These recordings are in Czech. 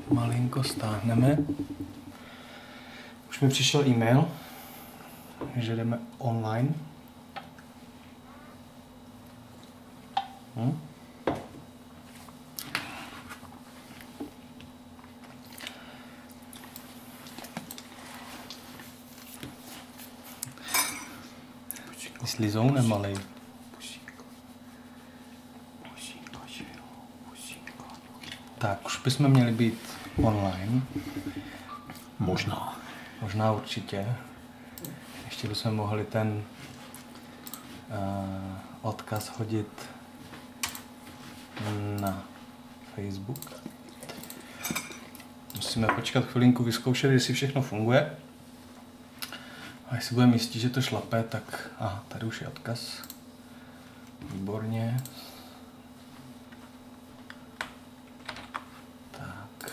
malinko stáhneme. Už mi přišel e-mail, že jdeme online. Jestli zóne malej. Tak, už bychom měli být online. Možná určitě. Ještě bychom mohli ten odkaz hodit na Facebook. Musíme počkat chvilinku, vyzkoušet, jestli všechno funguje. A jestli budeme jistí, že to šlape, tak... Aha, tady už je odkaz. Výborně. Tak.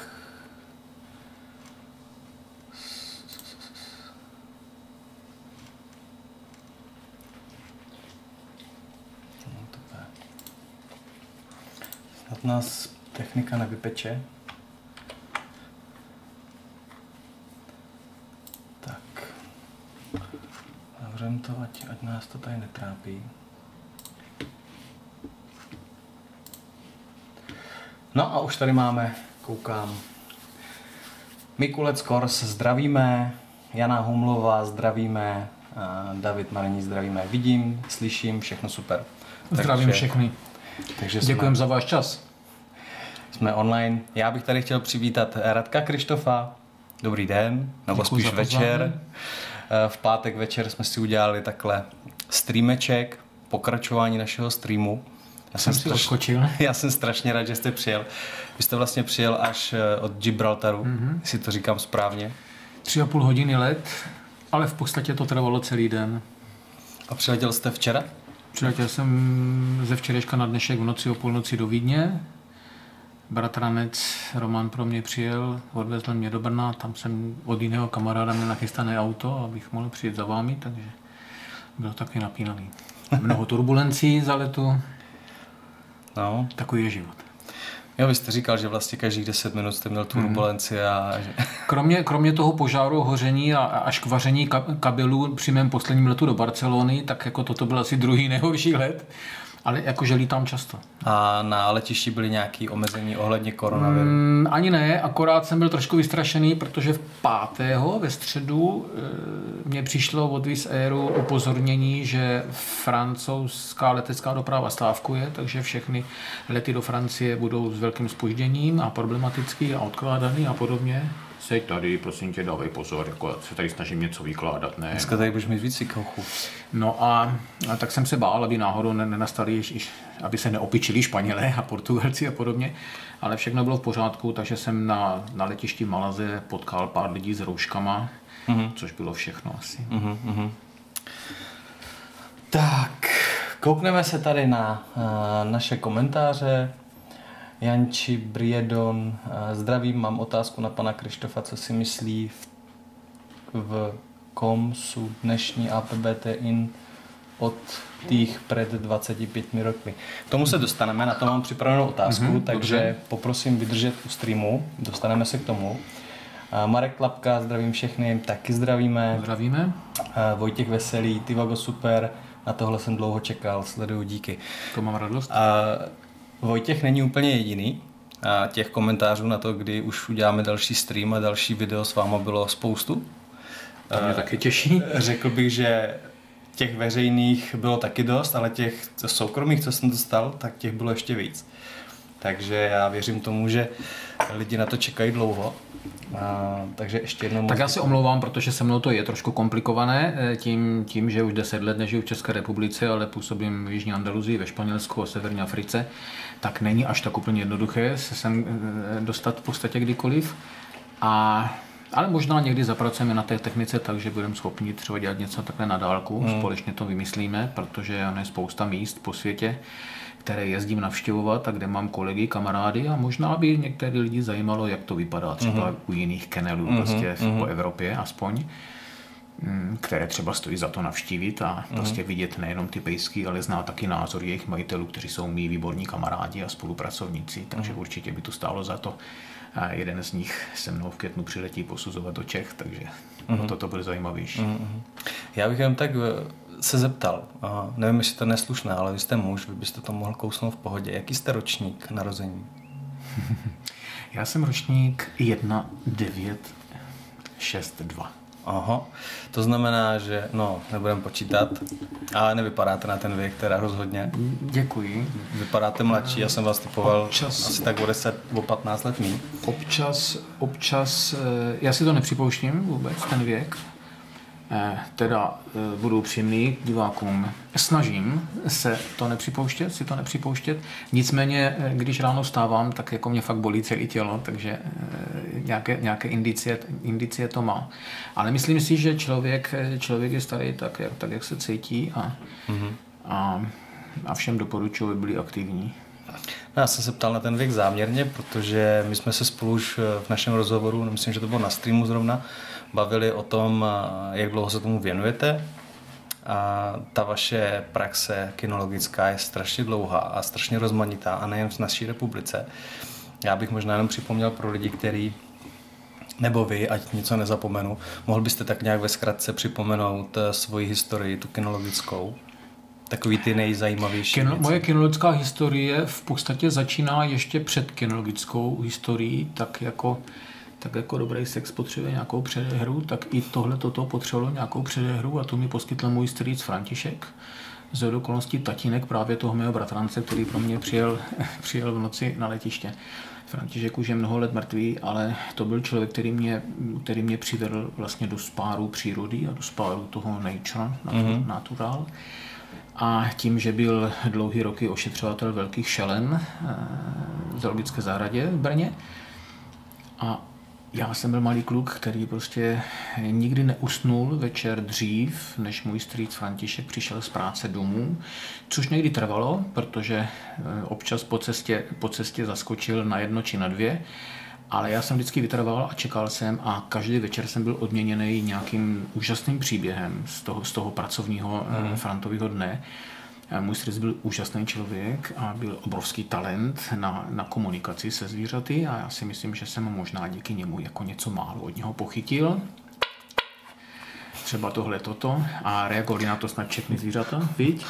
No, to je. Snad nás technika nevypeče. Zavřem to, ať nás to tady netrápí. No a už tady máme, koukám, Mikulec Kors zdravíme, Jana Humlová zdravíme, David Marní zdravíme, vidím, slyším, všechno super. Zdravím všechny. Děkujeme za váš čas. Jsme online. Já bych tady chtěl přivítat Radka Krištofa. Dobrý den, nebo spíš večer. V pátek večer jsme si udělali takhle streameček, pokračování našeho streamu. Já jsem strašně rád, že jste přijel. Vy jste vlastně přijel až od Gibraltaru, jestli to říkám správně. 3,5 hodiny let, ale v podstatě to trvalo celý den. A přiletěl jste včera? Přiletěl jsem ze včerejška na dnešek v noci o půlnoci do Vídně. Bratranec Roman pro mě přijel, odvezl mě do Brna, tam jsem od jiného kamaráda měl nachystané auto, abych mohl přijet za vámi, takže bylo taky napínavý. Mnoho turbulencí za letu, no. Takový je život. Jo, vy jste říkal, že vlastně každých 10 minut jste měl turbulenci a... Kromě toho požáru, hoření a až k vaření kabelů při mém posledním letu do Barcelony, tak jako toto byl asi druhý nejhorší let. Ale jakože lítám často. A na letišti byly nějaké omezení ohledně koronaviru? Ani ne, akorát jsem byl trošku vystrašený, protože v 5. ve středu mě přišlo od Wizz Airu upozornění, že francouzská letecká doprava stávkuje, takže všechny lety do Francie budou s velkým zpožděním a problematický a odkládaný a podobně. Seď tady, prosím tě, dávej pozor, jako se tady snažím něco vykládat, ne? Dneska tady budeš mít víc výkouchů. No a tak jsem se bál, aby náhodou nenastali, aby se neopičili Španělé a Portugalci a podobně, ale všechno bylo v pořádku, takže jsem na letišti Malaze potkal pár lidí s rouškama, což bylo všechno asi. Tak, koukneme se tady na naše komentáře. Janči Briedon, zdravím, mám otázku na pana Krištofa, co si myslí v kom sú dnešní APBT in od těch před 25 roky. K tomu se dostaneme, na to mám připravenou otázku, takže dobře. Poprosím vydržet u streamu, dostaneme se k tomu. Marek Klapka, zdravím všechny, taky zdravíme. Zdravíme. Vojtěch Veselý, Tivago super, na tohle jsem dlouho čekal, sleduju, díky. To mám radost. Vojtěch není úplně jediný. A těch komentářů na to, kdy už uděláme další stream a další video s váma bylo spoustu. To mě taky těší. Řekl bych, že těch veřejných bylo taky dost, ale těch soukromých, co jsem dostal, tak těch bylo ještě víc. Takže já věřím tomu, že lidi na to čekají dlouho. Takže ještě jednou... Tak já si omlouvám, protože se mnou to je trošku komplikované, tím, že už 10 let nežiju v České republice, ale působím v Jižní Andaluzii, ve Španělsku a Severní Africe, tak není až tak úplně jednoduché se sem dostat v podstatě kdykoliv. Ale možná někdy zapracujeme na té technice, takže budeme schopni třeba dělat něco takhle na dálku, společně to vymyslíme, protože je spousta míst po světě, které jezdím navštěvovat a kde mám kolegy, kamarády a možná by některé lidi zajímalo, jak to vypadá třeba u jiných kenelů prostě po Evropě aspoň. které třeba stojí za to navštívit a prostě vidět nejenom ty pejsky, ale znát taky názor jejich majitelů, kteří jsou mý výborní kamarádi a spolupracovníci, takže určitě by to stálo za to. A jeden z nich se mnou v květnu přiletí posuzovat do Čech, takže toto bude zajímavější. Já bych jen tak se zeptal, nevím, jestli to je neslušné, ale vy jste muž, vy byste to mohl kousnout v pohodě. Jaký jste ročník narození? Já jsem ročník 1962. Aha, to znamená, že, nebudem počítat, ale nevypadáte na ten věk, teda rozhodně. Děkuji. Vypadáte mladší, já jsem vás typoval asi tak o 15 let míň. Občas, já si to nepřipouštím vůbec, ten věk. Budu upřímný k divákům. Snažím se to nepřipouštět. Nicméně, když ráno vstávám, tak jako mě fakt bolí celé tělo, takže nějaké indicie to má. Ale myslím si, že člověk je starý tak, jak se cítí a všem doporučuji, aby byli aktivní. Já jsem se ptal na ten věk záměrně, protože my jsme se spolu už v našem rozhovoru, myslím, že to bylo na streamu zrovna, bavili o tom, jak dlouho se tomu věnujete. A ta vaše praxe kinologická je strašně dlouhá a strašně rozmanitá a nejen v naší republice. Já bych možná jenom připomněl pro lidi, který, nebo vy, ať něco nezapomenu, mohl byste tak nějak ve zkratce připomenout svoji historii, tu kinologickou? Takový ty nejzajímavější věci. Moje kinologická historie v podstatě začíná ještě před kinologickou historií, tak jako dobrý sex potřebuje nějakou předehru, tak i toto potřebovalo nějakou předehru a tu mi poskytl můj strýc František. Z okolností tatínek právě toho mého bratrance, který pro mě přijel v noci na letiště. František už je mnoho let mrtvý, ale to byl člověk, který mě přivedl vlastně do spáru přírody a do spáru toho nature, natural. A tím, že byl dlouhý roky ošetřovatel velkých šelen v zoologické zahradě v Brně. A já jsem byl malý kluk, který prostě nikdy neusnul večer dřív, než můj strýc František přišel z práce domů, což někdy trvalo, protože občas po cestě zaskočil na 1 či na 2, ale já jsem vždycky vytrval a čekal jsem a každý večer jsem byl odměněný nějakým úžasným příběhem z toho pracovního Frantového dne. Můj strýc byl úžasný člověk a byl obrovský talent na komunikaci se zvířaty a já si myslím, že jsem možná díky němu jako něco málo od něho pochytil. Třeba toto a reagovali na to snad všechny zvířata, viď?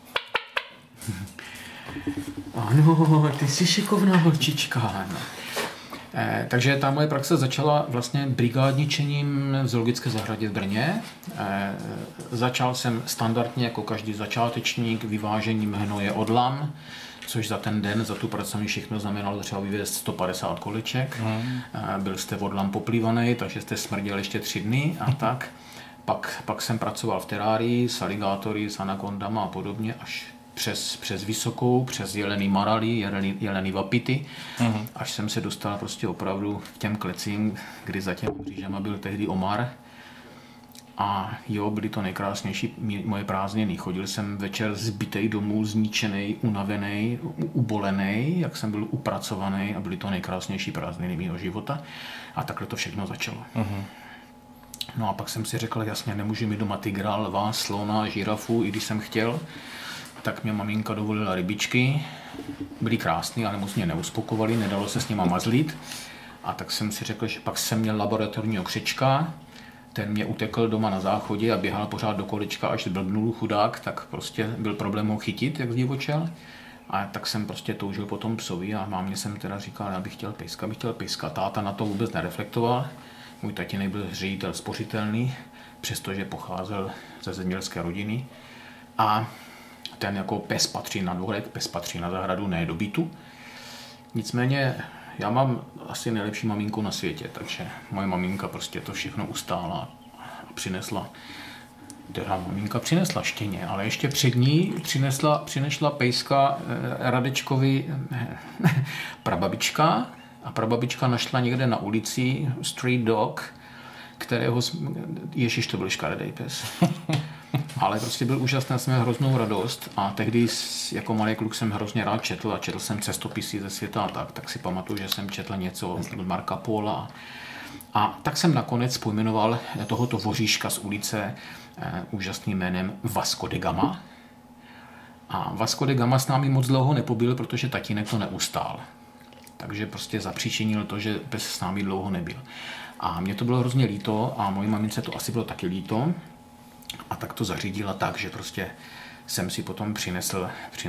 Ano, ty jsi šikovná holčička. No. Takže ta moje praxe začala vlastně brigádničením v zoologické zahradě v Brně. Začal jsem standardně jako každý začátečník vyvážením hnoje od lam, což za ten den, za tu pracovní všechno znamenalo třeba vyvést 150 koleček. Byl jste od lam poplývaný, takže jste smrděl ještě 3 dny a tak. Pak jsem pracoval v terárii s aligátory, s anakondama a podobně, až přes vysokou, přes jelený marali, jelený vapity, až jsem se dostal prostě opravdu k těm klecím, kdy za těm mřížema byl tehdy omar. A jo, byly to nejkrásnější moje prázdniny. Chodil jsem večer zbytej domů, zničený, unavený, ubolený, jak jsem byl upracovaný a byly to nejkrásnější prázdniny mého života. A takhle to všechno začalo. No a pak jsem si řekl, jasně, nemůžu mít doma tygra, lva, slona, žirafu, i když jsem chtěl. Tak mě maminka dovolila rybičky, byly krásný, ale moc mě neuspokovali, nedalo se s nima mazlit. A tak jsem si řekl, že pak jsem měl laboratorního křečka, ten mě utekl doma na záchodě a běhal pořád do kolečka, až blbnul chudák, tak prostě byl problém ho chytit, jak zdivočel. A tak jsem prostě toužil po tom psovi a mámě jsem teda říkal, já bych chtěl pejska. Táta na to vůbec nereflektoval. Můj tatínek byl ředitel spořitelný, přestože pocházel ze zemědělské rodiny. A ten jako pes patří na dvorek, pes patří na zahradu, ne do bytu. Nicméně já mám asi nejlepší maminku na světě, takže moje maminka prostě to všechno ustála a přinesla. Maminka přinesla štěně, ale ještě před ní přinesla pejska Radečkovi prababička a prababička našla někde na ulici street dog, kterého, ježiš, to byl škaredej pes. Ale prostě byl úžasný, jsem měl hroznou radost a tehdy jako malý kluk jsem hrozně rád četl a četl jsem cestopisy ze světa a tak si pamatuju, že jsem četl něco od Marka Pola A tak jsem nakonec pojmenoval tohoto voříška z ulice úžasným jménem Vasco de Gama. A Vasco de Gama s námi moc dlouho nepobyl, protože tatínek to neustál. Takže prostě zapříčinil to, že pes s námi dlouho nebyl. A mně to bylo hrozně líto a mojí mamince to asi bylo taky líto. A tak to zařídila tak, že prostě jsem si potom přinesl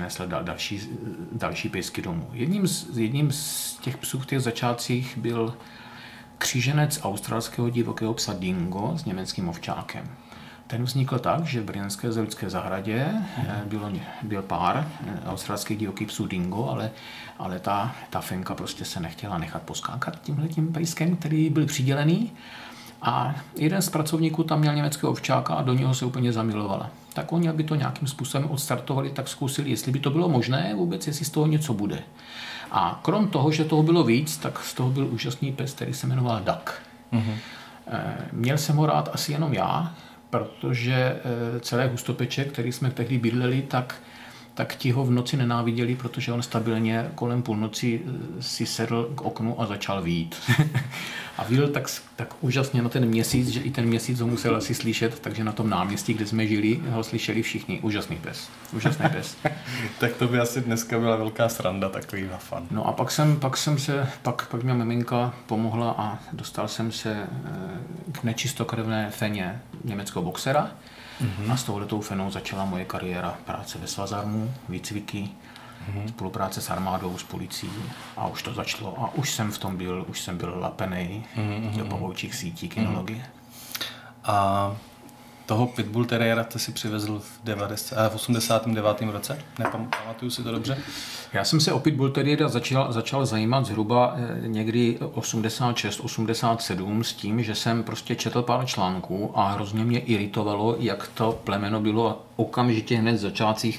další pejsky domů. Jedním z těch psů v těch začátcích byl kříženec australského divokého psa Dingo s německým ovčákem. Ten vznikl tak, že v brněnské zoologické zahradě byl pár australských divokých psů Dingo, ale ta Fenka prostě se nechtěla nechat poskákat tímhletím pejskem, který byl přidělený. A jeden z pracovníků tam měl německého ovčáka a do něho se úplně zamilovala. Tak oni, aby to nějakým způsobem odstartovali, tak zkusili, jestli by to bylo možné vůbec, jestli z toho něco bude. A krom toho, že toho bylo víc, tak z toho byl úžasný pes, který se jmenoval Duck. Mm-hmm. Měl jsem ho rád asi jenom já, protože celé Hustopeče, který jsme tehdy bydleli, tak ti ho v noci nenáviděli, protože on stabilně kolem půlnoci si sedl k oknu a začal vít. A vyl tak úžasně na ten měsíc, že i ten měsíc ho musel asi slyšet, takže na tom náměstí, kde jsme žili, ho slyšeli všichni. Úžasný pes. Tak to by asi dneska byla velká sranda, takový fan. No a pak mě maminka pomohla a dostal jsem se k nečistokrevné feně německého boxera. Mm-hmm. A s touhletou fenou začala moje kariéra práce ve Svazarmu, výcviky, spolupráce s armádou, s policií a už to začalo a už jsem v tom byl, lapenej do pavoučích sítí kinologie. A toho Pitbull Terriera jste si přivezl v 89. roce? Nepamatuju si to dobře? Já jsem se o Pitbull Terriera začal zajímat zhruba někdy 86-87 s tím, že jsem prostě četl pár článků a hrozně mě iritovalo, jak to plemeno bylo okamžitě hned v začátcích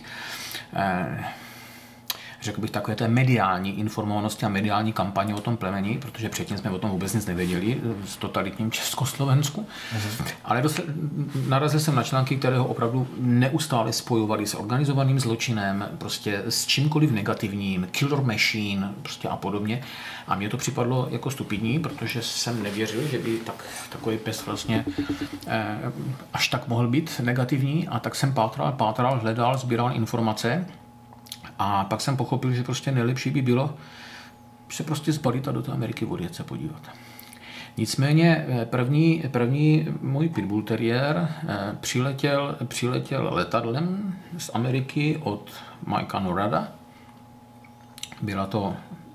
řekl bych takové té mediální informovanosti a mediální kampaně o tom plemeni, protože předtím jsme o tom vůbec nic nevěděli v totalitním Československu. Ale narazil jsem na články, které ho opravdu neustále spojovali s organizovaným zločinem, prostě s čímkoliv negativním, killer machine prostě a podobně. A mně to připadlo jako stupidní, protože jsem nevěřil, že by takový pes vlastně až tak mohl být negativní. A tak jsem pátral, hledal, sbíral informace. A pak jsem pochopil, že prostě nejlepší by bylo se prostě zbalit a do té Ameriky odjet se podívat. Nicméně první můj Pitbull Terrier přiletěl letadlem z Ameriky od Mikea Norada. Byla to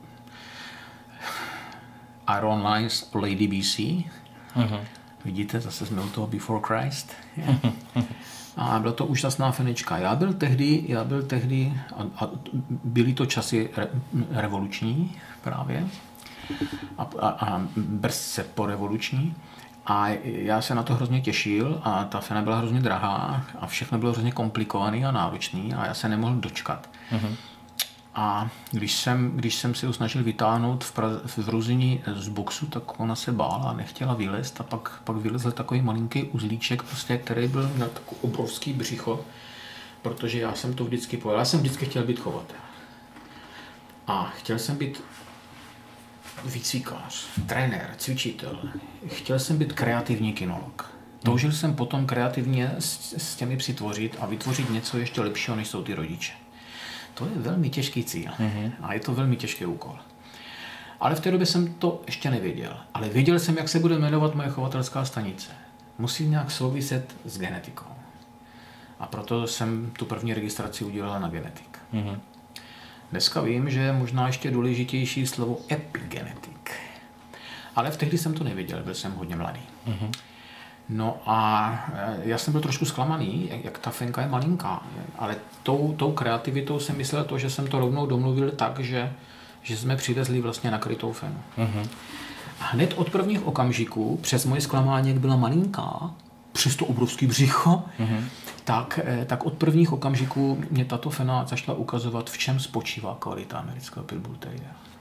Iron Lines Lady BC. Uh-huh. Vidíte, zase jsme u toho Before Christ. A byla to úžasná fenička. Já byl tehdy a byly to časy revoluční právě a brzce porevoluční. A já se na to hrozně těšil a ta fena byla hrozně drahá a všechno bylo hrozně komplikovaný a náročný a já se nemohl dočkat. Uh-huh. A když jsem si ho snažil vytáhnout v Ruzyni z boxu, tak ona se bála a nechtěla vylézt a pak vylezl takový malinký uzlíček, prostě, který byl na takový obrovský břicho, protože já jsem to vždycky pojel. Já jsem vždycky chtěl být chovatel. A chtěl jsem být výcvikář, trenér, cvičitel. Chtěl jsem být kreativní kinolog. Toužil jsem potom kreativně s těmi psy tvořit a vytvořit něco ještě lepšího, než jsou ty rodiče. To je velmi těžký cíl a je to velmi těžký úkol. Ale v té době jsem to ještě nevěděl. Ale věděl jsem, jak se bude jmenovat moje chovatelská stanice. Musí nějak souviset s genetikou. A proto jsem tu první registraci udělal na genetik. Mm-hmm. Dneska vím, že je možná ještě důležitější slovo epigenetik. Ale v tehdy jsem to nevěděl, byl jsem hodně mladý. Mm-hmm. No a já jsem byl trošku zklamaný, jak ta fenka je malinká, ale tou kreativitou jsem myslel to, že jsem to rovnou domluvil tak, že jsme přivezli vlastně nakrytou fenu. Uh-huh. A hned od prvních okamžiků, přes moje zklamání, jak byla malinká, přes to obrovský břicho, uh-huh. tak od prvních okamžiků mě tato fena začala ukazovat, v čem spočívá kvalita amerického Pitbull Terriera.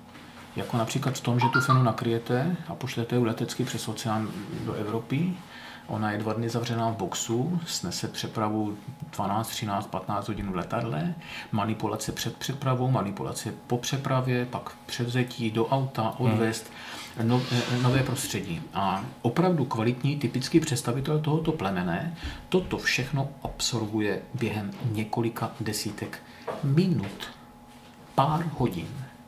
jako například v tom, že tu fenu nakryjete a pošlete ji letecky přes oceán do Evropy. Ona je 2 dny zavřená v boxu, snese přepravu 12, 13, 15 hodin v letadle, manipulace před přepravou, manipulace po přepravě, pak převzetí do auta, odvést, nové prostředí. A opravdu kvalitní, typický představitel tohoto plemene toto všechno absorbuje během několika desítek minut, pár hodin.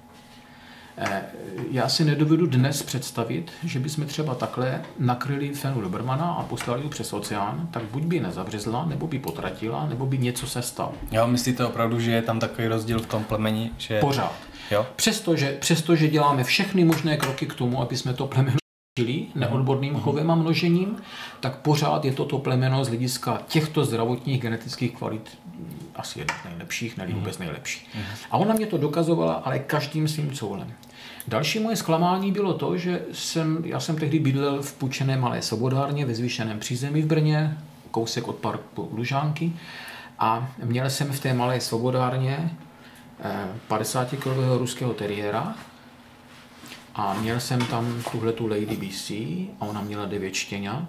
Já si nedovedu dnes představit, že bychom třeba takhle nakryli fenu Dobermana a poslali ji přes oceán, tak buď by nezavřezla, nebo by potratila, nebo by něco se stalo. Jo, myslíte opravdu, že je tam takový rozdíl v tom plemeni? Že... Pořád. Jo? Přestože děláme všechny možné kroky k tomu, aby jsme to plemeno čili neodborným chovem a množením, tak pořád je toto plemeno z hlediska těchto zdravotních genetických kvalit asi jedna z nejlepších, ne vůbec nejlepší. A ona mě to dokazovala, ale každým svým coulem. Další moje zklamání bylo to, že já jsem tehdy bydlel v půjčené malé sobodárně ve zvýšeném přízemí v Brně, kousek od parku Lužánky, a měl jsem v té malé sobodárně 50-kilového ruského teriéra a měl jsem tam tuhletu Lady BC a ona měla 9 štěňat.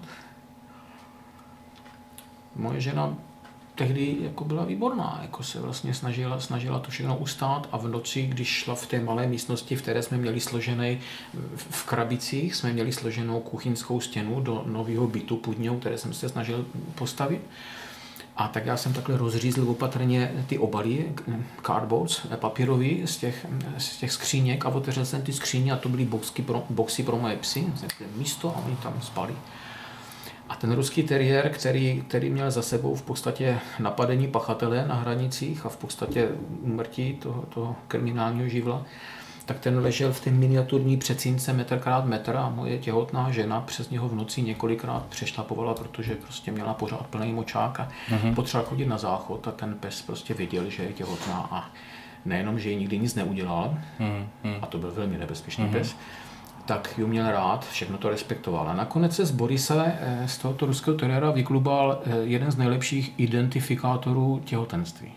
Moje žena tehdy jako byla výborná, jako se vlastně snažila to všechno ustát a v noci, když šla v té malé místnosti, v které jsme měli složené v krabicích, jsme měli složenou kuchyňskou stěnu do nového bytu půdního, které jsem se snažil postavit. A tak já jsem takhle rozřízl opatrně ty obaly, cardboards, papírový z těch skříněk a otevřel jsem ty skříně a to byly boxy pro moje psy, místo a oni tam spali. A ten ruský teriér, který měl za sebou v podstatě napadení pachatele na hranicích a v podstatě úmrtí toho kriminálního živla, tak ten ležel v té miniaturní předsínce metr krát metr a moje těhotná žena přes něho v noci několikrát přešlapovala, protože prostě měla pořád plný močák a potřebovala chodit na záchod a ten pes prostě věděl, že je těhotná a nejenom, že jí nikdy nic neudělal, a to byl velmi nebezpečný pes, tak ji měl rád, všechno to respektoval. A nakonec se z Borise, z tohoto ruského teriéra, vyklubal jeden z nejlepších identifikátorů těhotenství.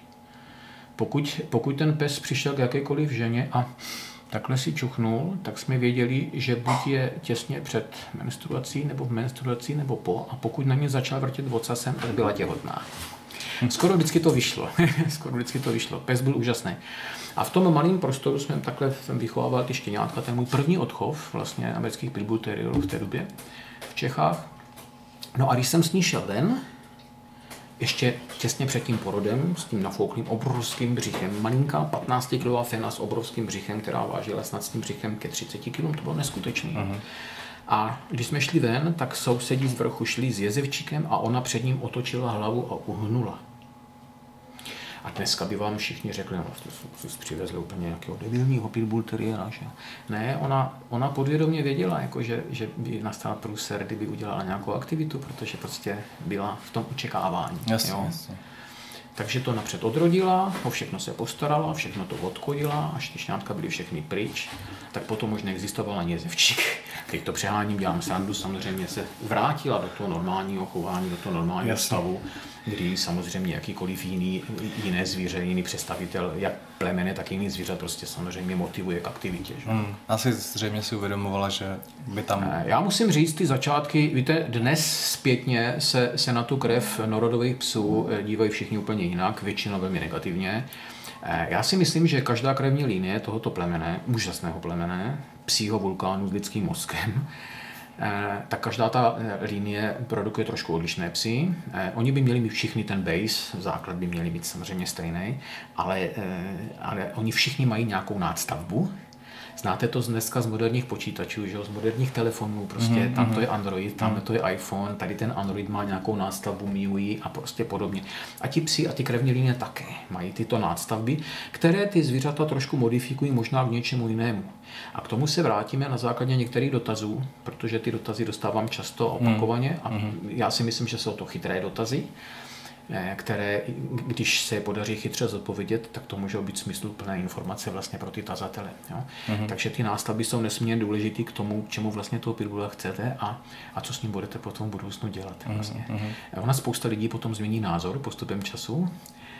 Pokud ten pes přišel k jakékoliv ženě a takhle si čuchnul, tak jsme věděli, že buď je těsně před menstruací, nebo v menstruaci, nebo po, a pokud na ně začal vrtět ocasem, tak byla těhotná. Skoro vždycky to vyšlo. Pes byl úžasný. A v tom malém prostoru jsem vychovával ty štěňátka. Ten můj první odchov vlastně amerických pitbull terrierů v té době v Čechách. No a když jsem s ní šel ven, ještě těsně před tím porodem, s tím nafouklým obrovským břichem, malinká 15-kilová fena s obrovským břichem, která vážila snad s tím břichem ke 30 kg, to bylo neskutečný. A když jsme šli ven, tak sousedí z vrchu šli s jezevčíkem a ona před ním otočila hlavu a uhnula. A dneska by vám všichni řekli, no, to jsi přivezli úplně nějakého debilního pitbull terriera, že? Ne, ona podvědomě věděla, jako, že by nastal průser, kdyby udělala nějakou aktivitu, protože prostě byla v tom očekávání. Jasně, jo? jasně. Takže to napřed odrodila, o všechno se postarala, všechno to odkodila, až ty šňátka byly všechny pryč, tak potom už neexistoval ani jezevčík. Teď to přeháním, dělám srandu, samozřejmě se vrátila do toho normálního chování, do toho normálního stavu, kdy samozřejmě jakýkoliv jiné zvíře, jiný představitel, jak plemene, tak jiný zvířat prostě samozřejmě motivuje k aktivitě. Že? Asi zřejmě si uvědomovala, že by tam... Já musím říct, ty začátky, víte, dnes zpětně se na tu krev norodových psů dívají všichni úplně jinak, většinou velmi negativně. Já si myslím, že každá krevní linie tohoto plemene, úžasného plemene, psího vulkánu s lidským mozkem, tak každá ta linie produkuje trošku odlišné psy. Oni by měli mít všichni ten base, základ by měli být samozřejmě stejný, ale oni všichni mají nějakou nástavbu. Znáte to dneska z moderních počítačů, že? Z moderních telefonů, prostě tam to je Android, tam to je iPhone, tady ten Android má nějakou nástavbu MIUI a prostě podobně. A ti psi a ty krevní linie také mají tyto nástavby, které ty zvířata trošku modifikují možná k něčemu jinému. A k tomu se vrátíme na základě některých dotazů, protože ty dotazy dostávám často opakovaně a já si myslím, že jsou to chytré dotazy, které, když se podaří chytře zodpovědět, tak to můžou být smysluplné informace vlastně pro ty tazatele. Jo? Takže ty nástavby jsou nesmírně důležitý k tomu, k čemu vlastně toho pitbulla chcete a co s ním budete potom v budoucnu dělat. Vlastně. Ona spousta lidí potom změní názor postupem času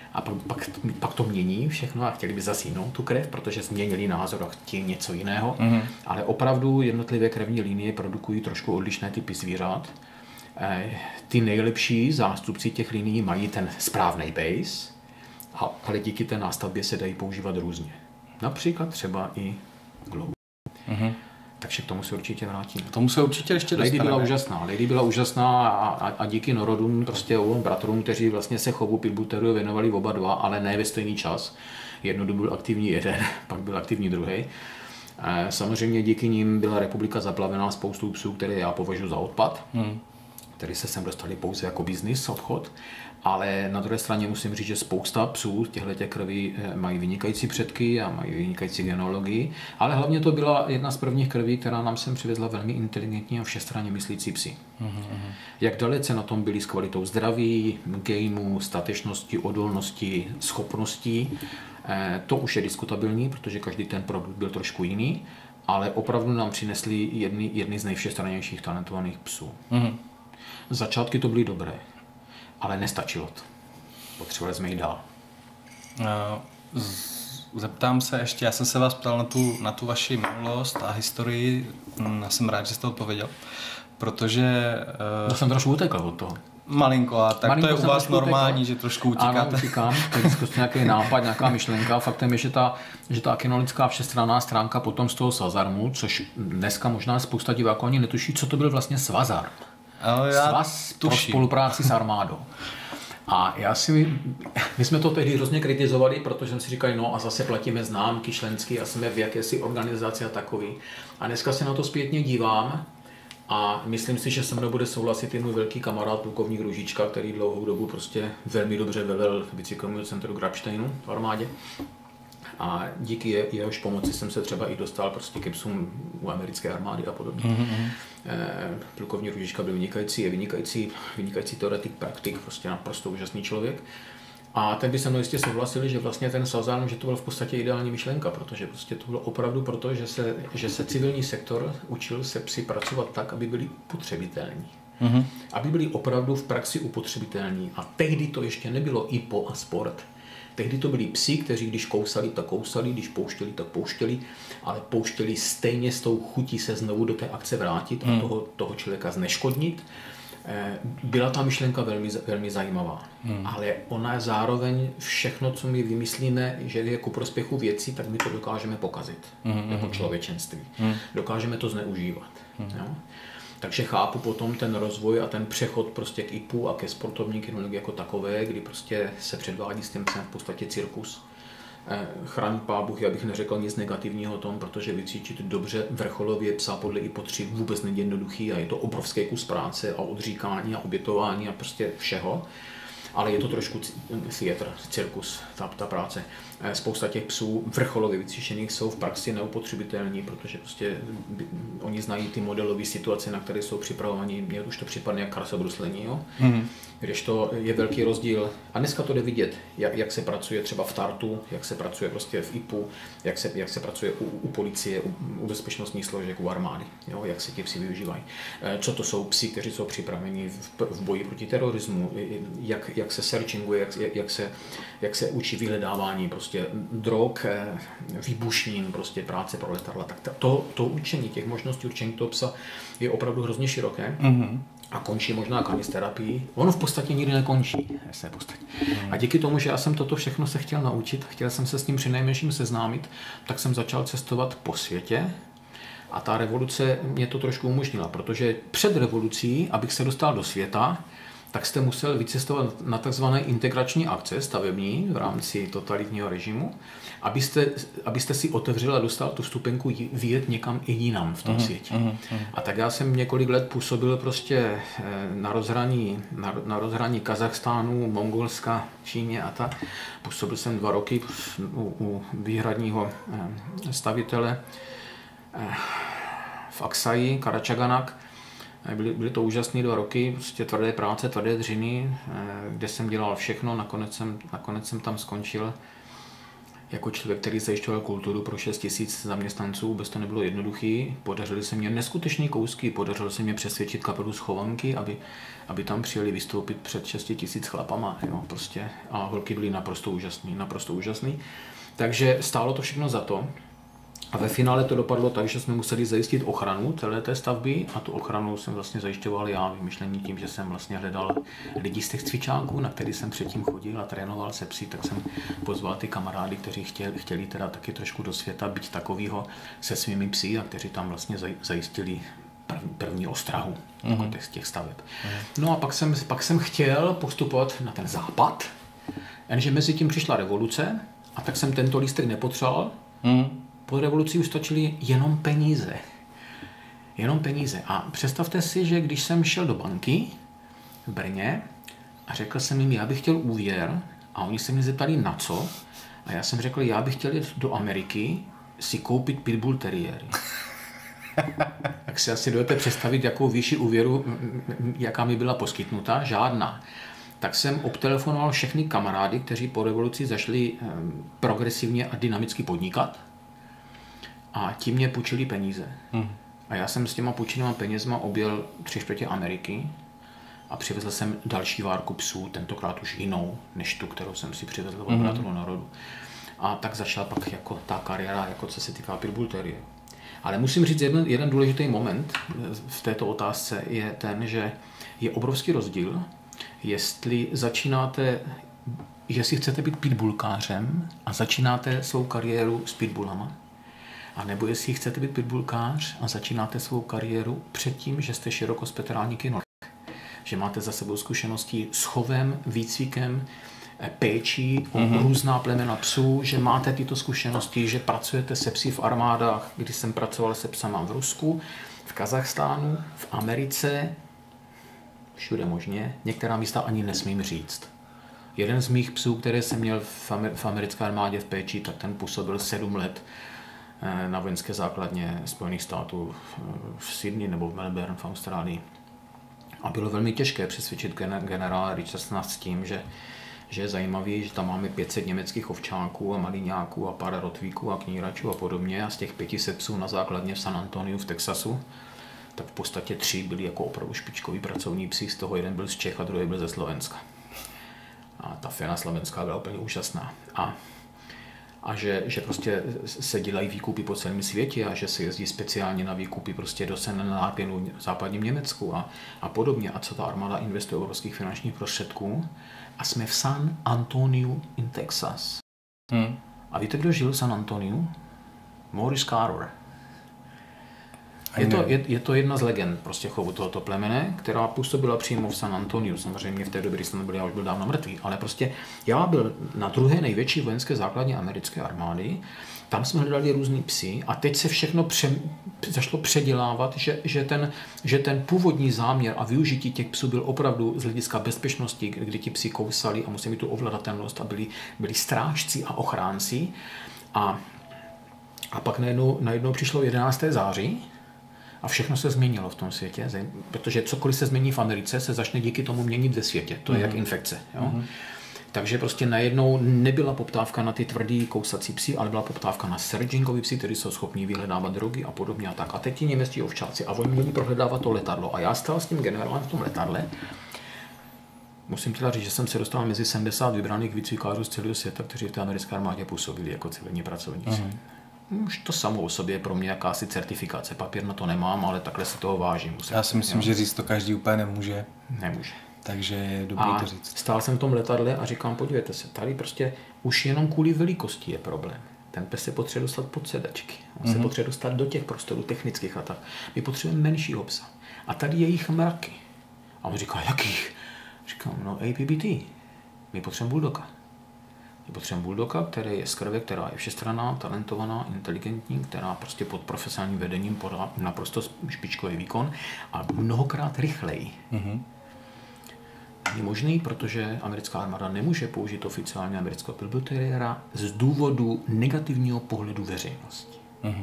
a pak to mění všechno a chtěli by zase jinou tu krev, protože změnili názor a chtějí něco jiného. Ale opravdu jednotlivé krevní linie produkují trošku odlišné typy zvířat. Ty nejlepší zástupci těch linií mají ten správný base, ale díky té nástavbě se dají používat různě. Například třeba i gloub. Takže k tomu se určitě vrátíme. K tomu se určitě ještě dostaneme. Lady byla úžasná a díky norodům, prostě obou bratrům, kteří vlastně se chovu pitbullterrier věnovali oba dva, ale ne ve stejný čas. Jednou byl aktivní jeden, pak byl aktivní druhý. Samozřejmě díky nim byla republika zaplavená spoustou psů, které já považuji za odpad, který se sem dostali pouze jako biznis, obchod. Ale na druhé straně musím říct, že spousta psů těchto krví mají vynikající předky a mají vynikající genealogii, ale hlavně to byla jedna z prvních krví, která nám sem přivezla velmi inteligentní a všestranně myslící psy. Jak dalece na tom byli s kvalitou zdraví, gejmu, statečnosti, odolnosti, schopností, to už je diskutabilní, protože každý ten produkt byl trošku jiný, ale opravdu nám přinesli jedny z nejvšestrannějších talentovaných psů. Začátky to byly dobré, ale nestačilo to. Potřebovali jsme jít dál. Zeptám se ještě, já jsem se vás ptal na tu vaši minulost a historii, já jsem rád, že jste odpověděl, protože... To jsem trošku utekl od toho. Malinko, a tak to je u vás normální, že trošku utíkáte. Ano, utíkám, to je zkusit nějaký nápad, nějaká myšlenka. Faktem je, že ta kinologická všestranná stránka potom z toho svazarmu, což dneska možná spousta diváků ani netuší, co to byl vlastně svazarm. Svaz pro spolupráci s armádou. A my jsme to tehdy hrozně kritizovali, protože jsme si říkali, no a zase platíme známky členský a jsme v jakési organizaci a takový. A dneska se na to zpětně dívám a myslím si, že se mnou bude souhlasit i můj velký kamarád plukovník Růžička, který dlouhou dobu prostě velmi dobře velel bicyklovému centru Grabsteinu v armádě. A díky jehož pomoci jsem se třeba i dostal prostě ke psům u americké armády a podobně. Plukovník Růžička byl je vynikající teoretik, praktik, prostě naprosto úžasný člověk. A ten by se mnou jistě souhlasili, že vlastně ten svazarm, že to byla v podstatě ideální myšlenka, protože prostě to bylo opravdu proto, že se civilní sektor učil se psi pracovat tak, aby byli upotřebitelní. Aby byli opravdu v praxi upotřebitelní. A tehdy to ještě nebylo IPO a sport. Tehdy to byli psi, kteří když kousali, tak kousali, když pouštěli, tak pouštěli, ale pouštěli stejně s tou chutí se znovu do té akce vrátit a toho člověka zneškodnit. Byla ta myšlenka velmi zajímavá, ale ona je zároveň všechno, co my vymyslíme, že je ku prospěchu věcí, tak my to dokážeme pokazit jako člověčenství. Dokážeme to zneužívat. Jo? Takže chápu potom ten rozvoj a ten přechod prostě k IPu a ke sportovní kinologii jako takové, kdy prostě se předvádí s tím psem v podstatě cirkus. Chraň Pábůh, já bych neřekl nic negativního o tom, protože vycvičit dobře vrcholově psa podle IPO 3 vůbec není jednoduchý a je to obrovský kus práce a odříkání a obětování a prostě všeho. Ale je to trošku theatr, cirkus, ta práce. Spousta těch psů vrcholově vycvičených jsou v praxi neupotřebitelní, protože prostě oni znají ty modelové situace, na které jsou připravovaní. Mně už to připadne jak krasobruslení, jo? Když to je velký rozdíl. A dneska to jde vidět, jak se pracuje třeba v Tartu, jak se pracuje prostě v IPu, jak se pracuje u policie, u bezpečnostních složek, u armády, jo? Jak se ti psi využívají. Co to jsou psi, kteří jsou připraveni v boji proti terorismu, jak se searchinguje, jak se učí vyhledávání prostě drog, výbušnin, prostě práce pro letadla. Tak to učení, těch možností učení toho psa je opravdu hrozně široké. A končí možná kanisterapií. Ono v podstatě nikdy nekončí. A díky tomu, že já jsem toto všechno se chtěl naučit, chtěl jsem se s ním přinejmenším seznámit, tak jsem začal cestovat po světě. A ta revoluce mě to trošku umožnila, protože před revolucí, abych se dostal do světa, tak jste musel vycestovat na takzvané integrační akce stavební v rámci totalitního režimu, abyste si otevřel a dostal tu vstupenku vyjet někam i jinam v tom světě. A tak já jsem několik let působil prostě na rozhraní Kazachstánu, Mongolska, Číně a tak. Působil jsem 2 roky u výhradního stavitele v Aksaji, Karachaganak. Byly to úžasné 2 roky, prostě tvrdé práce, tvrdé dřiny, kde jsem dělal všechno, nakonec jsem tam skončil jako člověk, který zajišťoval kulturu pro 6 000 zaměstnanců, vůbec to nebylo jednoduchý. Podařily se mě neskutečné kousky, podařilo se mě přesvědčit kapelu Schovanky, aby tam přijeli vystoupit před 6 000 chlapama, jo, prostě. A holky byly naprosto úžasný. Takže stálo to všechno za to. A ve finále to dopadlo tak, že jsme museli zajistit ochranu celé té stavby a tu ochranu jsem vlastně zajišťoval já vymyšlení tím, že jsem vlastně hledal lidi z těch cvičáků, na který jsem předtím chodil a trénoval se psy, tak jsem pozval ty kamarády, kteří chtěli teda taky trošku do světa být takovýho se svými psy a kteří tam vlastně zajistili první ostrahu těch staveb. No a pak jsem chtěl postupovat na ten západ, jenže mezi tím přišla revoluce a tak jsem tento lístek nepotřeboval. Po revoluci už stačily jenom peníze. Jenom peníze. A představte si, že když jsem šel do banky v Brně a řekl jsem jim, já bych chtěl úvěr a oni se mě zeptali na co a já jsem řekl, já bych chtěl jít do Ameriky si koupit pitbull teriéry. Tak si asi dovedete představit, jakou výši úvěru, jaká mi byla poskytnuta? Žádná. Tak jsem obtelefonoval všechny kamarády, kteří po revoluci zašli progresivně a dynamicky podnikat. A ti mě půjčili peníze. A já jsem s těma půjčenýma penězma objel 3/4 Ameriky a přivezl jsem další várku psů, tentokrát už jinou, než tu, kterou jsem si přivezl od Laboratoru národu. A tak začala pak jako ta kariéra, jako co se týká pitbull terriéru. Ale musím říct, jeden důležitý moment v této otázce je ten, že je obrovský rozdíl, jestli chcete být pitbullkářem a začínáte svou kariéru s pitbullama, a nebo jestli chcete být pitbullkář a začínáte svou kariéru předtím, že jste širokospektrální kynolog, že máte za sebou zkušenosti s chovem, výcvikem, péčí o různá plemena psů, že máte tyto zkušenosti, že pracujete se psy v armádách, když jsem pracoval se psama v Rusku, v Kazachstánu, v Americe, všude možně, některá místa ani nesmím říct. Jeden z mých psů, které jsem měl v americké armádě v péči, tak ten působil 7 let na vojenské základně Spojených států v Sydney nebo v Melbourne v Austrálii. A bylo velmi těžké přesvědčit generála Richardsona s tím, že je zajímavý, že tam máme 500 německých ovčáků a maliňáků a pár rotvíků a kníračů a podobně a z těch 500 psů na základně v San Antoniu v Texasu, tak v podstatě 3 byli jako opravdu špičkoví pracovní psi, z toho jeden byl z Čech a druhý byl ze Slovenska. A ta fena slovenská byla úplně úžasná. A že prostě se dělají výkupy po celém světě a že se jezdí speciálně na výkupy prostě do Senlápěnu v západním Německu a podobně. A co ta armáda investuje obrovských finančních prostředků. A jsme v San Antoniu in Texas. A víte, kdo žil v San Antoniu? Maurice Carver. Je to jedna z legend prostě chovu tohoto plemene, která působila přímo v San Antoniu. Samozřejmě v té době, když jsem byl, já už byl dávno mrtvý, ale prostě já byl na druhé největší vojenské základně americké armády, tam jsme hledali různý psy a teď se všechno zašlo předělávat, že ten původní záměr a využití těch psů byl opravdu z hlediska bezpečnosti, kdy ti psi kousali a museli mít tu ovladatelnost a byli strážci a ochránci. A pak najednou přišlo 11. září, a všechno se změnilo v tom světě, protože cokoliv se změní v Americe, se začne díky tomu měnit ve světě. To je jak infekce. Jo? Takže prostě najednou nebyla poptávka na ty tvrdý kousací psy, ale byla poptávka na searchingový psy, kteří jsou schopní vyhledávat drogy a podobně a tak. A teď ti němečtí ovčáci a oni měli prohledávat to letadlo. A já stál s tím generálem v tom letadle. Musím teda říct, že jsem se dostal mezi 70 vybraných výcvikářů z celého světa, kteří v té americké armádě působili jako civilní pracovníci. Už to samo o sobě je pro mě jakási certifikace. Papír na to nemám, ale takhle si toho vážím. Já si myslím, že říct to každý úplně nemůže. Nemůže. Takže je dobrý to říct. Stál jsem v tom letadle a říkám, podívejte se, tady prostě už jenom kvůli velikosti je problém. Ten pes se potřebuje dostat pod sedačky. On se potřebuje dostat do těch prostorů technických a tak. My potřebujeme menšího psa. A tady je jich mraky. A on říká, jakých? Říkám, no APBT. My potřebujeme bulldoga. My potřebujeme bulldoga, který je z krve, která je všestranná, talentovaná, inteligentní, která prostě pod profesionálním vedením podá naprosto špičkový výkon a mnohokrát rychleji. Je možný, protože americká armáda nemůže použít oficiálně amerického pitbull terriera z důvodu negativního pohledu veřejnosti.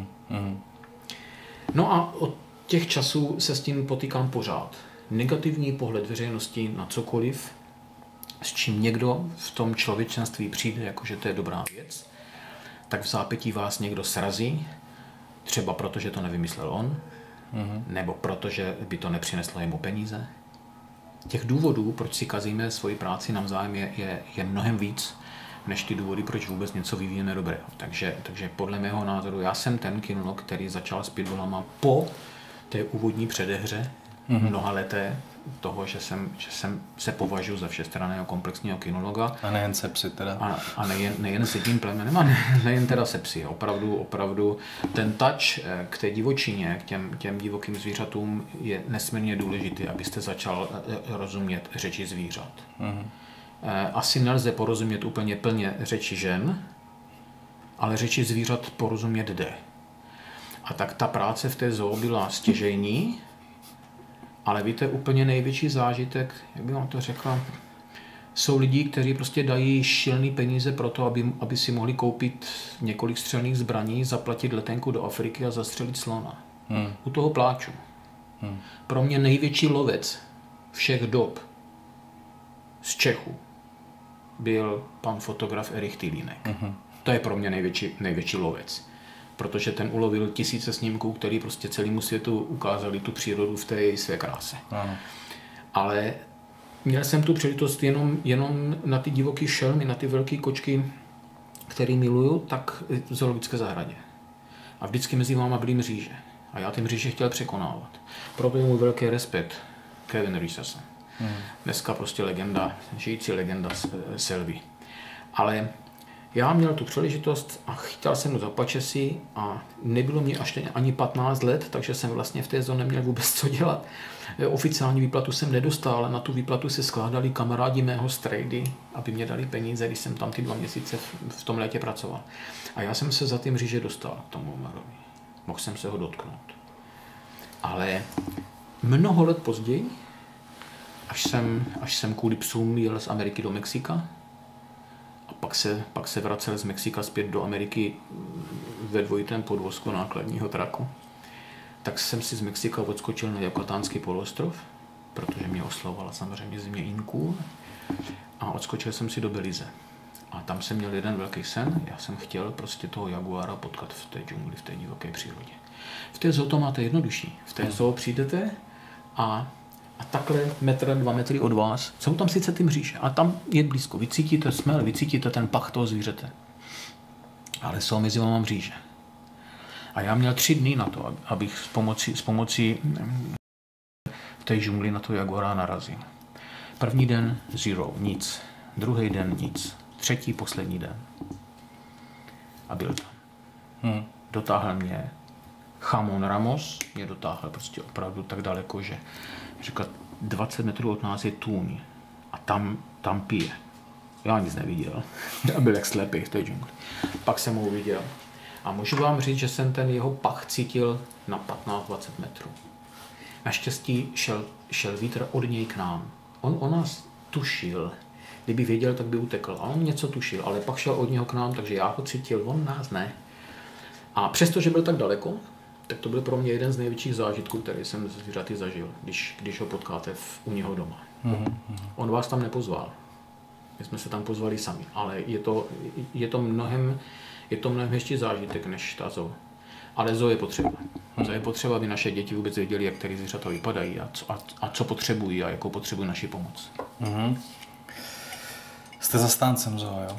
No a od těch časů se s tím potýkám pořád. Negativní pohled veřejnosti na cokoliv, s čím někdo v tom člověčenství přijde, jakože to je dobrá věc, tak v zápětí vás někdo srazí, třeba protože to nevymyslel on, nebo protože by to nepřineslo jemu peníze. Těch důvodů, proč si kazíme svoji práci navzájem, je mnohem víc, než ty důvody, proč vůbec něco vyvíjeme dobrého. Takže podle mého názoru, já jsem ten kinolog, který začal s pitbullama po té úvodní předehře, mnoha leté, toho, že jsem se považuji za všestranného komplexního kinologa. A nejen se psy teda. A nejen s jedním plemenem, a nejen teda se psy. Opravdu ten touch k té divočině, k těm divokým zvířatům je nesmírně důležitý, abyste začal rozumět řeči zvířat. Asi nelze porozumět úplně plně řeči žen, ale řeči zvířat porozumět jde. A tak ta práce v té zoo byla stěžejní, ale víte, úplně největší zážitek, jak bych vám to řekla, jsou lidi, kteří prostě dají šílený peníze pro to, aby si mohli koupit několik střelných zbraní, zaplatit letenku do Afriky a zastřelit slona. U toho pláču. Pro mě největší lovec všech dob z Čechu byl pan fotograf Erich Týlínek. To je pro mě největší lovec. Protože ten ulovil tisíce snímků, který prostě celému světu ukázali tu přírodu v té její své kráse. Ale měl jsem tu příležitost jenom na ty divoký šelmy, na ty velké kočky, který miluju, tak v zoologické zahradě. A vždycky mezi váma byly mříže. A já ty mříže chtěl překonávat. Proto je můj velký respekt Kevin Richardson. Dneska prostě legenda, žijící legenda Selvy. Ale já měl tu příležitost a chtěl jsem mu za pačesy a nebylo mě až ani 15 let, takže jsem vlastně v té zóně neměl vůbec co dělat. Oficiální výplatu jsem nedostal, na tu výplatu se skládali kamarádi mého strejdy, aby mě dali peníze, když jsem tam ty 2 měsíce v tom létě pracoval. A já jsem se za ty mříže dostal k tomu Omarovi. Mohl jsem se ho dotknout. Ale mnoho let později, až jsem kvůli psům jel z Ameriky do Mexika, a pak se vracel z Mexika zpět do Ameriky ve dvojitém podvozku nákladního traku. Tak jsem si z Mexika odskočil na Jukatánský poloostrov, protože mě oslovovala samozřejmě země Inků. A odskočil jsem si do Belize. A tam jsem měl jeden velký sen. Já jsem chtěl prostě toho jaguára potkat v té džungli, v té divoké přírodě. V té zoo to máte jednodušší. V té zoo přijdete a takhle 2 metry od vás jsou tam sice ty mříže, a tam je blízko. Vy cítíte smel, vy cítíte ten pach toho zvířete. Ale jsou mezi váma mříže. A já měl 3 dny na to, abych s pomocí v té džungli na to jaguára narazil. První den 0, nic. Druhý den nic. Třetí, poslední den. A byl tam. Dotáhl mě Chamon Ramos, mě dotáhl prostě opravdu tak daleko, že říkal, 20 metrů od nás je tůň a tam pije. Já nic neviděl. Já byl jak slepý v té džungli. Pak jsem ho uviděl. A můžu vám říct, že jsem ten jeho pach cítil na 15-20 metrů. Naštěstí šel vítr od něj k nám. On nás tušil. Kdyby věděl, tak by utekl. A on něco tušil, ale pak šel od něho k nám, takže já ho cítil, on nás ne. A přestože byl tak daleko, tak to byl pro mě jeden z největších zážitků, který jsem z zvířaty zažil, když ho potkáte u něho doma. On vás tam nepozval. My jsme se tam pozvali sami, ale je to mnohem ještě zážitek než ta zoo. Ale zoo je potřeba. Zoo je potřeba, aby naše děti vůbec věděli, jak tady zvířata vypadají a co potřebují a jakou potřebují naši pomoc. Jste zastáncem zoo, jo?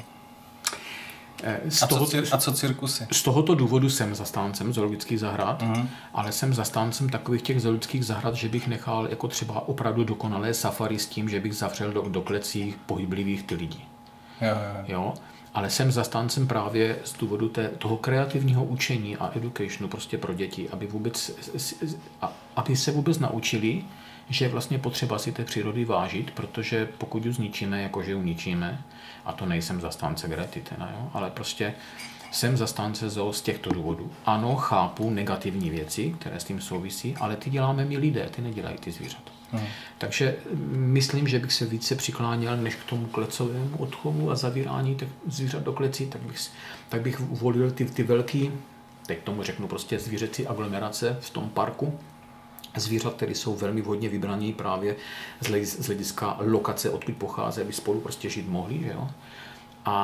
A co cirkusy? Z tohoto důvodu jsem zastáncem zoologických zahrad, ale jsem zastáncem takových těch zoologických zahrad, že bych nechal jako třeba opravdu dokonalé safari s tím, že bych zavřel do klecí pohyblivých ty lidi. Jo? Ale jsem zastáncem právě z důvodu toho kreativního učení a educationu prostě pro děti, aby se vůbec naučili, že je vlastně potřeba si té přírody vážit, protože pokud ji zničíme, jakože ji ničíme, a to nejsem zastánce Grety, ale prostě jsem zastánce zoo z těchto důvodů. Ano, chápu negativní věci, které s tím souvisí, ale ty děláme my lidé, ty nedělají ty zvířata. Takže myslím, že bych se více přikláněl než k tomu klecovému odchovu a zavírání těch zvířat do klecí, tak bych volil ty velký, teď tomu řeknu prostě zvířecí aglomerace v tom parku, zvířat, které jsou velmi vhodně vybrané právě z hlediska lokace, odkud pochází, aby spolu prostě žít mohli. Že jo?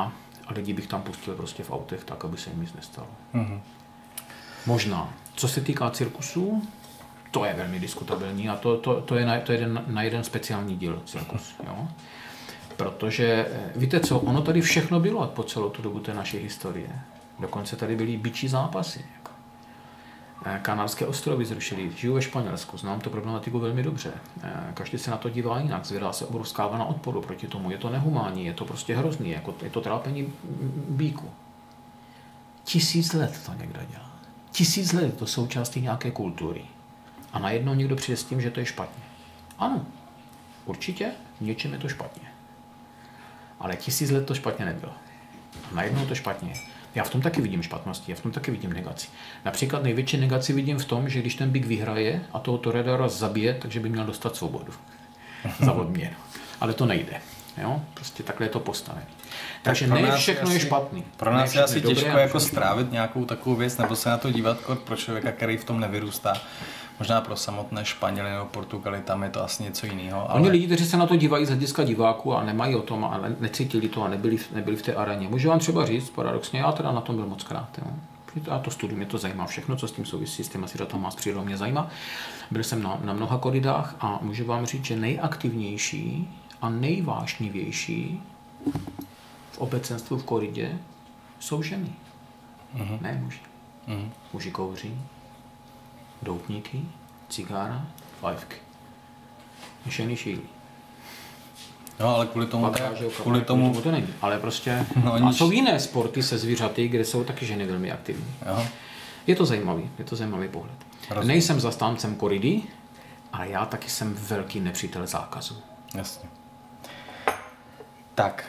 a lidi bych tam pustil prostě v autech tak, aby se jim nic nestalo. Mhm. Možná. Co se týká cirkusů, to je velmi diskutabilní a to je na jeden speciální díl cirkus. Jo? Protože víte co, ono tady všechno bylo po celou tu dobu té naší historie. Dokonce tady byly bičí zápasy. Kanárské ostrovy zrušili, žiju ve Španělsku, znám tu problematiku velmi dobře. Každý se na to dívá jinak, zvedá se obrovská vlna odporu proti tomu. Je to nehumánní, je to prostě hrozný, je to trápení bíku. 1000 let to někdo dělá. 1000 let je to součástí nějaké kultury. A najednou někdo přijde s tím, že to je špatně. Ano, určitě v něčem je to špatně. Ale 1000 let to špatně nebylo. A najednou to špatně je. Já v tom taky vidím špatnosti, já v tom taky vidím negaci. Například největší negaci vidím v tom, že když ten bík vyhraje a toho toreadora zabije, takže by měl dostat svobodu za odměnu. Ale to nejde. Jo? Prostě takhle je to postavené. Takže ne všechno je špatný. Pro nás je asi těžko jako strávit nějakou takovou věc, nebo se na to dívat pro člověka, který v tom nevyrůstá. Možná pro samotné Španěly nebo Portugaly, tam je to asi něco jiného. Ale... Oni lidi, kteří se na to dívají z hlediska diváků a nemají o tom a necítili to a nebyli v té aréně. Můžu vám třeba říct, paradoxně, já teda na tom byl moc krát. Jo. Já to studuju, mě to zajímá všechno, co s tím souvisí, s těma světama, s přírodou mě zajímá. Byl jsem na mnoha koridách a můžu vám říct, že nejaktivnější a nejvášnivější v obecenstvu v koridě jsou ženy. Ne muži. Muži kouří, doutníky, cigára, fajfky. Ženy šílí. No, ale kvůli tomu to není. Ale prostě a jsou jiné sporty se zvířaty, kde jsou taky ženy velmi aktivní. Jo. Je to zajímavý pohled. Rozumím. Nejsem zastáncem koridy, ale já taky jsem velký nepřítel zákazu. Jasně. Tak,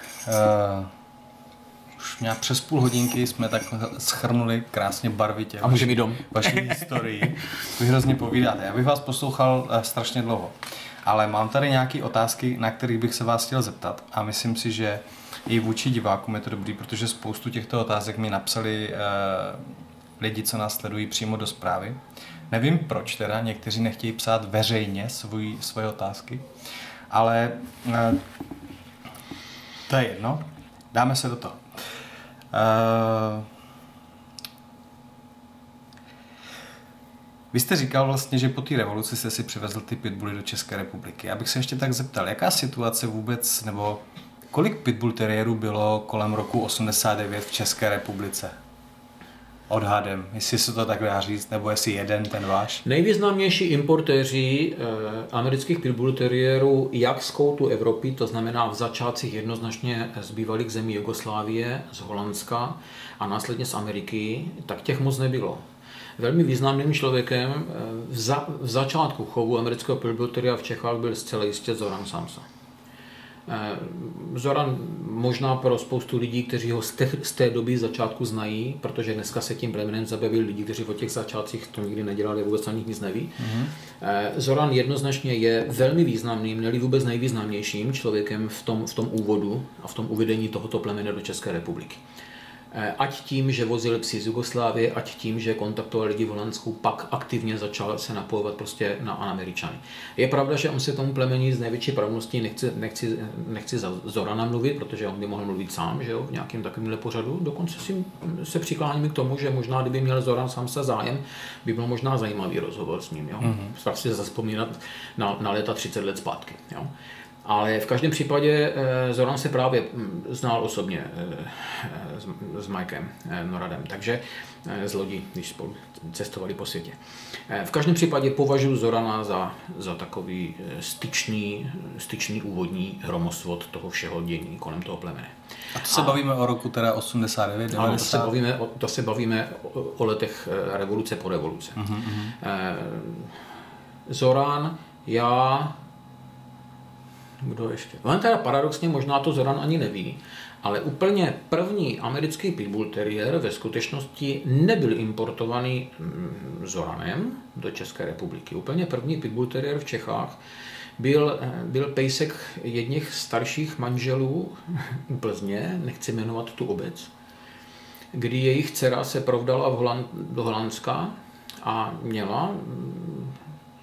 už nějak přes půl hodinky jsme tak shrnuli krásně barvitě. A můžeme jít dom. Vaší historii. Vy hrozně povídáte. Já bych vás poslouchal strašně dlouho. Ale mám tady nějaké otázky, na kterých bych se vás chtěl zeptat. A myslím si, že i vůči divákům je to dobrý, protože spoustu těchto otázek mi napsali lidi, co nás sledují přímo do zprávy. Nevím proč teda, někteří nechtějí psát veřejně svoje otázky, ale to je jedno. Dáme se do toho. Vy jste říkal vlastně, že po té revoluci jste si přivezl ty pitbully do České republiky. Já bych se ještě tak zeptal, jaká situace vůbec, nebo kolik pitbull terriérů bylo kolem roku 89 v České republice? Odhadem, jestli se to tak dá říct, nebo jestli jeden ten váš? Nejvýznamnější importéři amerických pitbull terriérů jak z koutu Evropy, to znamená v začátcích jednoznačně z bývalých zemí Jugoslávie, z Holandska a následně z Ameriky, tak těch moc nebylo. Velmi významným člověkem v začátku chovu amerického pitbull terriéra v Čechách byl zcela jistě Zoran Samsa. Zoran možná pro spoustu lidí, kteří ho z té doby začátku znají, protože dneska se tím plemenem zabavili lidi, kteří o těch začátcích to nikdy nedělali a vůbec o nich nic neví. Zoran jednoznačně je velmi významným, ne-li vůbec nejvýznamnějším člověkem v tom úvodu a v tom uvedení tohoto plemene do České republiky. Ať tím, že vozil psy z Jugoslávie, ať tím, že kontaktoval lidi v Holandsku, pak aktivně začal se napojovat prostě na Američany. Je pravda, že on se tomu plemení z největší pravností nechci za Zorana mluvit, protože on by mohl mluvit sám, že jo, v nějakém takovémhle pořadu. Dokonce se přikláním k tomu, že možná, kdyby měl Zoran sám se zájem, by byl možná zajímavý rozhovor s ním. Jo. Fakt si zavzpomínat na léta 30 let zpátky. Jo. Ale v každém případě Zoran se právě znal osobně s Mikem Noradem, takže z lodí, když spolu cestovali po světě. V každém případě považuji Zorana za takový styčný úvodní hromosvod toho všeho dění kolem toho plemene. A to se bavíme o roku teda 89, 90? Ano, to se bavíme o letech revoluce po revoluce. Zoran, kdo ještě? Len teda paradoxně možná to Zoran ani neví, ale úplně první americký pitbull terrier ve skutečnosti nebyl importovaný Zoranem do České republiky. Úplně první pitbull terrier v Čechách byl pejsek jedních starších manželů u Plzně, nechci jmenovat tu obec, kdy jejich dcera se provdala do Holandska a měla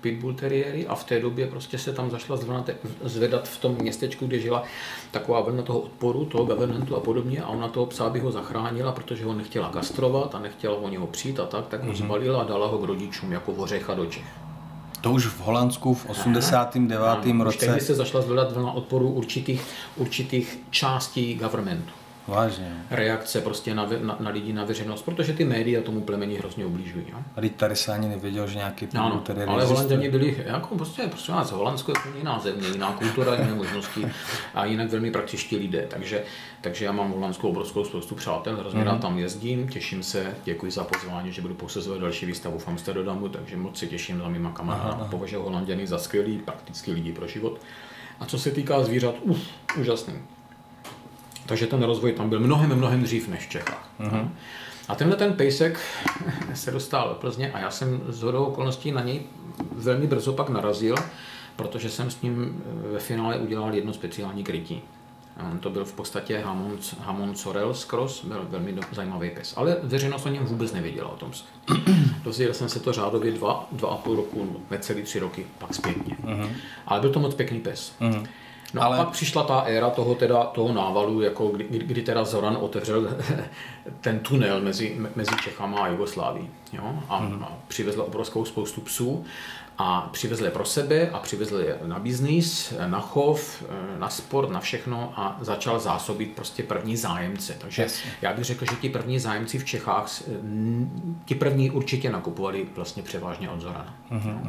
pitbull teriéry a v té době prostě se tam zašla zvedat v tom městečku, kde žila taková vlna toho odporu, toho governmentu a podobně a ona toho psa by ho zachránila, protože ho nechtěla kastrovat a nechtěla o něho přijít a tak ho zbalila a dala ho k rodičům jako ořecha do Čech. To už v Holandsku v 89. roce. Už tehdy se zašla zvedat vlna odporu určitých částí governmentu. Vážně. Reakce prostě na lidi, na veřejnost, protože ty média tomu plemeni hrozně ubližují. Jo? A tady se ani nevěděl, že nějaký pitbull teriér ale Holanděni byli, jako prostě nás, Holandsko je úplně jiná země, jiná kultura, jiné možnosti a jinak velmi praktičtí lidé. Takže já mám v Holandsku obrovskou spoustu přátel, hrozně rád tam jezdím, těším se, děkuji za pozvání, že budu posezovat další výstavu v Amsterdamu, takže moc se těším za mýma kamarády. Považuji Holanděny za skvělý, praktický lidi pro život. A co se týká zvířat, úžasný. Takže ten rozvoj tam byl mnohem dřív než v Čechách. A tenhle ten pejsek se dostal do Plzně a já jsem shodou okolností na něj velmi brzo pak narazil, protože jsem s ním ve finále udělal jedno speciální krytí. To byl v podstatě Hamon Sorels Cross, byl velmi zajímavý pes, ale veřejnost o něm vůbec nevěděla o tom. Dozvěděl jsem se to řádově 2,5 roku, necelý 3 roky, pak zpětně. Ale byl to moc pěkný pes. No ale... a pak přišla ta éra toho návalu, jako kdy teda Zoran otevřel ten tunel mezi Čechama a Jugoslávií. Jo? A přivezl obrovskou spoustu psů a přivezl je pro sebe a přivezl je na biznis, na chov, na sport, na všechno a začal zásobit prostě první zájemce. Takže já bych řekl, že ti první zájemci v Čechách, ti první určitě nakupovali vlastně převážně od Zorana.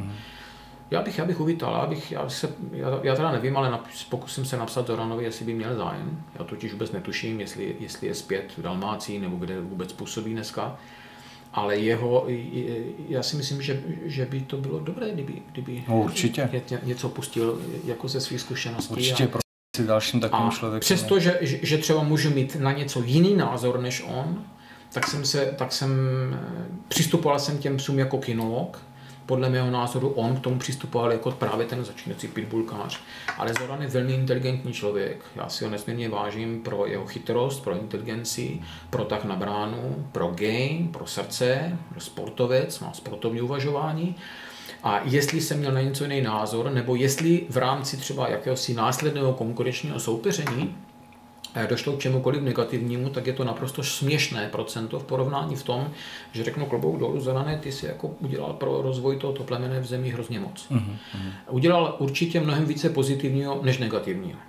Já bych uvítal, já teda nevím, ale pokusím se napsat Zoranovi, jestli by měl zájem. Já totiž vůbec netuším, jestli je zpět v Dalmácii nebo kde vůbec působí dneska. Ale já si myslím, že by to bylo dobré, kdyby určitě něco pustil jako ze svých zkušeností. Určitě pro dalším takovým člověkem. Přesto, že třeba můžu mít na něco jiný názor než on, tak jsem přistupoval jsem těm psům jako kinolog. Podle mého názoru on k tomu přistupoval jako právě ten začínající pitbullkář. Ale Zoran je velmi inteligentní člověk. Já si ho nesmírně vážím pro jeho chytrost, pro inteligenci, pro tah na bránu, pro game, pro srdce, sportovec, má sportovní uvažování. A jestli jsem měl na něco jiný názor, nebo jestli v rámci třeba jakéhosi následného konkurenčního soupeření došlo k čemukoliv negativnímu, tak je to naprosto směšné procento v porovnání v tom, že řeknu klobouk dolů, Zorane, ty si jako udělal pro rozvoj tohoto plemene v zemi hrozně moc. Udělal určitě mnohem více pozitivního než negativního.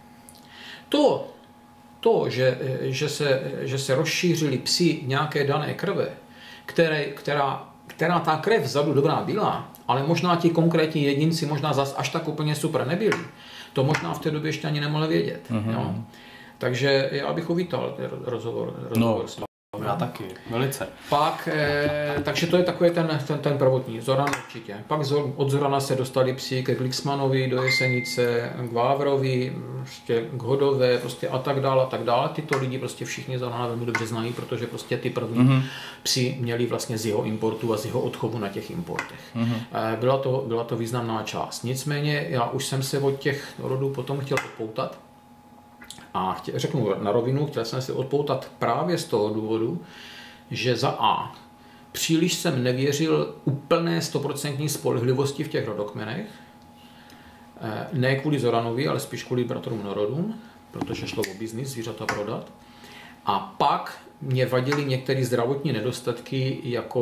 To, že se rozšířili psi nějaké dané krve, která ta krev vzadu dobrá byla, ale možná ti konkrétní jedinci možná zas až tak úplně super nebyli, to možná v té době ještě ani nemohli vědět. Jo? Takže já bych uvítal rozhovor s ním. Já taky, velice. Pak, takže to je takový ten prvotní, Zoran určitě. Pak od Zorana se dostali psi ke Glixmanovi, do Jesenice, k Vávrovi, prostě k Hodové, prostě a tak dále. Tyto lidi prostě všichni Zorana velmi dobře znají, protože prostě ty první psi měli vlastně z jeho importu a z jeho odchovu na těch importech. Byla to významná část. Nicméně já už jsem se od těch rodů potom chtěl odpoutat. A řeknu na rovinu, chtěl jsem si odpoutat právě z toho důvodu, že za A. Příliš jsem nevěřil úplné 100% spolehlivosti v těch rodokmenech. Ne kvůli Zoranovi, ale spíš kvůli bratrům Norodům, protože šlo o biznis zvířata prodat. A pak mě vadily některé zdravotní nedostatky,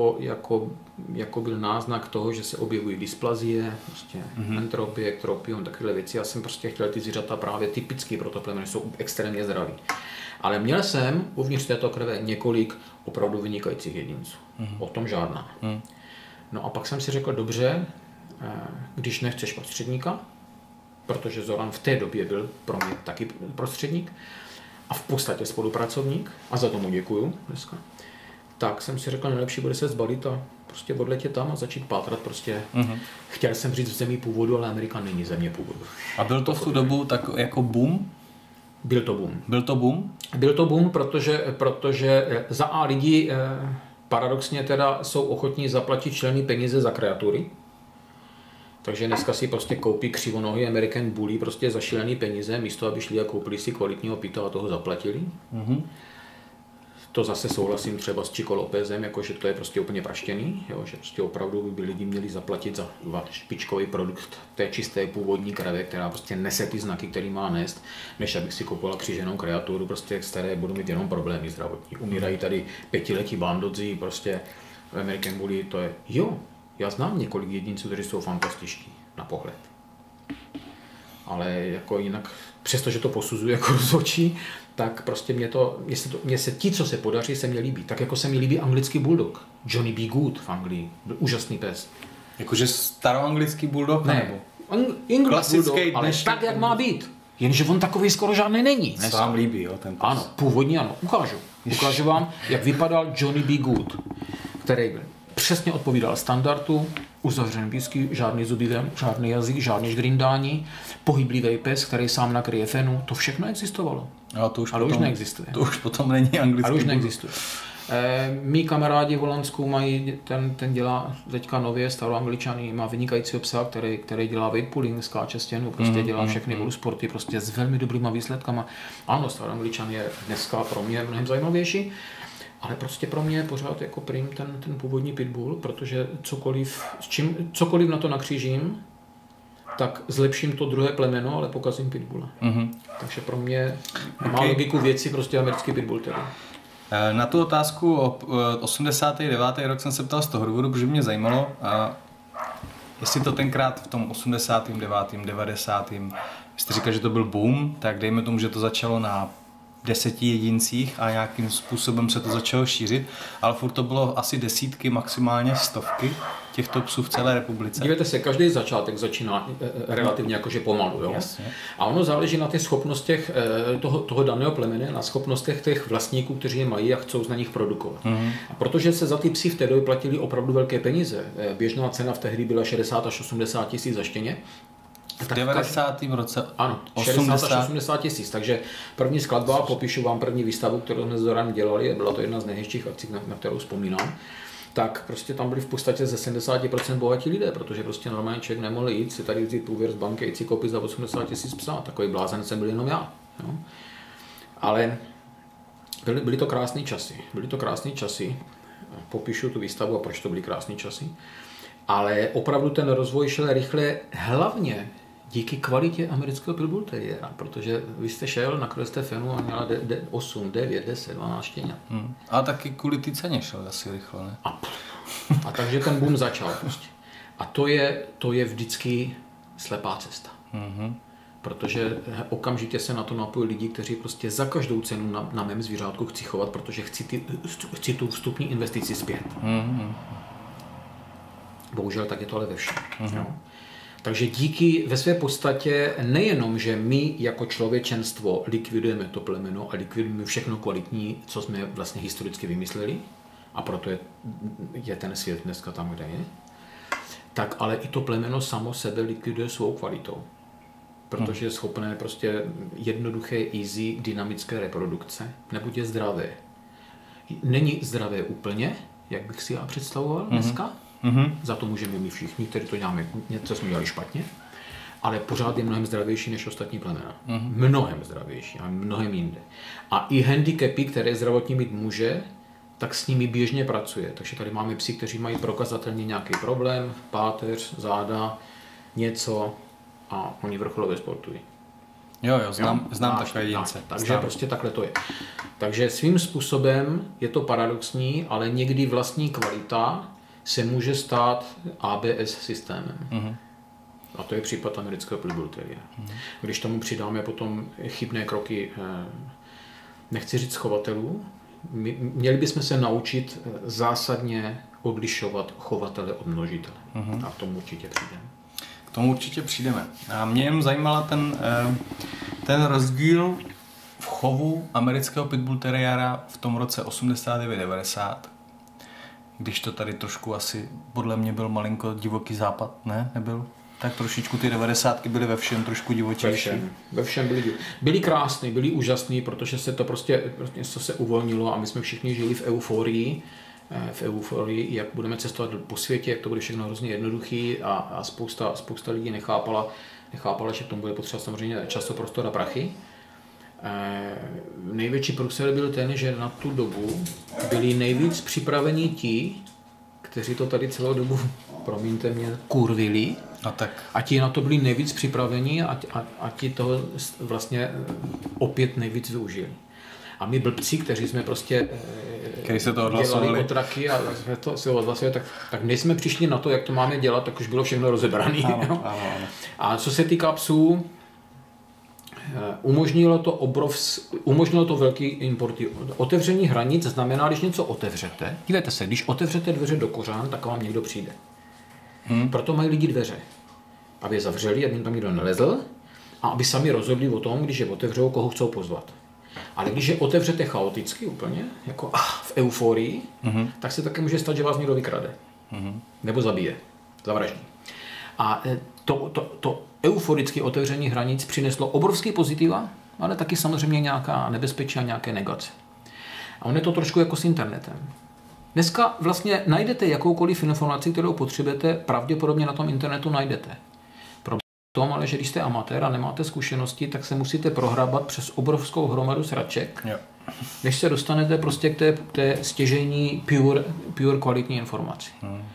jako byl náznak toho, že se objevují dysplazie, prostě entropie, ektropion, takové věci. Já jsem prostě chtěl ty zvířata právě typicky pro to plemeno, jsou extrémně zdraví. Ale měl jsem uvnitř této krve několik opravdu vynikajících jedinců. O tom žádná. No a pak jsem si řekl, dobře, když nechceš prostředníka, protože Zoran v té době byl pro mě taky prostředník, a v podstatě spolupracovník, a za tomu děkuju dneska, tak jsem si řekl, nejlepší bude se zbalit a prostě odletět tam a začít pátrat prostě. Chtěl jsem říct v zemi původu, ale Amerika není země původu. A byl to v tu dobu tak jako boom? Byl to boom. Byl to boom, protože za A lidi paradoxně teda jsou ochotní zaplatit členní peníze za kreatury. Takže dneska si prostě koupí křivonohý American Bully prostě za šílený peníze, místo aby šli a koupili si kvalitního pita a toho zaplatili. To zase souhlasím třeba s Chico Lópezem, jakože to je prostě úplně praštěný, jo, že prostě opravdu by lidi měli zaplatit za špičkový produkt té čisté původní krave, která prostě nese ty znaky, který má nést, než abych si koupila kříženou kreaturu, prostě z které budu mít jenom problémy zdravotní. Umírají tady 5letí bandodzi, prostě v American Bulli, to je, jo, já znám několik jedinců, kteří jsou fantastičtí na pohled. Ale jako jinak, přestože to posuzuji jako rozhodčí, tak prostě mě se ti, co se podaří, se mě líbí. Tak jako se mi líbí anglický bulldog. Johnny B. Good v Anglii. Byl úžasný pes. Jakože staroanglický bulldog? Ne, English bulldog, ale tak, jak má být. Jenže on takový skoro žádný není. Se vám líbí, jo, ten pes? Ano, původně ano. Ukážu vám, jak vypadal Johnny B. Good, který byl. Přesně odpovídal standardu, uzavřený písky, žádný zuby ven, žádný jazyk, žádný žgrindání, pohyblivý pes, který sám nakryje fenu, to všechno existovalo. Ale už neexistuje. To už potom není anglický. Ale už neexistuje. Mí kamarádi v Holandsku mají, ten dělá teďka nově, staroangličaný, má vynikajícího psa, který dělá weight pulling, skáče stěnu, prostě dělá všechny sporty prostě s velmi dobrýma výsledkama. Ano, staroangličan je dneska pro mě mnohem zajímavější, ale prostě pro mě je pořád jako prim ten původní pitbull, protože cokoliv na to nakřížím, tak zlepším to druhé plemeno, ale pokazím pitbulla. Takže pro mě má logiku věci prostě americký pitbull tedy. Na tu otázku o 89. rok jsem se ptal z toho důvodu, protože mě zajímalo, jestli to tenkrát v tom 89. 90. jste říkal, že to byl boom, tak dejme tomu, že to začalo na 10 jedincích a nějakým způsobem se to začalo šířit, ale furt to bylo asi desítky, maximálně stovky těchto psů v celé republice. Dívejte se, každý začátek začíná relativně jakože pomalu, jo? Jasně. A ono záleží na těch schopnostech toho daného plemene, na schopnostech těch vlastníků, kteří je mají a chcou z na nich produkovat. A protože se za ty psy v té době platili opravdu velké peníze, běžná cena v tehdy byla 60 až 80 tisíc za štěně, v 90. roce ano, 60 až 80 tisíc, takže první skladba, popíšu vám první výstavu, kterou jsme s Zoranem dělali, byla to jedna z nejhezčích akcí, na kterou vzpomínám, tak prostě tam byli v podstatě ze 70% bohatí lidé, protože prostě normálně člověk nemohl jít si tady vzít úvěr z banky, jít si koupit za 80 tisíc psa, takový blázen jsem byl jenom já. Jo? Ale byly to krásné časy, popíšu tu výstavu a proč to byly krásné časy, ale opravdu ten rozvoj šel rychle hlavně díky kvalitě amerického pitbull teriéra, protože vy jste šel, nakryl jste fenu a měla 8, 9, 10, 12 štěňat. A taky kvůli ty ceně šel asi rychle, ne? A takže ten boom začal prostě. A to je vždycky slepá cesta. Protože okamžitě se na to napojí lidi, kteří prostě za každou cenu na mém zvířátku chci chovat, protože chci tu vstupní investici zpět. Bohužel tak je to ale ve všem. Takže díky ve své podstatě nejenom, že my jako člověčenstvo likvidujeme to plemeno a likvidujeme všechno kvalitní, co jsme vlastně historicky vymysleli, a proto je ten svět dneska tam, kde je, tak ale i to plemeno samo sebe likviduje svou kvalitou. Protože je schopné prostě jednoduché, easy, dynamické reprodukce, neboť je zdravé. Není zdravé úplně, jak bych si já představoval dneska, za to můžeme my všichni, kteří to děláme, něco jsme dělali špatně, ale pořád je mnohem zdravější než ostatní plemena. Mnohem zdravější a mnohem jinde. A i handicapy, které zdravotní mít může, tak s nimi běžně pracuje. Takže tady máme psy, kteří mají prokazatelně nějaký problém, páteř, záda, něco a oni vrcholově sportují. Jo, znám takové jedince. Takže prostě takhle to je. Takže svým způsobem je to paradoxní, ale někdy vlastní kvalita se může stát ABS systémem. A to je případ amerického pitbull teriéra. Když tomu přidáme potom chybné kroky, nechci říct chovatelů, měli bychom se naučit zásadně odlišovat chovatele od množitele. A k tomu určitě přijdeme. K tomu určitě přijdeme. A mě jen zajímala ten rozdíl v chovu amerického pitbull teriéra v tom roce 89-90. Když to tady trošku asi podle mě byl malinko divoký západ, ne? Nebyl? Tak trošičku ty 90 byly ve všem trošku divočejší. Ve všem byly krásný, byly úžasný, protože se to prostě se uvolnilo a my jsme všichni žili v euforii, jak budeme cestovat po světě, jak to bude všechno hrozně jednoduchý a spousta lidí nechápala, že k tomu bude potřeba samozřejmě často prostor a prachy. Největší průser byl ten, že na tu dobu byli nejvíc připraveni ti, kteří to tady celou dobu, promiňte mě, kurvili. No tak. A ti na to byli nejvíc připraveni a ti toho vlastně opět nejvíc využili. A my blbci, kteří jsme prostě se to dělali otraky a to se odhlasovali, tak než jsme přišli na to, jak to máme dělat, tak už bylo všechno rozebrané. Ano. A co se týká psů, umožnilo to velký import. Otevření hranic znamená, když něco otevřete. Dívejte se, když otevřete dveře do kořán, tak vám někdo přijde. Proto mají lidi dveře. Aby je zavřeli, aby tam nikdo nelezl a aby sami rozhodli o tom, když je otevřou, koho chcou pozvat. Ale když je otevřete chaoticky úplně, jako v euforii, tak se také může stát, že vás někdo vykrade. Nebo zabije. Zavraždí. A to euforické otevření hranic přineslo obrovský pozitiva, ale taky samozřejmě nějaká nebezpečí a nějaké negace. A on je to trošku jako s internetem. Dneska vlastně najdete jakoukoliv informaci, kterou potřebujete, pravděpodobně na tom internetu najdete. Problém je v tom, ale že když jste amatér a nemáte zkušenosti, tak se musíte prohrabat přes obrovskou hromadu sraček, než se dostanete prostě k té stěžejní pure kvalitní informaci.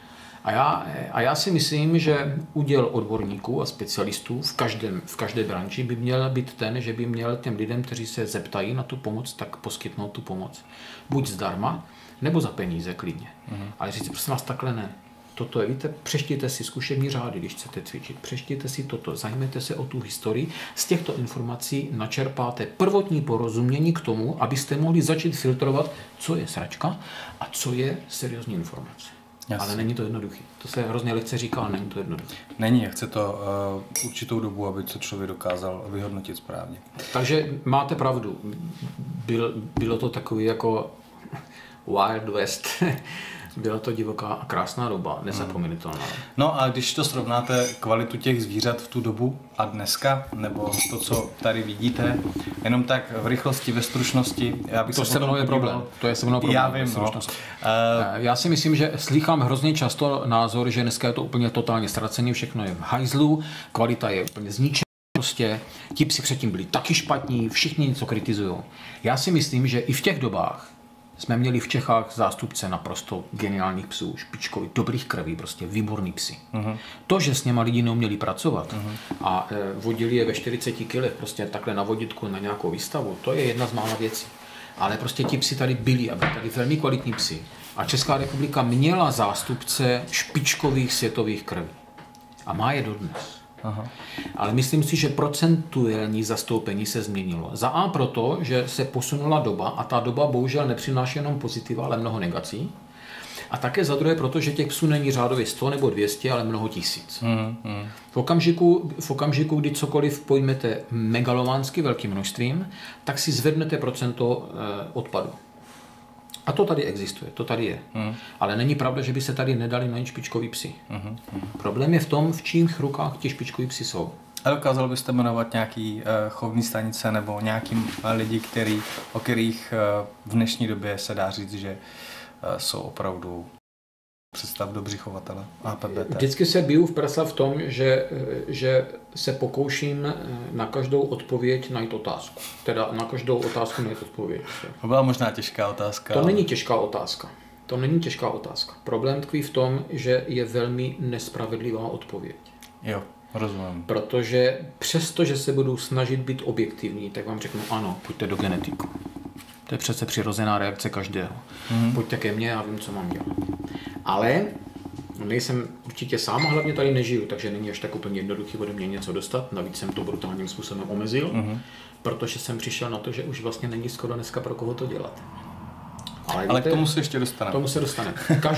A já si myslím, že úděl odborníků a specialistů v každé branži by měl být ten, že by měl těm lidem, kteří se zeptají na tu pomoc, tak poskytnout tu pomoc. Buď zdarma, nebo za peníze klidně. Ale říct, prosím vás, takhle ne. Toto je, víte, přečtěte si zkušební řády, když chcete cvičit. Přečtěte si toto, zajměte se o tu historii. Z těchto informací načerpáte prvotní porozumění k tomu, abyste mohli začít filtrovat, co je sračka a co je seriózní informace. Jasně. Ale není to jednoduché. To se hrozně lehce říká, ale není to jednoduché. Není, chce to určitou dobu, aby to člověk dokázal vyhodnotit správně. Takže máte pravdu. Bylo to takový jako Wild West. Byla to divoká a krásná doba, nezapomenutelná. No a když to srovnáte kvalitu těch zvířat v tu dobu a dneska, nebo to, co tady vidíte, jenom tak v rychlosti, ve stručnosti, já bych to se mnou je problém. To je se mnou problém. Já vím, no. Já si myslím, že slýchám hrozně často názor, že dneska je to úplně totálně ztracený, všechno je v hajzlu, kvalita je úplně zničená. Prostě ti psi předtím byli taky špatní, všichni něco kritizují. Já si myslím, že i v těch dobách jsme měli v Čechách zástupce naprosto geniálních psů, špičkových, dobrých krví, prostě výborný psi. To, že s něma lidi neuměli pracovat a vodili je ve 40 kilech prostě takhle na vodítku na nějakou výstavu, to je jedna z mála věcí. Ale prostě ti psi tady byli a byli tady velmi kvalitní psi. A Česká republika měla zástupce špičkových světových krví. A má je dodnes. Ale myslím si, že procentuální zastoupení se změnilo. Za A proto, že se posunula doba a ta doba bohužel nepřináší jenom pozitiva, ale mnoho negací. A také za druhé proto, že těch psů není řádově 100 nebo 200, ale mnoho tisíc. V okamžiku, kdy cokoliv pojmete megalománsky velkým množstvím, tak si zvednete procento odpadu. A to tady existuje, to tady je. Ale není pravda, že by se tady nedali najít špičkoví psi. Problém je v tom, v čích rukách ti špičkoví psi jsou. A dokázal byste jmenovat nějaký chovní stanice nebo nějakým lidi, o kterých v dnešní době se dá říct, že jsou opravdu představ dobří chovatele APBT? Vždycky se biju v prsa v tom, že se pokouším na každou odpověď najít otázku. Teda na každou otázku najít odpověď. To byla možná těžká otázka. To není těžká otázka. To není těžká otázka. Problém tkví v tom, že je velmi nespravedlivá odpověď. Jo, rozumím. Protože přesto, že se budu snažit být objektivní, tak vám řeknu ano, pojďte do genetiku. To je přece přirozená reakce každého. Pojďte ke mně, já vím, co mám dělat. Ale nejsem určitě sám a hlavně tady nežiju, takže není až tak úplně jednoduchý ode mě něco dostat. Navíc jsem to brutálním způsobem omezil, protože jsem přišel na to, že už vlastně není skoro dneska pro koho to dělat. Ale víte, k tomu se ještě dostaneme. K tomu se dostaneme.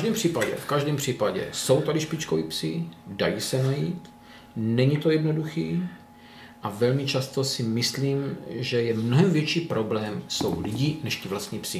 V každém případě jsou tady špičkoví psi, dají se najít, není to jednoduchý a velmi často si myslím, že je mnohem větší problém jsou lidi než ti vlastní psi.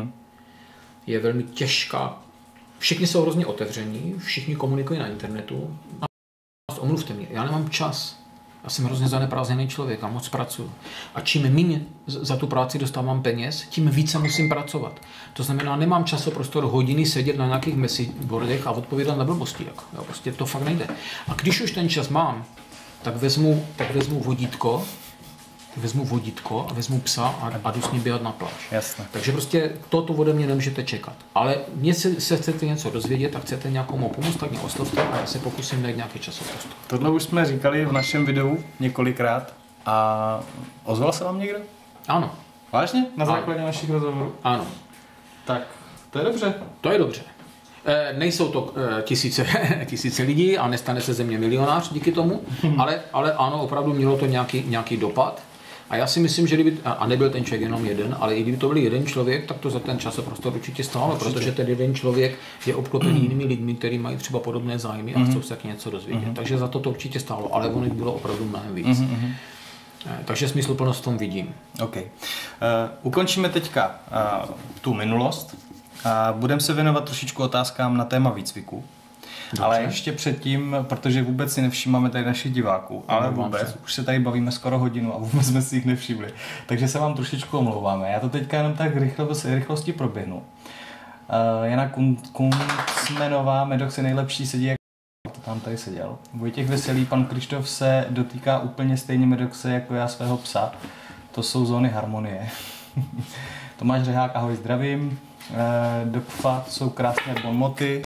Je velmi těžká. Všichni jsou hrozně otevření, všichni komunikují na internetu. Omluvte mě, já nemám čas. Já jsem hrozně zaneprázdněný člověk a moc pracuji. A čím méně za tu práci dostávám peněz, tím více musím pracovat. To znamená, nemám časoprostor hodiny sedět na nějakých messageboardech a odpovídat na blbosti. Jo, prostě to fakt nejde. A když už ten čas mám, tak vezmu vodítko vezmu vodítko a vezmu psa a jdu s ním běhat na pláž. Jasně. Takže prostě toto ode mě nemůžete čekat. Ale mě se chcete něco dozvědět a chcete nějakomu pomoct, tak mě oslovte a já se pokusím najít nějaký časoprostor. Tohle už jsme říkali v našem videu několikrát a ozval se vám někdo? Ano. Vážně? Na základě našich rozhovorů? Ano. Tak, to je dobře. To je dobře. Nejsou to tisíce lidí a nestane se ze mě milionář díky tomu, ale ano, opravdu mělo to nějaký dopad. A já si myslím, že kdyby, a nebyl ten člověk jenom jeden, ale i kdyby to byl jeden člověk, tak to za ten čas prostor určitě stálo, protože ten jeden člověk je obklopený jinými lidmi, kteří mají třeba podobné zájmy a chcou se taky něco dozvědět. Takže za to určitě stálo, ale ono bylo opravdu mnohem víc. Takže smysluplnost v tom vidím. OK. Ukončíme teďka tu minulost a budeme se věnovat trošičku otázkám na téma výcviku. Dobře. Ale ještě předtím, protože vůbec si nevšímáme tady našich diváků, ale vůbec, už se tady bavíme skoro hodinu a vůbec jsme si jich nevšimli. Takže se vám trošičku omlouváme. Já to teďka jenom tak rychlosti proběhnu. Jana Kunzmenová, Medox je nejlepší, sedí jak to tam tady seděl. Vojtěch Veselý, pan Krištof se dotýká úplně stejně Medoxe jako já svého psa. To jsou zóny harmonie. Tomáš Řehák, ahoj, zdravím. Dokfa, to jsou krásné bonmoty.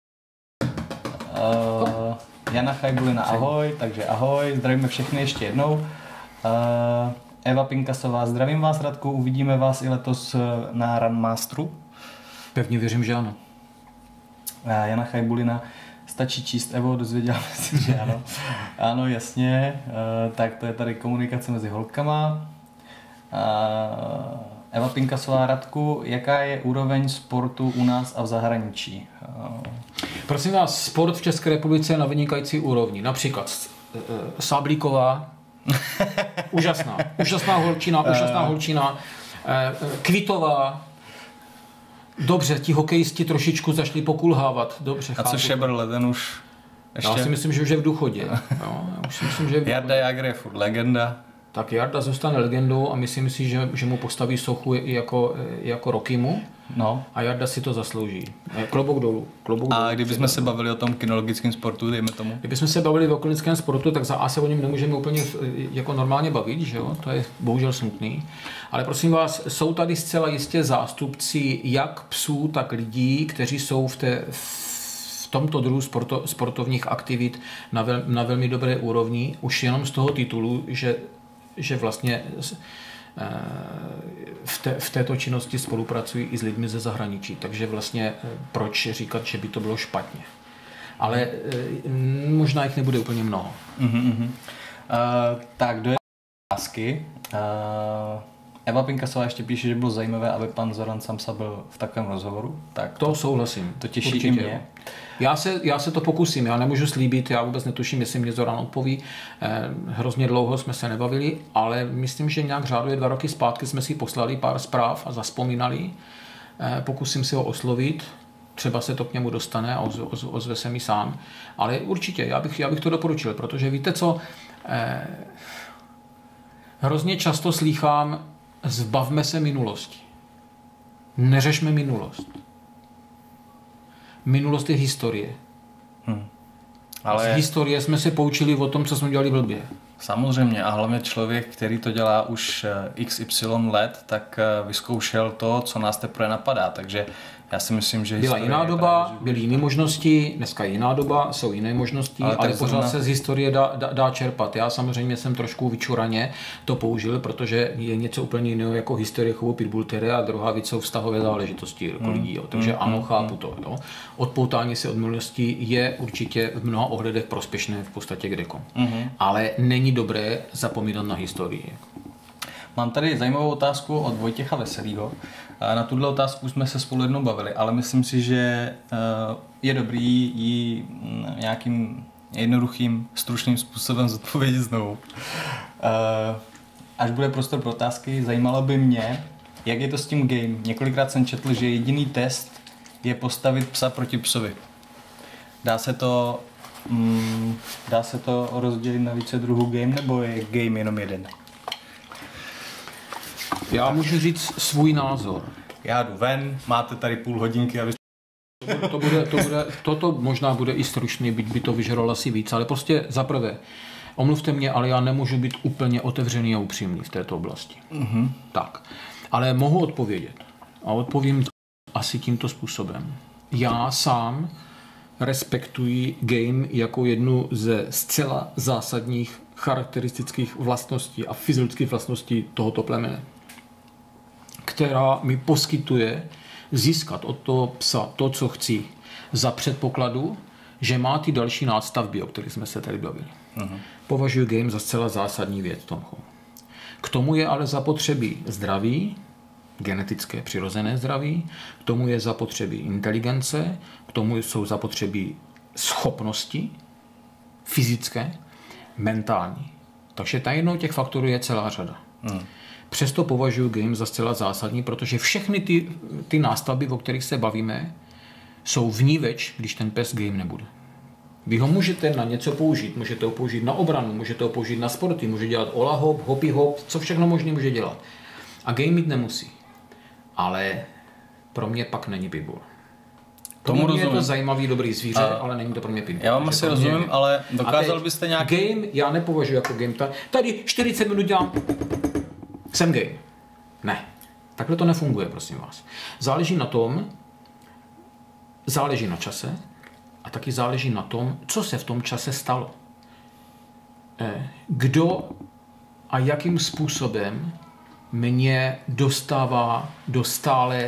Jana Chajbulina, ahoj, takže ahoj, zdravíme všechny ještě jednou. Eva Pinkasová, zdravím vás, Radku, uvidíme vás i letos na Runmasteru. Pevně věřím, že ano. Jana Chajbulina, stačí číst, Evo, dozvěděla si, že ano. Ano, jasně, tak to je tady komunikace mezi holkama. Eva Pinkasová, Radku, jaká je úroveň sportu u nás a v zahraničí? Prosím vás, sport v České republice je na vynikající úrovni. Například Sáblíková, úžasná holčina, Kvitová, dobře, ti hokejisti trošičku zašli pokulhávat. Dobře, a co Šebrle, ten už ještě... Já si myslím, že už je v důchodě. Jarda Jágr je furt legenda. Tak Jarda zůstane legendou a myslím si, že mu postaví sochu jako Rockymu. No. A Jarda si to zaslouží. Klobouk dolů. A kdybychom se bavili o tom kinologickém sportu, dejme tomu? Kdybychom se bavili o kinologickém sportu, tak za A se o něm nemůžeme úplně jako normálně bavit, že jo? To je bohužel smutný. Ale prosím vás, jsou tady zcela jistě zástupci jak psů, tak lidí, kteří jsou v tomto druhu sportovních aktivit na velmi dobré úrovni, už jenom z toho titulu, že vlastně v této činnosti spolupracují i s lidmi ze zahraničí. Takže vlastně proč říkat, že by to bylo špatně. Ale možná jich nebude úplně mnoho. Tak, do otázky. Eva Pinkasová ještě píše, že bylo zajímavé, aby pan Zoran Samsa byl v takovém rozhovoru. Tak to souhlasím. To těší i mě. Já se to pokusím, já nemůžu slíbit, já vůbec netuším, jestli mě Zoran odpoví. Hrozně dlouho jsme se nebavili, ale myslím, že nějak řádově 2 roky zpátky jsme si poslali pár zpráv a zazpomínali. Pokusím se ho oslovit, třeba se to k němu dostane a ozve se mi sám. Ale určitě, já bych to doporučil, protože víte co, hrozně často slýchám, zbavme se minulosti. Neřešme minulost. Minulost je historie. Ale z historie jsme se poučili o tom, co jsme dělali blbě. Samozřejmě a hlavně člověk, který to dělá už XY let, tak vyzkoušel to, co nás teprve napadá. Takže já si myslím, že byla jiná doba, byly jiné možnosti, dneska je jiná doba, jsou jiné možnosti, ale pořád se z historie dá čerpat. Já samozřejmě jsem trošku vyčuraně to použil, protože je něco úplně jiného jako historie chovu pitbull terriera a druhá věc jsou vztahové záležitosti jako lidí. Takže ano, chápu to. Jo. Odpoutání se od minulosti je určitě v mnoha ohledech prospěšné v podstatě kdekom. Ale není dobré zapomínat na historii. Mám tady zajímavou otázku od Vojtěcha Veselýho. Na tuhle otázku jsme se spolu jednou bavili, ale myslím si, že je dobrý ji nějakým jednoduchým, stručným způsobem zodpovědět znovu. Až bude prostor pro otázky, zajímalo by mě, jak je to s tím game. Několikrát jsem četl, že jediný test je postavit psa proti psovi. Dá se to rozdělit na více druhů game, nebo je game jenom jeden? Já můžu říct svůj názor. Já jdu ven, máte tady půl hodinky a vy... Toto možná bude i stručný, byť by to vyžralo asi víc, ale prostě za prvé, Omluvte mě, ale já nemůžu být úplně otevřený a upřímný v této oblasti. Tak. Ale mohu odpovědět. A odpovím asi tímto způsobem. Já sám respektuji game jako jednu ze zcela zásadních charakteristických vlastností a fyzických vlastností tohoto plemene, která mi poskytuje získat od toho psa to, co chci, za předpokladu, že má ty další nástavby, o kterých jsme se tady bavili. Považuji game za zcela zásadní věc, Tomku. K tomu je ale zapotřebí zdraví, genetické přirozené zdraví, k tomu je zapotřebí inteligence, k tomu jsou zapotřebí schopnosti fyzické, mentální. Takže jednou těch faktorů je celá řada. Přesto považuji game za zcela zásadní, protože všechny ty nástavby, o kterých se bavíme, jsou vníveč, když ten pes game nebude. Vy ho můžete na něco použít, můžete ho použít na obranu, můžete ho použít na sporty, může dělat ola hop, hoppy hop, co všechno možné může dělat. A game mít nemusí. Ale pro mě pak není pitbull. Tomu rozumím. Je to zajímavý, dobrý zvíře, ale není to pro mě pitbull. Já vám asi rozumím, ale dokázal byste nějaký... Game já nepovažuji jako game. Tady 40 minut dělám... Jsem game. Ne. Takhle to nefunguje, prosím vás. Záleží na tom, záleží na čase a taky záleží na tom, co se v tom čase stalo. Kdo a jakým způsobem mě dostává do stále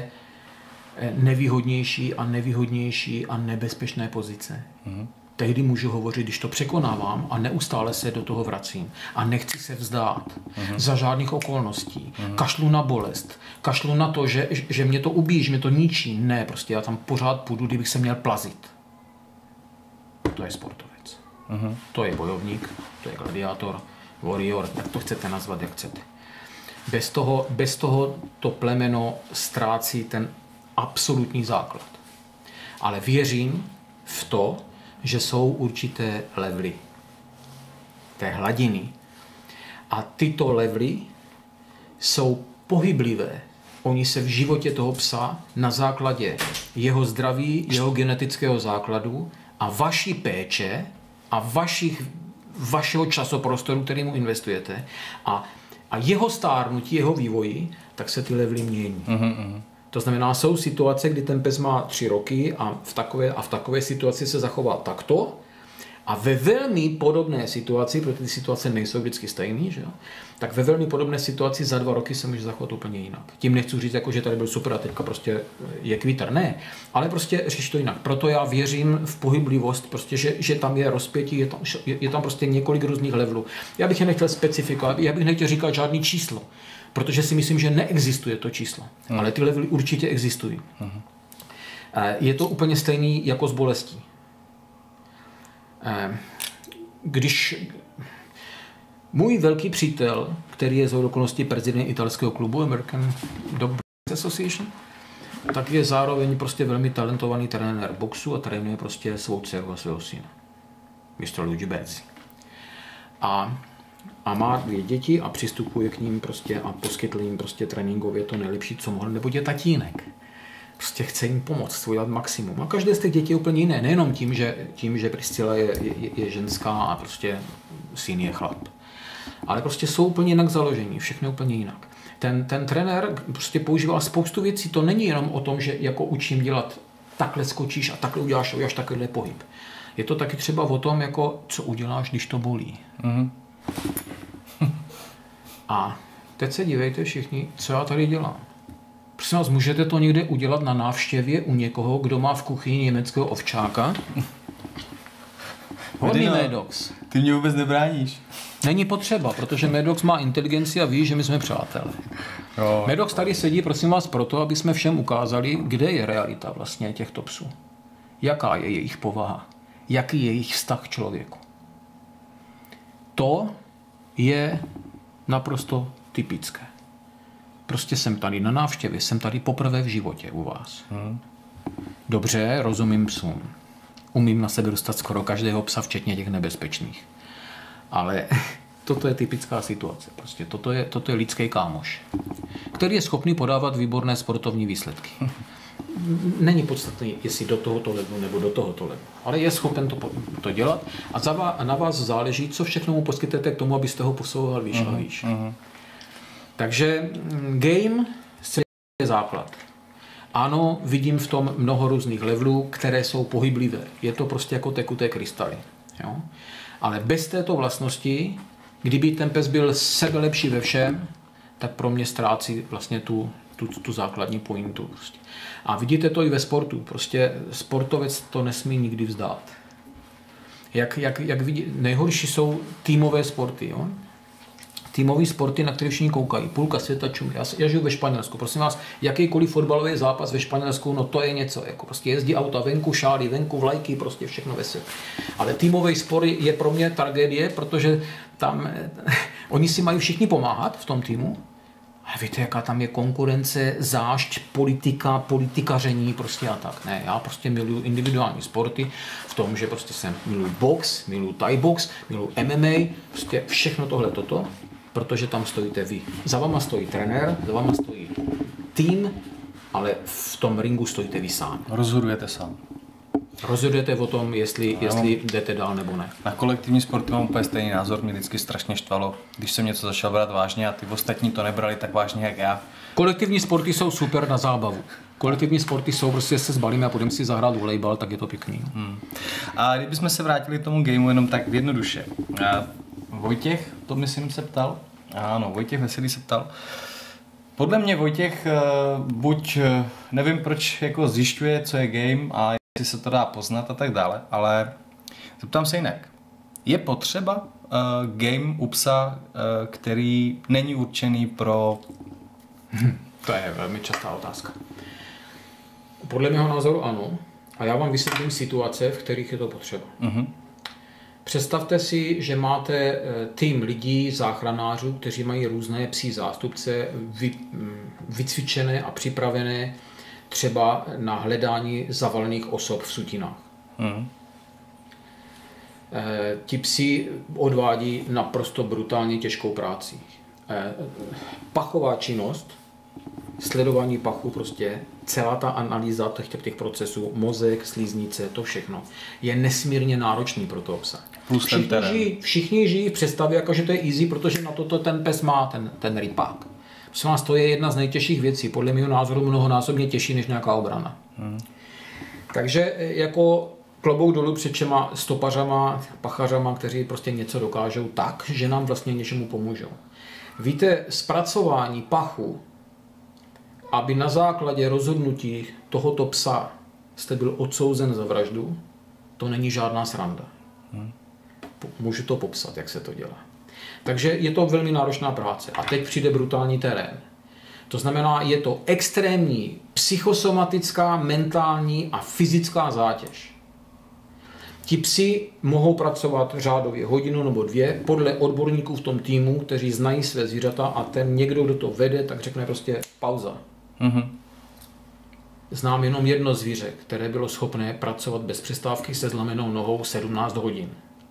nevýhodnější a nebezpečné pozice. Tehdy můžu hovořit, když to překonávám a neustále se do toho vracím a nechci se vzdát za žádných okolností. Kašlu na bolest, kašlu na to, že mě to ubíjí, že mě to ničí. Ne, prostě já tam pořád půjdu, kdybych se měl plazit. To je sportovec. To je bojovník, to je gladiátor, warrior, jak to chcete nazvat, jak chcete. Bez toho to plemeno ztrácí ten absolutní základ. Ale věřím v to, že jsou určité levely té hladiny. A tyto levely jsou pohyblivé. Oni se v životě toho psa na základě jeho zdraví, jeho genetického základu a vaší péče a vašeho časoprostoru, který mu investujete a jeho stárnutí, jeho vývoji, tak se ty levely mění. To znamená, jsou situace, kdy ten pes má 3 roky a v takové situaci se zachová takto a ve velmi podobné situaci, protože ty situace nejsou vždycky stejný, že jo? Tak ve velmi podobné situaci za 2 roky se může zachovat úplně jinak. Tím nechci říct, jako, že tady byl super a teďka prostě je kvítr. Ne, ale prostě řeší to jinak. Proto já věřím v pohyblivost, prostě, že tam je rozpětí, je tam prostě několik různých levelů. Já bych je nechtěl specifikovat, já bych nechtěl říkat žádný číslo, protože si myslím, že neexistuje to číslo. Ale ty levely určitě existují. Je to úplně stejný jako s bolestí. Když můj velký přítel, který je z okolností prezident italského klubu American Dog Association, tak je zároveň prostě velmi talentovaný trenér boxu a trénuje prostě svou dceru a svého syna. Mr. Luigi Bezzi. A má 2 děti a přistupuje k ním prostě a poskytl jim prostě tréninkově to nejlepší, co mohl, nebo je tatínek. Prostě chce jim pomoct, chce udělat maximum. A každé z těch dětí je úplně jiné. Nejenom tím, že Priscila je ženská a prostě syn je chlap. Ale prostě jsou úplně jinak založení, všechno úplně jinak. Ten trenér prostě používá spoustu věcí. To není jenom o tom, že jako učím dělat takhle skočíš a takhle uděláš takovýhle pohyb. Je to taky třeba o tom, jako co uděláš, když to bolí. A teď se dívejte všichni, co já tady dělám. Prosím vás, můžete to někde udělat na návštěvě u někoho, kdo má v kuchyni německého ovčáka? Hodný Maddox. Ty mě vůbec nebráníš. Není potřeba, protože Maddox má inteligenci a ví, že my jsme přátelé. Maddox tady sedí, prosím vás, proto, aby jsme všem ukázali, kde je realita vlastně těchto psů. Jaká je jejich povaha. Jaký je jejich vztah k člověku. To je naprosto typické. Prostě jsem tady na návštěvě, jsem tady poprvé v životě u vás. Dobře, rozumím psům. Umím na sebe dostat skoro každého psa, včetně těch nebezpečných. Ale toto je typická situace. Prostě toto je lidský kámoš, který je schopný podávat výborné sportovní výsledky. není podstatné, jestli do tohoto levelu nebo do tohoto levelu, ale je schopen to dělat a na vás záleží, co všechno mu poskytujete k tomu, abyste ho posouval výš a výš. Takže game je základ. Ano, vidím v tom mnoho různých levelů, které jsou pohyblivé. Je to prostě jako tekuté krystaly. Jo? Ale bez této vlastnosti, kdyby ten pes byl sebelepší ve všem, tak pro mě ztrácí vlastně tu základní pointu. Prostě. A vidíte to i ve sportu. Prostě sportovec to nesmí nikdy vzdát. Jak vidí, nejhorší jsou týmové sporty. Jo? Týmové sporty, na které všichni koukají. Půlka světa čumí. Já žiju ve Španělsku. Prosím vás, jakýkoliv fotbalový zápas ve Španělsku, no to je něco. Jako prostě jezdí auta venku, šály venku, vlajky, prostě všechno ve světě. Ale týmový sport je pro mě tragédie, protože tam oni si mají všichni pomáhat v tom týmu. A víte, jaká tam je konkurence, zášť, politikaření prostě a tak. Ne, já prostě miluju individuální sporty v tom, že prostě miluju box, miluju thai box, miluju MMA, prostě všechno tohle toto, protože tam stojíte vy. Za váma stojí trenér, za váma stojí tým, ale v tom ringu stojíte vy sám. Rozhodujete sám. Rozhodujete o tom, jestli jdete dál nebo ne. Na kolektivní sporty mám úplně stejný názor, mě vždycky strašně štvalo, když jsem něco začal brát vážně a ty ostatní to nebrali tak vážně jak já. Kolektivní sporty jsou super na zábavu. Kolektivní sporty jsou prostě se zbalíme a půjdeme si zahrát volejbal, tak je to pěkný. A kdybychom se vrátili k tomu gameu jenom tak jednoduše. Vojtěch, to myslím se ptal. Ano, Vojtěch Veselý se ptal. Podle mě Vojtěch buď, nevím proč jako zjišťuje, co je game a jestli se to dá poznat a tak dále, ale zeptám se jinak. Je potřeba game u psa, který není určený pro... To je velmi častá otázka. Podle mého názoru ano. A já vám vysvětlím situace, v kterých je to potřeba. Představte si, že máte tým lidí, záchranářů, kteří mají různé psí zástupce, vycvičené a připravené třeba na hledání zavalených osob v sutinách. Ti psi odvádí naprosto brutálně těžkou práci. Pachová činnost, sledování pachu, prostě celá ta analýza těch procesů, mozek, sliznice, to všechno je nesmírně náročný pro toho psa. Všichni žijí v představě, jako že to je easy, protože na toto ten pes má ten rypák. Prosím vás, to je jedna z nejtěžších věcí, podle mého názoru mnohonásobně těžší než nějaká obrana. Takže jako klobouk dolů před všema stopařama, pachařama, kteří prostě něco dokážou tak, že nám vlastně něčemu pomůžou. Víte, zpracování pachu, aby na základě rozhodnutí tohoto psa jste byl odsouzen za vraždu, to není žádná sranda. Můžu to popsat, jak se to dělá. Takže je to velmi náročná práce. A teď přijde brutální terén. To znamená, je to extrémní psychosomatická, mentální a fyzická zátěž. Ti psi mohou pracovat řádově hodinu nebo dvě podle odborníků v tom týmu, kteří znají své zvířata a ten někdo, kdo to vede, tak řekne prostě pauza. Znám jenom jedno zvíře, které bylo schopné pracovat bez přestávky se zlomenou nohou 17 hodin.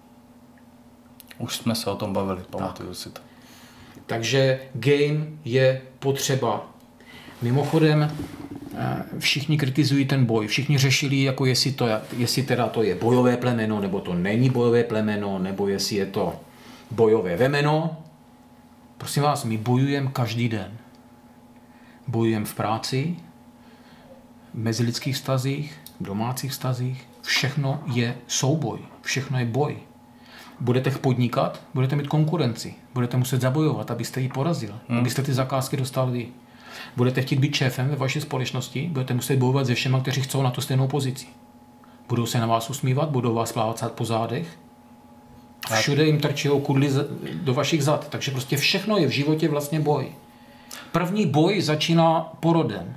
Už jsme se o tom bavili, pamatuju si to. Takže game je potřeba. Mimochodem, všichni kritizují ten boj. Všichni řešili, jako jestli teda to je bojové plemeno, nebo to není bojové plemeno, nebo jestli je to bojové vemeno. Prosím vás, my bojujeme každý den. Bojujeme v práci, v mezilidských vztazích, v domácích vztazích. Všechno je souboj. Všechno je boj. Budete podnikat, budete mít konkurenci. Budete muset zabojovat, abyste ji porazil. Abyste ty zakázky dostal vy. Budete chtít být šéfem ve vaší společnosti, budete muset bojovat se všema, kteří chcou na to stejnou pozici. Budou se na vás usmívat, budou vás plácat po zádech. Všude jim trčí kudly do vašich zad. Takže prostě všechno je v životě vlastně boj. První boj začíná porodem.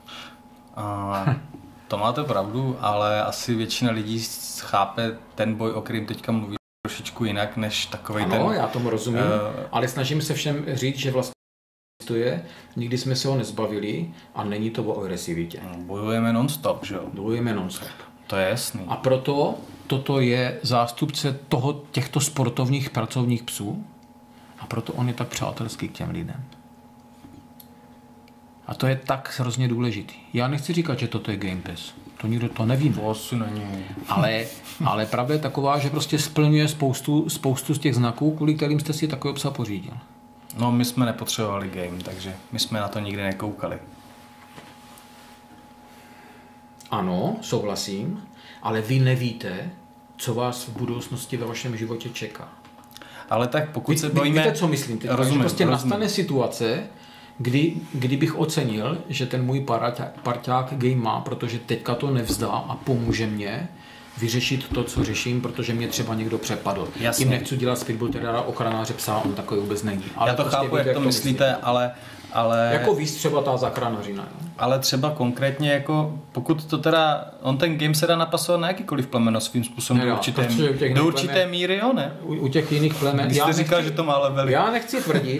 To máte pravdu, ale asi většina lidí chápe ten boj, o kterým teďka mluví, trošičku jinak, než takovej ten... Ano, já tomu rozumím, ale snažím se všem říct, že vlastně existuje, nikdy jsme se ho nezbavili a není to o agresivitě. Bojujeme non-stop, že jo? Bojujeme non-stop. To je jasný. A proto toto je zástupce těchto sportovních pracovních psů a proto on je tak přátelský k těm lidem. A to je tak hrozně důležitý. Já nechci říkat, že toto je Game Pass. To nikdo to neví. To asi není. Ale pravda je taková, že prostě splňuje spoustu z těch znaků, kvůli kterým jste si takový obsah pořídil. No, my jsme nepotřebovali game, takže my jsme na to nikdy nekoukali. Ano, souhlasím, ale vy nevíte, co vás v budoucnosti ve vašem životě čeká. Ale tak pokud se bojíme... Víte, co myslím? Rozumím. Nastane situace, kdy bych ocenil, že ten můj parťák game má, protože teďka to nevzdá a pomůže mě vyřešit to, co řeším, protože mě třeba někdo přepadl. Jasně. Tím nechci dělat z pitbullteriéra ochranáře psa, on takový vůbec není. Ale já to prostě chápu, jak to myslíte, ale... Jako víc třeba ta záchranařina. Jo? Ale třeba konkrétně, jako pokud to teda, on ten game se dá napasovat na jakýkoliv plemeno svým způsobem do určité míry, jo, ne? U těch jiných plemen. Vy jste říkal, že to má level. Já nechci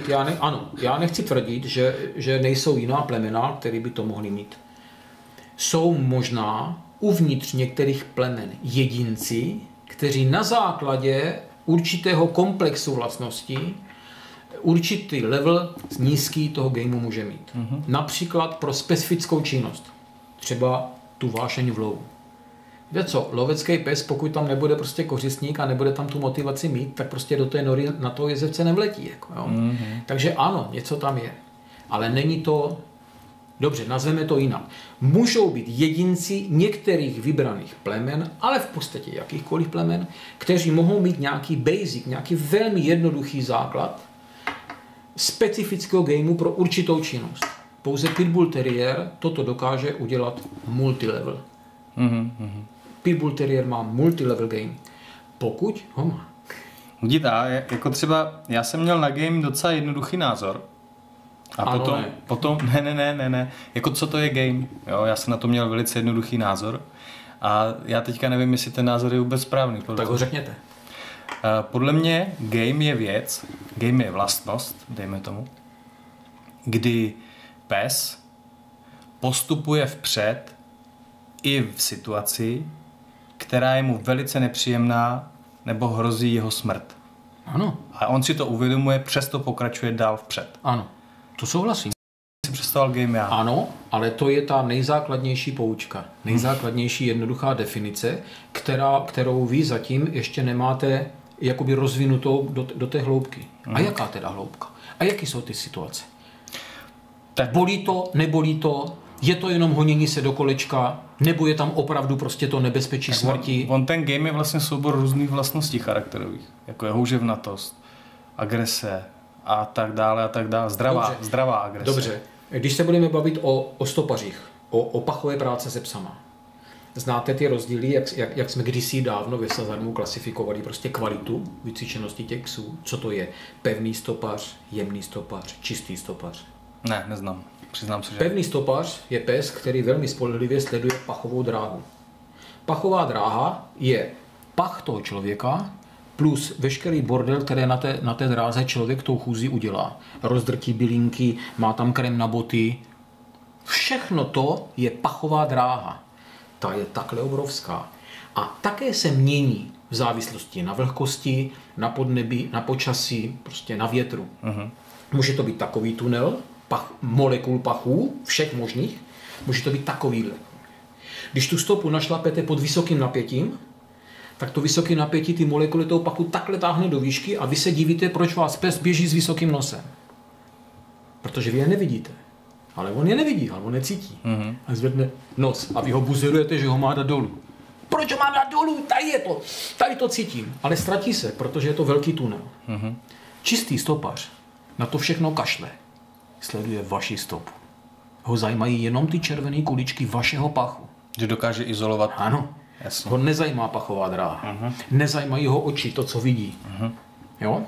tvrdit, že nejsou jiná plemena, které by to mohly mít. Jsou možná uvnitř některých plemen jedinci, kteří na základě určitého komplexu vlastností určitý level nízký toho gameu může mít. Mm-hmm. Například pro specifickou činnost. Třeba tu vášeň v lovu. Víte co, lovecký pes, pokud tam nebude prostě kořistník a nebude tam tu motivaci mít, tak prostě do té nory na toho jezevce nevletí. Jako, jo. Mm-hmm. Takže ano, něco tam je. Ale není to... Dobře, nazveme to jinak. Můžou být jedinci některých vybraných plemen, ale v podstatě jakýchkoliv plemen, kteří mohou mít nějaký basic, nějaký velmi jednoduchý základ specifického gameu pro určitou činnost. Pouze Pitbull Terrier toto dokáže udělat multilevel. Mm-hmm. Pitbull Terrier má multilevel game. Pokud ho má. Vidíte, jako třeba já jsem měl na game docela jednoduchý názor. A ano, potom ne. Jako co to je game? Jo, já jsem na to měl velice jednoduchý názor. A já teďka nevím, jestli ten názor je vůbec správný. Tak ho řekněte. Podle mě game je věc, game je vlastnost, dejme tomu, kdy pes postupuje vpřed i v situaci, která je mu velice nepříjemná nebo hrozí jeho smrt. Ano. A on si to uvědomuje, přesto pokračuje dál vpřed. Ano, to souhlasím. Si představoval game já. Ano, ale to je ta nejzákladnější poučka, nejzákladnější jednoduchá definice, kterou vy zatím ještě nemáte jakoby rozvinutou do té hloubky. A jaká teda hloubka? A jaké jsou ty situace? Tak. Bolí to, nebolí to? Je to jenom honění se do kolečka? Nebo je tam opravdu prostě to nebezpečí smrti? On ten game je vlastně soubor různých vlastností charakterových. Jako je houževnatost, agrese a tak dále a tak dále. Zdravá agrese. Dobře. Když se budeme bavit o stopařích, o pachové práce se psama, znáte ty rozdíly, jak jsme kdysi dávno ve Sazarmu klasifikovali prostě kvalitu vycvičenosti těch psů? Co to je? Pevný stopař, jemný stopař, čistý stopař? Ne, neznám. Přiznám se, že... Pevný stopař je pes, který velmi spolehlivě sleduje pachovou dráhu. Pachová dráha je pach toho člověka plus veškerý bordel, který na té dráze člověk tou chůzí udělá. Rozdrtí bylinky, má tam krém na boty. Všechno to je pachová dráha. Ta je takhle obrovská. A také se mění v závislosti na vlhkosti, na podnebí, na počasí, prostě na větru. Uh-huh. Může to být takový tunel, molekul pachů, všech možných, může to být takovýhle. Když tu stopu našlapete pod vysokým napětím, tak to vysoké napětí ty molekuly toho pachu takhle táhne do výšky a vy se divíte, proč vás pes běží s vysokým nosem. Protože vy je nevidíte. Ale on je nevidí, ale on necítí. Mm-hmm. A zvedne nos a vy ho buzerujete, že ho má dát dolů. Proč ho mám dát dolů? Tady to cítím. Ale ztratí se, protože je to velký tunel. Mm-hmm. Čistý stopař na to všechno kašle. Sleduje vaši stopu. Ho zajímají jenom ty červené kuličky vašeho pachu. Že dokáže izolovat. Ano. Jasně. Ho nezajímá pachová dráha. Uh-huh. Nezajímají ho oči, to, co vidí. Uh-huh. Jo?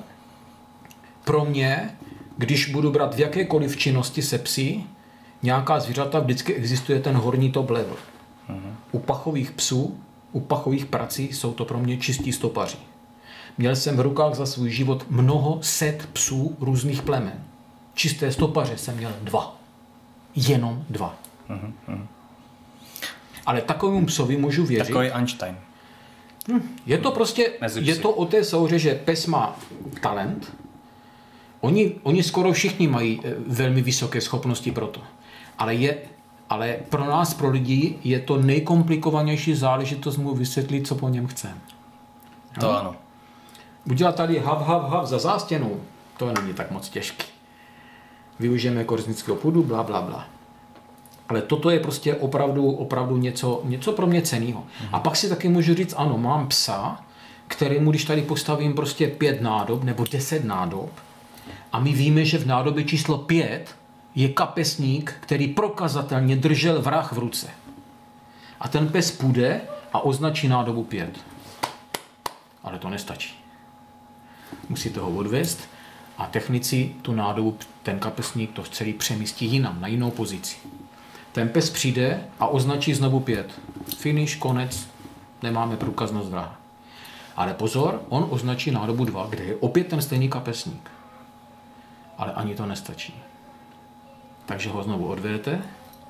Pro mě, když budu brát v jakékoliv činnosti se psy, nějaká zvířata, vždycky existuje ten horní top level. Uh-huh. U pachových psů, u pachových prací jsou to pro mě čistí stopaři. Měl jsem v rukách za svůj život mnoho set psů různých plemen. Čisté stopaře jsem měl 2. Jenom 2. Uh-huh. Ale takovému psovi můžu věřit. Takový Einstein. Je to prostě, je to o té souře, že pes má talent. Oni skoro všichni mají velmi vysoké schopnosti pro to. Ale pro nás, pro lidi, je to nejkomplikovanější záležitost mu vysvětlit, co po něm chce. To ano. Udělat tady hav za zástěnou, to není tak moc těžký. Využijeme korznického půdu, bla, bla, bla. Ale toto je prostě opravdu něco pro mě cenného. A pak si taky můžu říct, ano, mám psa, kterému, když tady postavím prostě 5 nádob nebo 10 nádob, a my víme, že v nádobě číslo 5 je kapesník, který prokazatelně držel vrah v ruce. A ten pes půjde a označí nádobu 5. Ale to nestačí. Musíte ho odvést a technici tu nádobu, ten kapesník to celý přemístí jinam, na jinou pozici. Ten pes přijde a označí znovu 5. Finish, konec, nemáme průkaznost vraha. Ale pozor, on označí nádobu 2, kde je opět ten stejný kapesník. Ale ani to nestačí. Takže ho znovu odvedete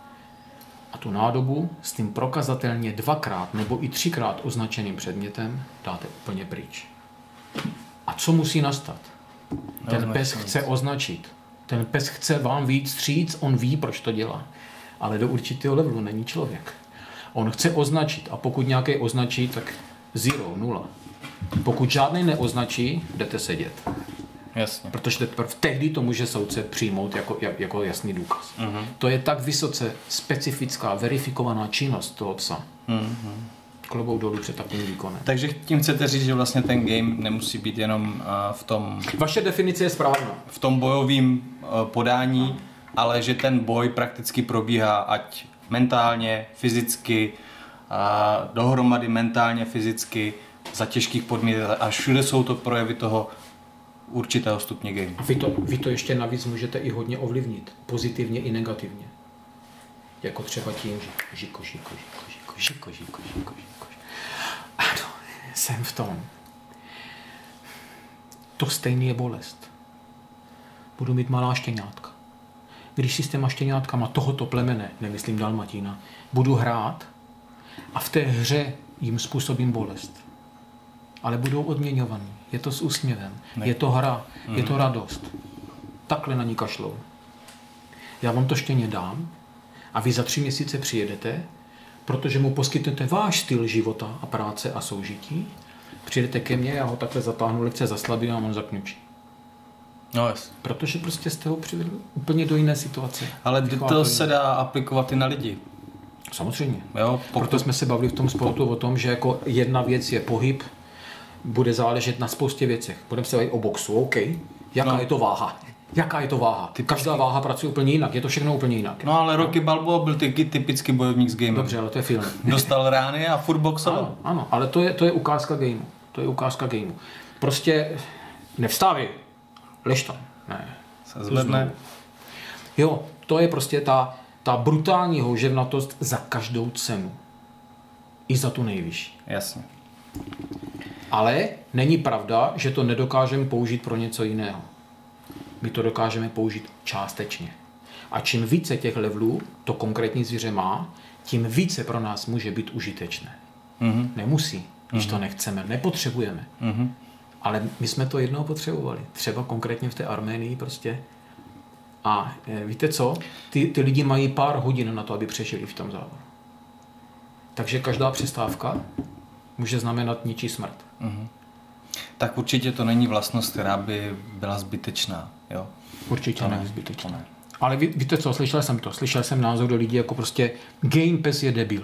a tu nádobu s tím prokazatelně 2x nebo i 3x označeným předmětem dáte úplně pryč. A co musí nastat? Ten pes chce označit. Ten pes chce vám víc vstříc, on ví, proč to dělá. Ale do určitého levelu není člověk. On chce označit a pokud nějaký označí, tak 0. Pokud žádný neoznačí, jdete sedět. Jasně. Protože teprve tehdy to může soudce přijmout jako jasný důkaz. To je tak vysoce specifická, verifikovaná činnost toho psa. Klobouk dolů před takovým výkonem. Takže tím chcete říct, že vlastně ten game nemusí být jenom v tom... Vaše definice je správná. V tom bojovém podání, ale že ten boj prakticky probíhá ať mentálně, fyzicky, dohromady mentálně, fyzicky, za těžkých podmínek a všude jsou to projevy toho určitého stupně game. A vy to ještě navíc můžete i hodně ovlivnit. Pozitivně i negativně. Jako třeba tím, že žiko. Ano, jsem v tom. To stejný je bolest. Budu mít malá štěňátka. Když si s těma štěňátkama tohoto plemene, nemyslím dalmatína, budu hrát a v té hře jim způsobím bolest. Ale budou odměňovaní. Je to s úsměvem. Je to hra. Je to radost. Takhle na ní kašlou. Já vám to štěně dám a vy za 3 měsíce přijedete, protože mu poskytnete váš styl života a práce a soužití. Přijedete ke mně, já ho takhle zatáhnu, lehce zaslabím a on zakňučí. No yes. Protože prostě jste ho přivedli úplně do jiné situace. Ale to se dá aplikovat i na lidi. Samozřejmě. Jo, Proto jsme se bavili v tom sportu o tom, že jako jedna věc je pohyb, bude záležet na spoustě věcech. Budeme se bavit o boxu, OK. Jaká je to váha? Jaká je to váha? Každá váha pracuje úplně jinak, je to všechno úplně jinak. No ale Rocky Balboa byl typický bojovník z gameu. Dobře, ale to je film. Dostal rány a furt boxoval. Ano, ale to je ukázka gameu. To je ukázka gameu. Prostě nevstávej, lež tam. Ne. Se zvedne. Jo, to je prostě ta brutální houževnatost za každou cenu. I za tu nejvyšší. Jasně. Ale není pravda, že to nedokážeme použít pro něco jiného. My to dokážeme použít částečně. A čím více těch levelů to konkrétní zvíře má, tím více pro nás může být užitečné. Nemusí, když to nechceme, nepotřebujeme. Ale my jsme to jednou potřebovali. Třeba konkrétně v té Arménii prostě. A víte co? Ty lidi mají pár hodin na to, aby přežili v tom závodu. Takže každá přestávka může znamenat ničí smrt. Tak určitě to není vlastnost, která by byla zbytečná. Jo? Určitě není zbytečná. Ale víte co, slyšel jsem názor do lidí jako prostě Game Pass je debil.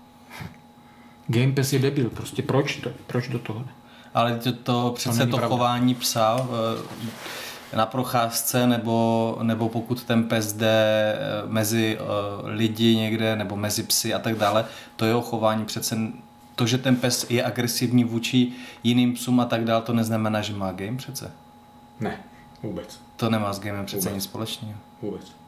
Game Pass je debil, prostě proč do toho? Ale to přece to chování psa na procházce, nebo pokud ten pes jde mezi lidi někde, nebo mezi psy a tak dále, to jeho chování přece, to, že ten pes je agresivní vůči jiným psům a tak dále, to neznamená, že má game přece. Ne, vůbec. To nemá s gamem přece nic společného. Vůbec.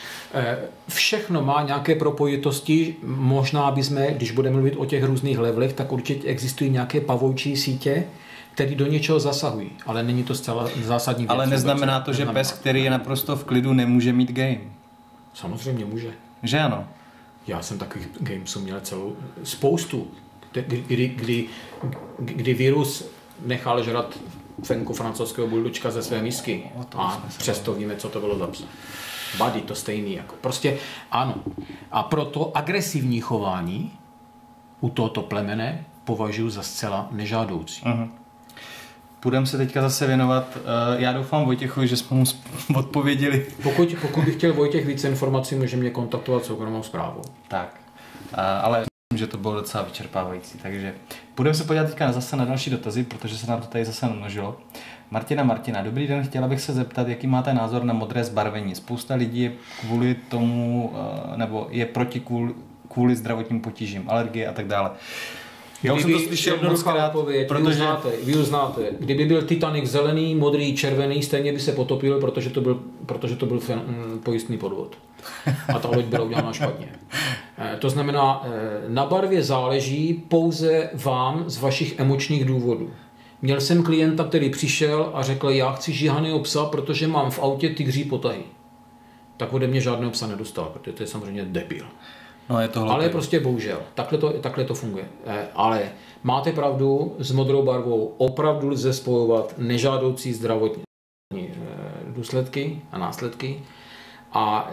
Všechno má nějaké propojitosti, možná bychom, když budeme mluvit o těch různých levelech, tak určitě existují nějaké pavoučí sítě, které do něčeho zasahují, ale není to zcela zásadní věc. Ale neznamená to, že pes, který je naprosto v klidu, nemůže mít game. Samozřejmě může. Že ano? Já jsem takových gamesů měl celou spoustu, kdy virus nechal žrat fenku francouzského buldočka ze své misky. A přesto víme, co to bylo za psa. Buddy, to stejný. Jako. Prostě ano. A proto agresivní chování u tohoto plemene považuji za zcela nežádoucí. Budeme se teďka zase věnovat. Já doufám Vojtěchovi, že jsme mu odpověděli. Pokud by chtěl Vojtěch více informací, může mě kontaktovat soukromou zprávou. Tak, ale myslím, že to bylo docela vyčerpávající. Takže budeme se podívat teďka zase na další dotazy, protože se nám to tady zase namnožilo. Martina, dobrý den, chtěla bych se zeptat, jaký máte názor na modré zbarvení. Spousta lidí je kvůli tomu, nebo je proti kvůli zdravotním potížím, alergie a tak dále. Já jsem to slyšel mockrát, protože... Vy ho znáte. Kdyby byl Titanic zelený, modrý, červený, stejně by se potopil, protože to byl pojistný podvod. A ta loď byla udělána špatně. To znamená, na barvě záleží pouze vám z vašich emočních důvodů. Měl jsem klienta, který přišel a řekl, já chci žíhaného psa, protože mám v autě tygří potahy. Tak ode mě žádného psa nedostal, protože to je samozřejmě debil. No, je to ale prostě bohužel, takhle to funguje. Ale máte pravdu, s modrou barvou opravdu lze spojovat nežádoucí zdravotní důsledky a následky. A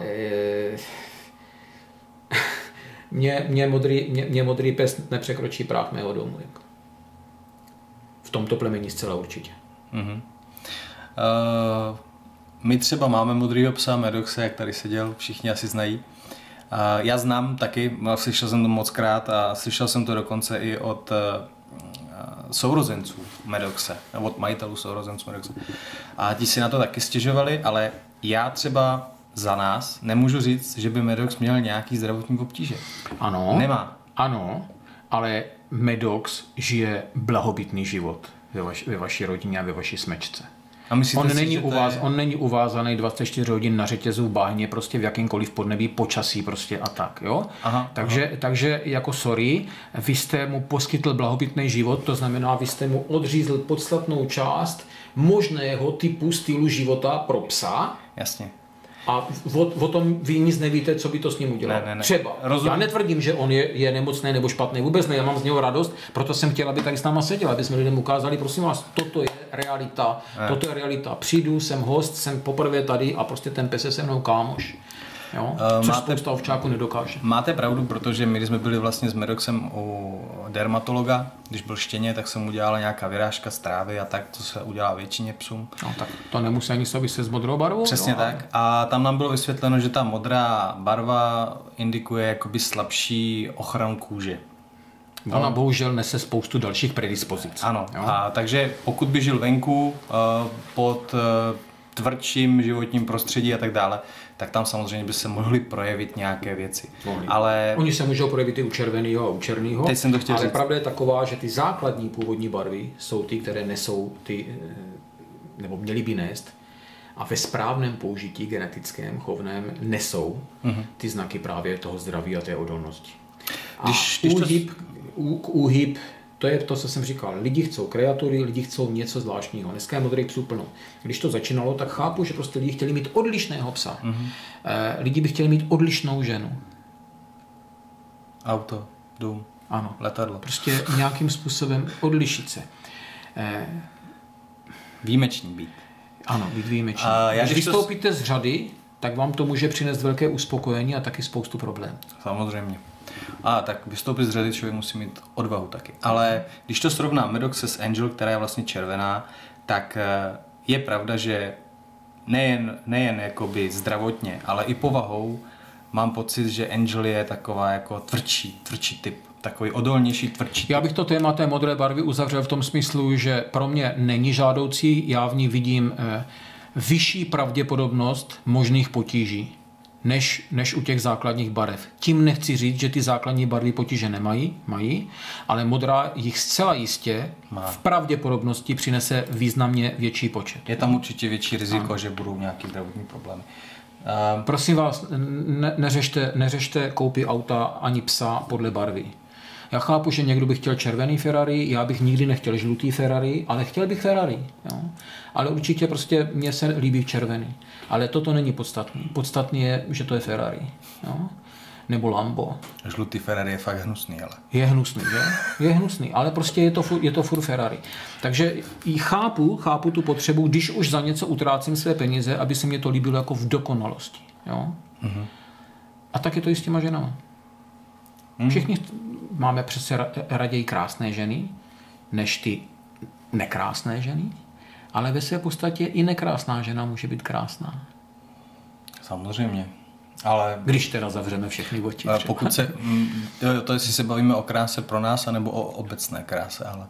mě modrý pes nepřekročí práh mého domu. Jako. V tomto plemeni zcela určitě. My třeba máme modrýho psa Medoxe, jak tady seděl, všichni asi znají. Já znám taky, slyšel jsem to mockrát a slyšel jsem to dokonce i od sourozenců Medoxe, od majitelů sourozenců Medoxe. A ti si na to taky stěžovali, ale já třeba za nás nemůžu říct, že by Medox měl nějaký zdravotní obtíže. Ano. Nemá. Ano, ale Medox žije blahobytný život ve vaší rodině a ve vaší smečce. On není uvázaný 24 hodin na řetězu v bahně, prostě v jakýmkoliv podnebí, počasí prostě a tak, jo? Takže jako sorry, vy jste mu poskytl blahobytný život, to znamená, vy jste mu odřízl podstatnou část možného typu stylu života pro psa. Jasně. A o tom vy nic nevíte, co by to s ním udělalo. Ne. Třeba. Já netvrdím, že on je nemocný nebo špatný, vůbec ne, já mám z něho radost, proto jsem chtěl, aby tady s náma seděl, aby jsme lidem ukázali, prosím vás, toto je realita. Přijdu, jsem host, jsem poprvé tady a prostě ten pes je se mnou kámoš. Jo? Což spousta ovčáků nedokáže. Máte pravdu, protože my, když jsme byli vlastně s Medoxem u dermatologa, když byl štěně, tak jsem udělal nějaká vyrážka z trávy a tak, co se udělá většině psům. No tak to nemusí ani souviset s modrou barvou. Přesně tak. A tam nám bylo vysvětleno, že ta modrá barva indikuje jakoby slabší ochranu kůže. Ona bohužel nese spoustu dalších predispozic. Ano, a takže pokud by žil venku pod tvrdším životním prostředí a tak dále, tak tam samozřejmě by se mohly projevit nějaké věci. Ale oni se můžou projevit i u červeného a u černého. Teď jsem to chtěl říct. Pravda je taková, že ty základní původní barvy jsou ty, které nesou nebo měly by nést a ve správném použití genetickém, chovném nesou ty znaky právě toho zdraví a té odolnosti. A úhyb, to je to, co jsem říkal. Lidi chcou kreatury, lidi chcou něco zvláštního. Dneska je modrých psů plno. Když to začínalo, tak chápu, že prostě lidi chtěli mít odlišného psa. Lidi by chtěli mít odlišnou ženu. Auto, dům, ano. Letadlo. Prostě nějakým způsobem odlišit se. Výjimečný být. Ano, být výjimečný. Když vystoupíte z řady, tak vám to může přinést velké uspokojení a taky spoustu problémů. Samozřejmě. Tak vystoupit z řady člověk musí mít odvahu taky. Ale když to srovnám Medoxe s Angel, která je vlastně červená, tak je pravda, že nejen jakoby zdravotně, ale i povahou mám pocit, že Angel je taková jako tvrdší typ. Takový odolnější, tvrdší typ. Já bych to téma té modré barvy uzavřel v tom smyslu, že pro mě není žádoucí, já v ní vidím vyšší pravděpodobnost možných potíží. Než u těch základních barev. Tím nechci říct, že ty základní barvy potíže mají, ale modrá jich zcela jistě v pravděpodobnosti přinese významně větší počet. Je tam určitě větší riziko, že budou nějaké zdravotní problémy. Prosím vás, neřešte koupy auta ani psa podle barvy. Já chápu, že někdo by chtěl červený Ferrari, já bych nikdy nechtěl žlutý Ferrari, ale chtěl bych Ferrari. Jo? Ale určitě prostě mně se líbí červený. Ale toto není podstatný. Podstatný je, že to je Ferrari. Jo? nebo Lambo. Žlutý Ferrari je fakt hnusný, ale. Je hnusný, že? Je hnusný, ale prostě je to furt Ferrari. Takže chápu tu potřebu, když už za něco utrácím své peníze, aby se mě to líbilo jako v dokonalosti. Jo? Mm-hmm. A tak je to i s těma ženama. Všichni máme přece raději krásné ženy, než ty nekrásné ženy, ale ve své podstatě i nekrásná žena může být krásná. Samozřejmě. Ale když teda zavřeme všechny oči. Pokud se, to jestli se bavíme o kráse pro nás, anebo o obecné kráse, ale...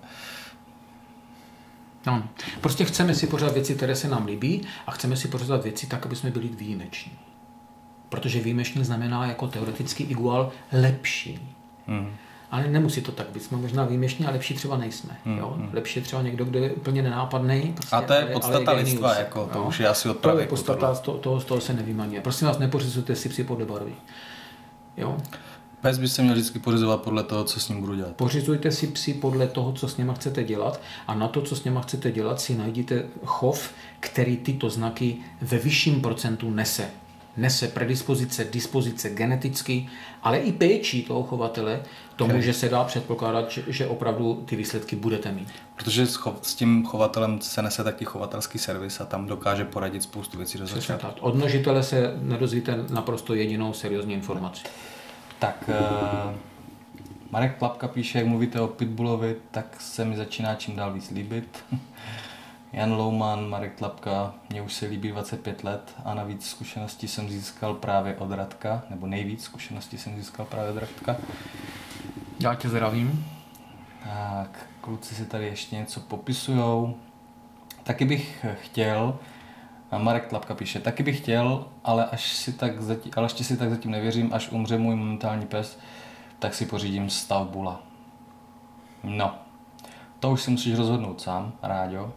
No, prostě chceme si pořádat věci, které se nám líbí a chceme si pořádat věci tak, aby jsme byli výjimeční. Protože výjimečný znamená jako teoretický igual lepší. Ale nemusí to tak být. Jsme možná výjimeční a lepší třeba nejsme. Jo? Lepší je třeba někdo, kdo je úplně nenápadný. Prostě, a to je podstata lidstva, jako, to už je asi od pravěku. To je podstata, z toho se nevymaňuje. Prosím vás, nepořizujte si psy podle barvy. Jo? Pes by se měl vždycky pořizovat podle toho, co s ním budu dělat. Pořizujte si psy podle toho, co s něma chcete dělat a na to, co s něma chcete dělat, si najděte chov, který tyto znaky ve vyšším procentu nese. Nese predispozice, dispozice geneticky, ale i péčí toho chovatele, tomu, že se dá předpokládat, že opravdu ty výsledky budete mít. Protože s tím chovatelem se nese taky chovatelský servis a tam dokáže poradit spoustu věcí do začátku. Od množitele se nedozvíte naprosto jedinou seriózní informaci. Tak Marek Klapka píše, jak mluvíte o Pitbullovi, tak se mi začíná čím dál víc líbit. Jan Louman, Marek Tlapka, mě už se líbí 25 let a navíc zkušenosti jsem získal právě od Radka, nebo nejvíc zkušenosti jsem získal právě od Radka. Já tě zdravím. Tak, kluci si tady ještě něco popisujou. Taky bych chtěl, a Marek Tlapka píše, taky bych chtěl, ale ještě si tak zatím nevěřím, až umře můj momentální pes, tak si pořídím Stavbula. No, to už si musíš rozhodnout sám, Ráďo.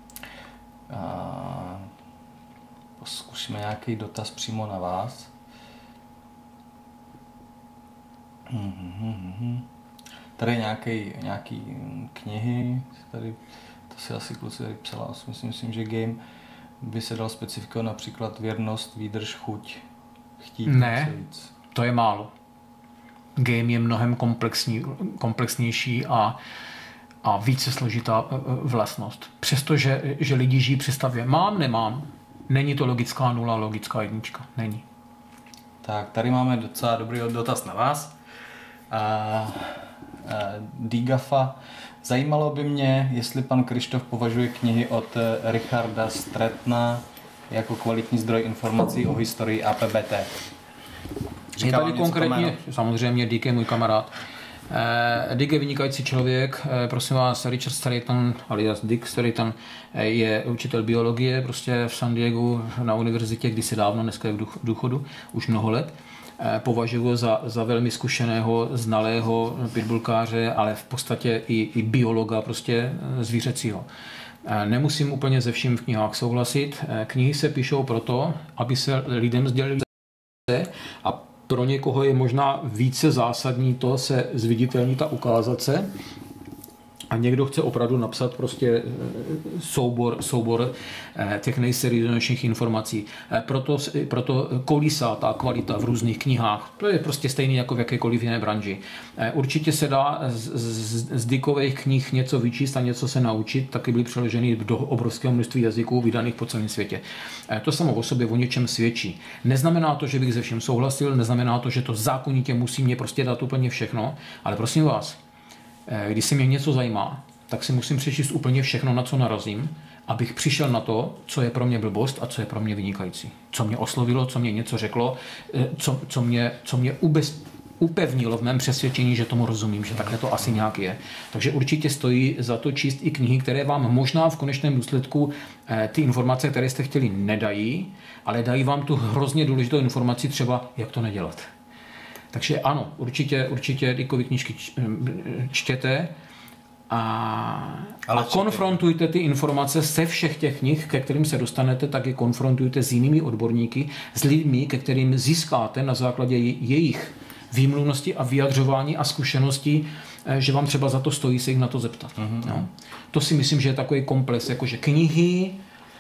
Zkusíme nějaký dotaz přímo na vás. Tady nějaký knihy, tady, to si asi kluci tady psala, myslím, že game by se dal specifikovat například věrnost, výdrž, chuť, chtít. Ne, to je málo. Game je mnohem komplexnější a více složitá vlastnost. Přestože že lidi žijí představě mám, nemám, není to logická nula, logická jednička. Není. Tak, tady máme docela dobrý dotaz na vás. Digafa. Zajímalo by mě, jestli pan Krištof považuje knihy od Richarda Stratona jako kvalitní zdroj informací o historii APBT. Je tady konkrétně, samozřejmě Dick je můj kamarád. Dick je vynikající člověk, prosím vás, Richard Straton, alias Dick Straton, je učitel biologie prostě v San Diegu na univerzitě, kdysi dávno, dneska je v důchodu, už mnoho let. Považuji za velmi zkušeného, znalého pitbullkáře, ale v podstatě i biologa prostě zvířecího. Nemusím úplně ze vším v knihách souhlasit. Knihy se píšou proto, aby se lidem sdělili a pro někoho je možná více zásadní to se zviditelnit a ukázat se. A někdo chce opravdu napsat prostě soubor těch nejserióznějších informací. Proto kolísá ta kvalita v různých knihách. To je prostě stejný jako v jakékoliv jiné branži. Určitě se dá z Dickových knih něco vyčíst a něco se naučit. Taky byly přeloženy do obrovského množství jazyků vydaných po celém světě. To samo o sobě o něčem svědčí. Neznamená to, že bych se vším souhlasil, neznamená to, že to zákonitě musí mě prostě dát úplně všechno, ale prosím vás, když se mě něco zajímá, tak si musím přečíst úplně všechno, na co narazím, abych přišel na to, co je pro mě blbost a co je pro mě vynikající. Co mě oslovilo, co mě něco řeklo, co mě upevnilo v mém přesvědčení, že tomu rozumím, že takhle to asi nějak je. Takže určitě stojí za to číst i knihy, které vám možná v konečném důsledku ty informace, které jste chtěli, nedají, ale dají vám tu hrozně důležitou informaci třeba, jak to nedělat. Takže ano, určitě Dickovy knížky čtěte a konfrontujte ty informace se všech těch knih, ke kterým se dostanete, tak je konfrontujte s jinými odborníky, s lidmi, ke kterým získáte na základě jejich výmluvnosti a vyjadřování a zkušeností, že vám třeba za to stojí se jich na to zeptat. No. To si myslím, že je takový komplex, jakože knihy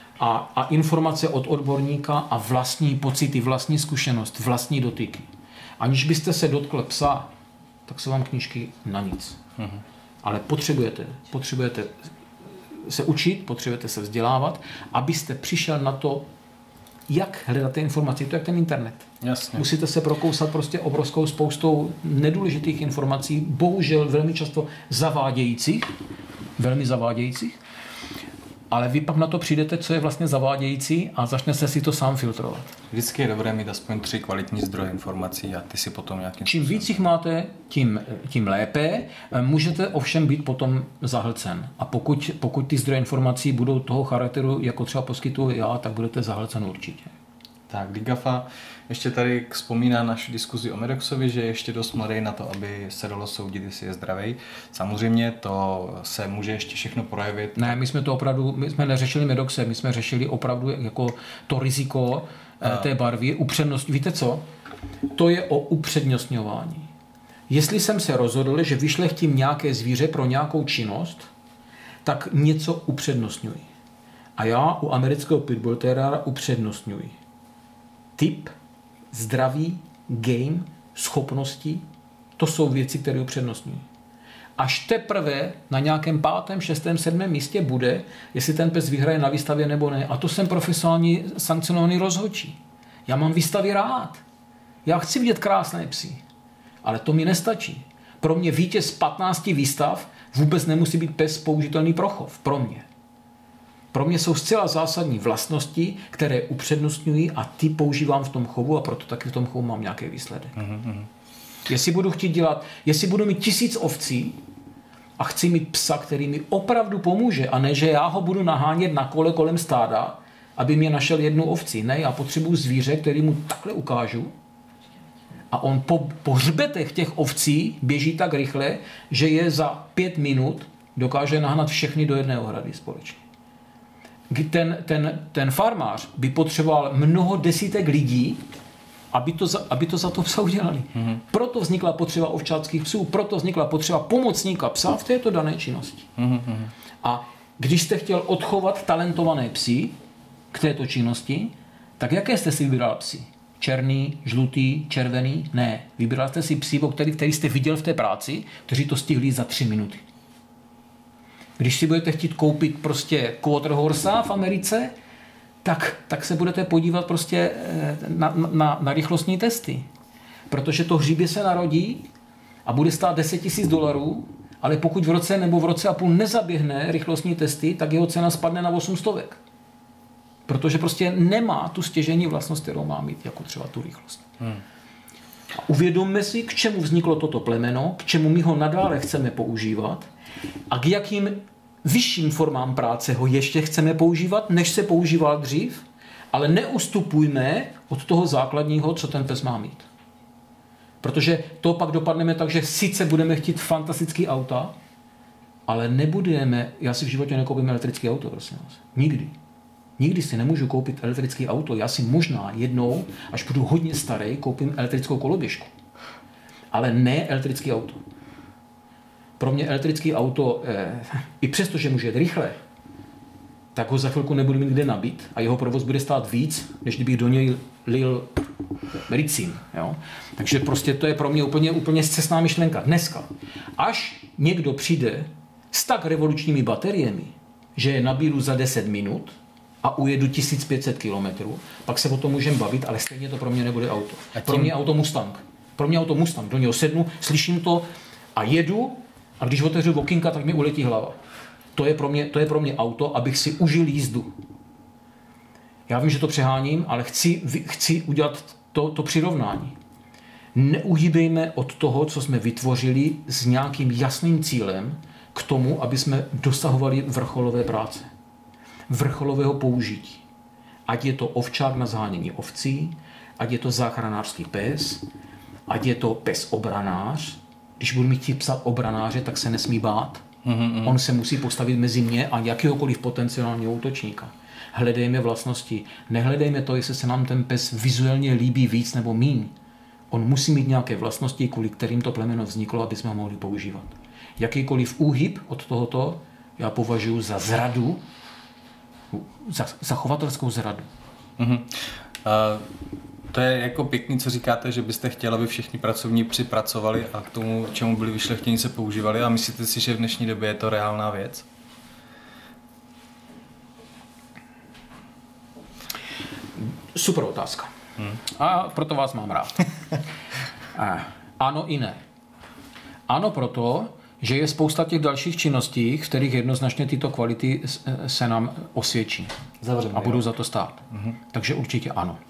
a informace od odborníka a vlastní pocity, vlastní zkušenost, vlastní dotyky. Aniž byste se dotkl psa, tak jsou vám knížky na nic. Ale potřebujete se učit, potřebujete se vzdělávat, abyste přišel na to, jak hledat ty informace. To je jak ten internet. Jasně. Musíte se prokousat prostě obrovskou spoustou nedůležitých informací, bohužel velmi často velmi zavádějících, ale vy pak na to přijdete, co je vlastně zavádějící a začnete si to sám filtrovat. Vždycky je dobré mít aspoň 3 kvalitní zdroje informací a ty si potom nějakým Čím víc jich máte, tím lépe. Můžete ovšem být potom zahlcen. A pokud ty zdroje informací budou toho charakteru, jako třeba poskytuju já, tak budete zahlcen určitě. Tak, Digafa ještě tady vzpomíná naši diskuzi o Medoxovi, že je ještě dost mladý na to, aby se dalo soudit, jestli je zdravý. Samozřejmě to se může ještě všechno projevit. Ne, my jsme neřešili Medoxe, my jsme řešili opravdu jako to riziko té barvy, upřednostňování. Víte co? To je o upřednostňování. Jestli jsem se rozhodl, že vyšlechtím nějaké zvíře pro nějakou činnost, tak něco upřednostňuji. A já u amerického pitbull terriera upřednostňuji typ, zdraví, game, schopnosti, to jsou věci, které upřednostňují. Až teprve na nějakém 5., 6., 7. místě bude, jestli ten pes vyhraje na výstavě nebo ne. A to jsem profesionální sankcionovaný rozhodčí. Já mám výstavy rád. Já chci vidět krásné psy. Ale to mi nestačí. Pro mě vítěz 15 výstav vůbec nemusí být pes použitelný pro chov. Pro mě. Pro mě jsou zcela zásadní vlastnosti, které upřednostňují a ty používám v tom chovu a proto taky v tom chovu mám nějaký výsledek. Jestli budu mít 1000 ovcí a chci mít psa, který mi opravdu pomůže a ne, že já ho budu nahánět na kole kolem stáda, aby mě našel jednu ovci. Ne, já potřebuji zvíře, který mu takhle ukážu a on po hřbetech těch ovcí běží tak rychle, že je za 5 minut dokáže nahnat všechny do jedné ohrady společně. Ten farmář by potřeboval mnoho desítek lidí, aby to za to psa udělali. Proto vznikla potřeba ovčáckých psů, proto vznikla potřeba pomocníka psa v této dané činnosti. A když jste chtěl odchovat talentované psy k této činnosti, tak jaké jste si vybíral psy? Černý, žlutý, červený? Ne. Vybíral jste si psy, který jste viděl v té práci, kteří to stihli za 3 minuty. Když si budete chtít koupit prostě quarter horsa v Americe, tak se budete podívat prostě na rychlostní testy. Protože to hříbě se narodí a bude stát $10,000, ale pokud v roce nebo v roce a půl nezaběhne rychlostní testy, tak jeho cena spadne na 800. Protože prostě nemá tu stěžejní vlastnost, kterou má mít, jako třeba tu rychlost. A uvědomme si, k čemu vzniklo toto plemeno, k čemu my ho nadále chceme používat a k jakým vyšším formám práce ho ještě chceme používat, než se používal dřív, ale neustupujme od toho základního, co ten pes má mít. Protože to pak dopadneme tak, že sice budeme chtít fantastický auta, ale nebudeme, já si v životě nekoupím elektrický auto, prosím vás. Nikdy. Nikdy si nemůžu koupit elektrický auto. Já si možná jednou, až budu hodně starý, koupím elektrickou koloběžku. Ale ne elektrický auto. Pro mě elektrický auto, i přesto, že může jet rychle, tak ho za chvilku nebudu mít kde nabít a jeho provoz bude stát víc, než kdybych do něj lil medicín. Jo? Takže prostě to je pro mě úplně scestná myšlenka. Dneska, až někdo přijde s tak revolučními bateriemi, že je nabídu za 10 minut a ujedu 1500 km, pak se o tom můžeme bavit, ale stejně to pro mě nebude auto. Pro mě auto Mustang. Do něho sednu, slyším to a jedu a když otevřu okýnka, tak mi uletí hlava. To je pro mě auto, abych si užil jízdu. Já vím, že to přeháním, ale chci udělat to přirovnání. Neuhýbejme od toho, co jsme vytvořili s nějakým jasným cílem k tomu, aby jsme dosahovali vrcholové práce. Vrcholového použití. Ať je to ovčák na zhánění ovcí, ať je to záchranářský pes, ať je to pes obranář. Když budu mít psa obranáře, tak se nesmí bát. On se musí postavit mezi mě a jakéhokoliv potenciálního útočníka. Hledejme vlastnosti. Nehledejme to, jestli se nám ten pes vizuálně líbí víc nebo míň. On musí mít nějaké vlastnosti, kvůli kterým to plemeno vzniklo, aby jsme ho mohli používat. Jakýkoliv úhyb od tohoto já považuji za zradu, za chovatelskou zradu. To je jako pěkný, co říkáte, že byste chtěli, aby všichni pracovní psi pracovali a k tomu, čemu byli vyšlechtěni, se používali. A myslíte si, že v dnešní době je to reálná věc? Super otázka. A proto vás mám rád. Ano i ne. Ano proto, že je spousta těch dalších činností, v kterých jednoznačně tyto kvality se nám osvědčí. Zavřeme, a budou za to stát. Takže určitě ano.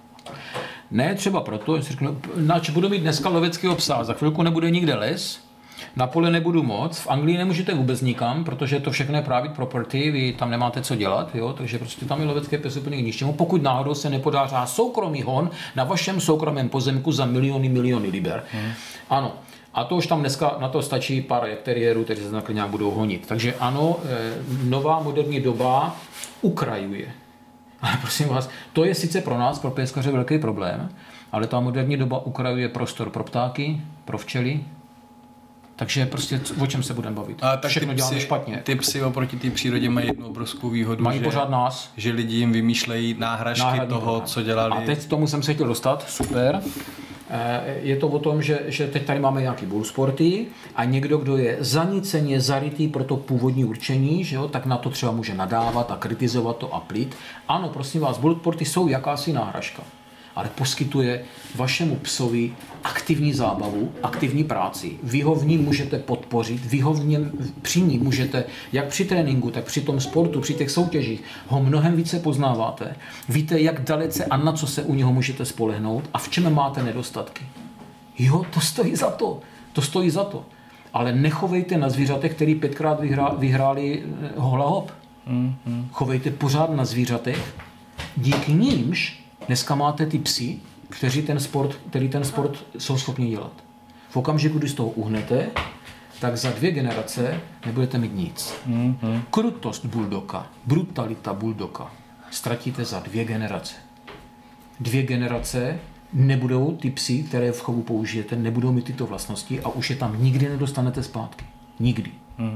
Ne třeba proto, že si řeknu, nač budu mít dneska loveckého psa, za chvilku nebude nikde les, na pole nebudu moc, v Anglii nemůžete vůbec nikam, protože to všechno je private property, vy tam nemáte co dělat, jo? Takže prostě tam je lovecké pes úplně k ničemu, pokud náhodou se nepodářá soukromý hon na vašem soukromém pozemku za miliony liber. Ano. A to už tam dneska na to stačí pár teriérů, kteří se takhle nějak budou honit. Takže ano, nová moderní doba ukrajuje. Ale prosím vás, to je sice pro nás, pro pejskaře, velký problém, ale ta moderní doba ukrajuje prostor pro ptáky, pro včely. Takže prostě o čem se budeme bavit? A tak všechno děláme špatně. Ty psy oproti té přírodě mají jednu obrovskou výhodu, mají pořád nás. Že lidi jim vymýšlejí náhražky toho, co dělali. A teď tomu jsem se chtěl dostat, super. Je to o tom, že teď tady máme nějaký bull sporty a někdo, kdo je zaníceně zarytý pro to původní určení, že jo, tak na to třeba může nadávat a kritizovat to a plít. Ano, prosím vás, bull sporty jsou jakási náhražka, ale poskytuje vašemu psovi aktivní zábavu, aktivní práci. Vy ho v ní můžete podpořit, vy ho při ní můžete, jak při tréninku, tak při tom sportu, při těch soutěžích, ho mnohem více poznáváte. Víte, jak dalece a na co se u něho můžete spolehnout a v čem máte nedostatky. Jo, to stojí za to. To stojí za to. Ale nechovejte na zvířatech, který 5krát vyhráli hola hop. Chovejte pořád na zvířatech, díky nímž dneska máte ty psy, který ten sport jsou schopni dělat. V okamžiku, kdy z toho uhnete, tak za 2 generace nebudete mít nic. Krutost bulldoga, brutalita bulldoga ztratíte za 2 generace. 2 generace nebudou ty psy, které v chovu použijete, nebudou mít tyto vlastnosti a už je tam nikdy nedostanete zpátky. Nikdy.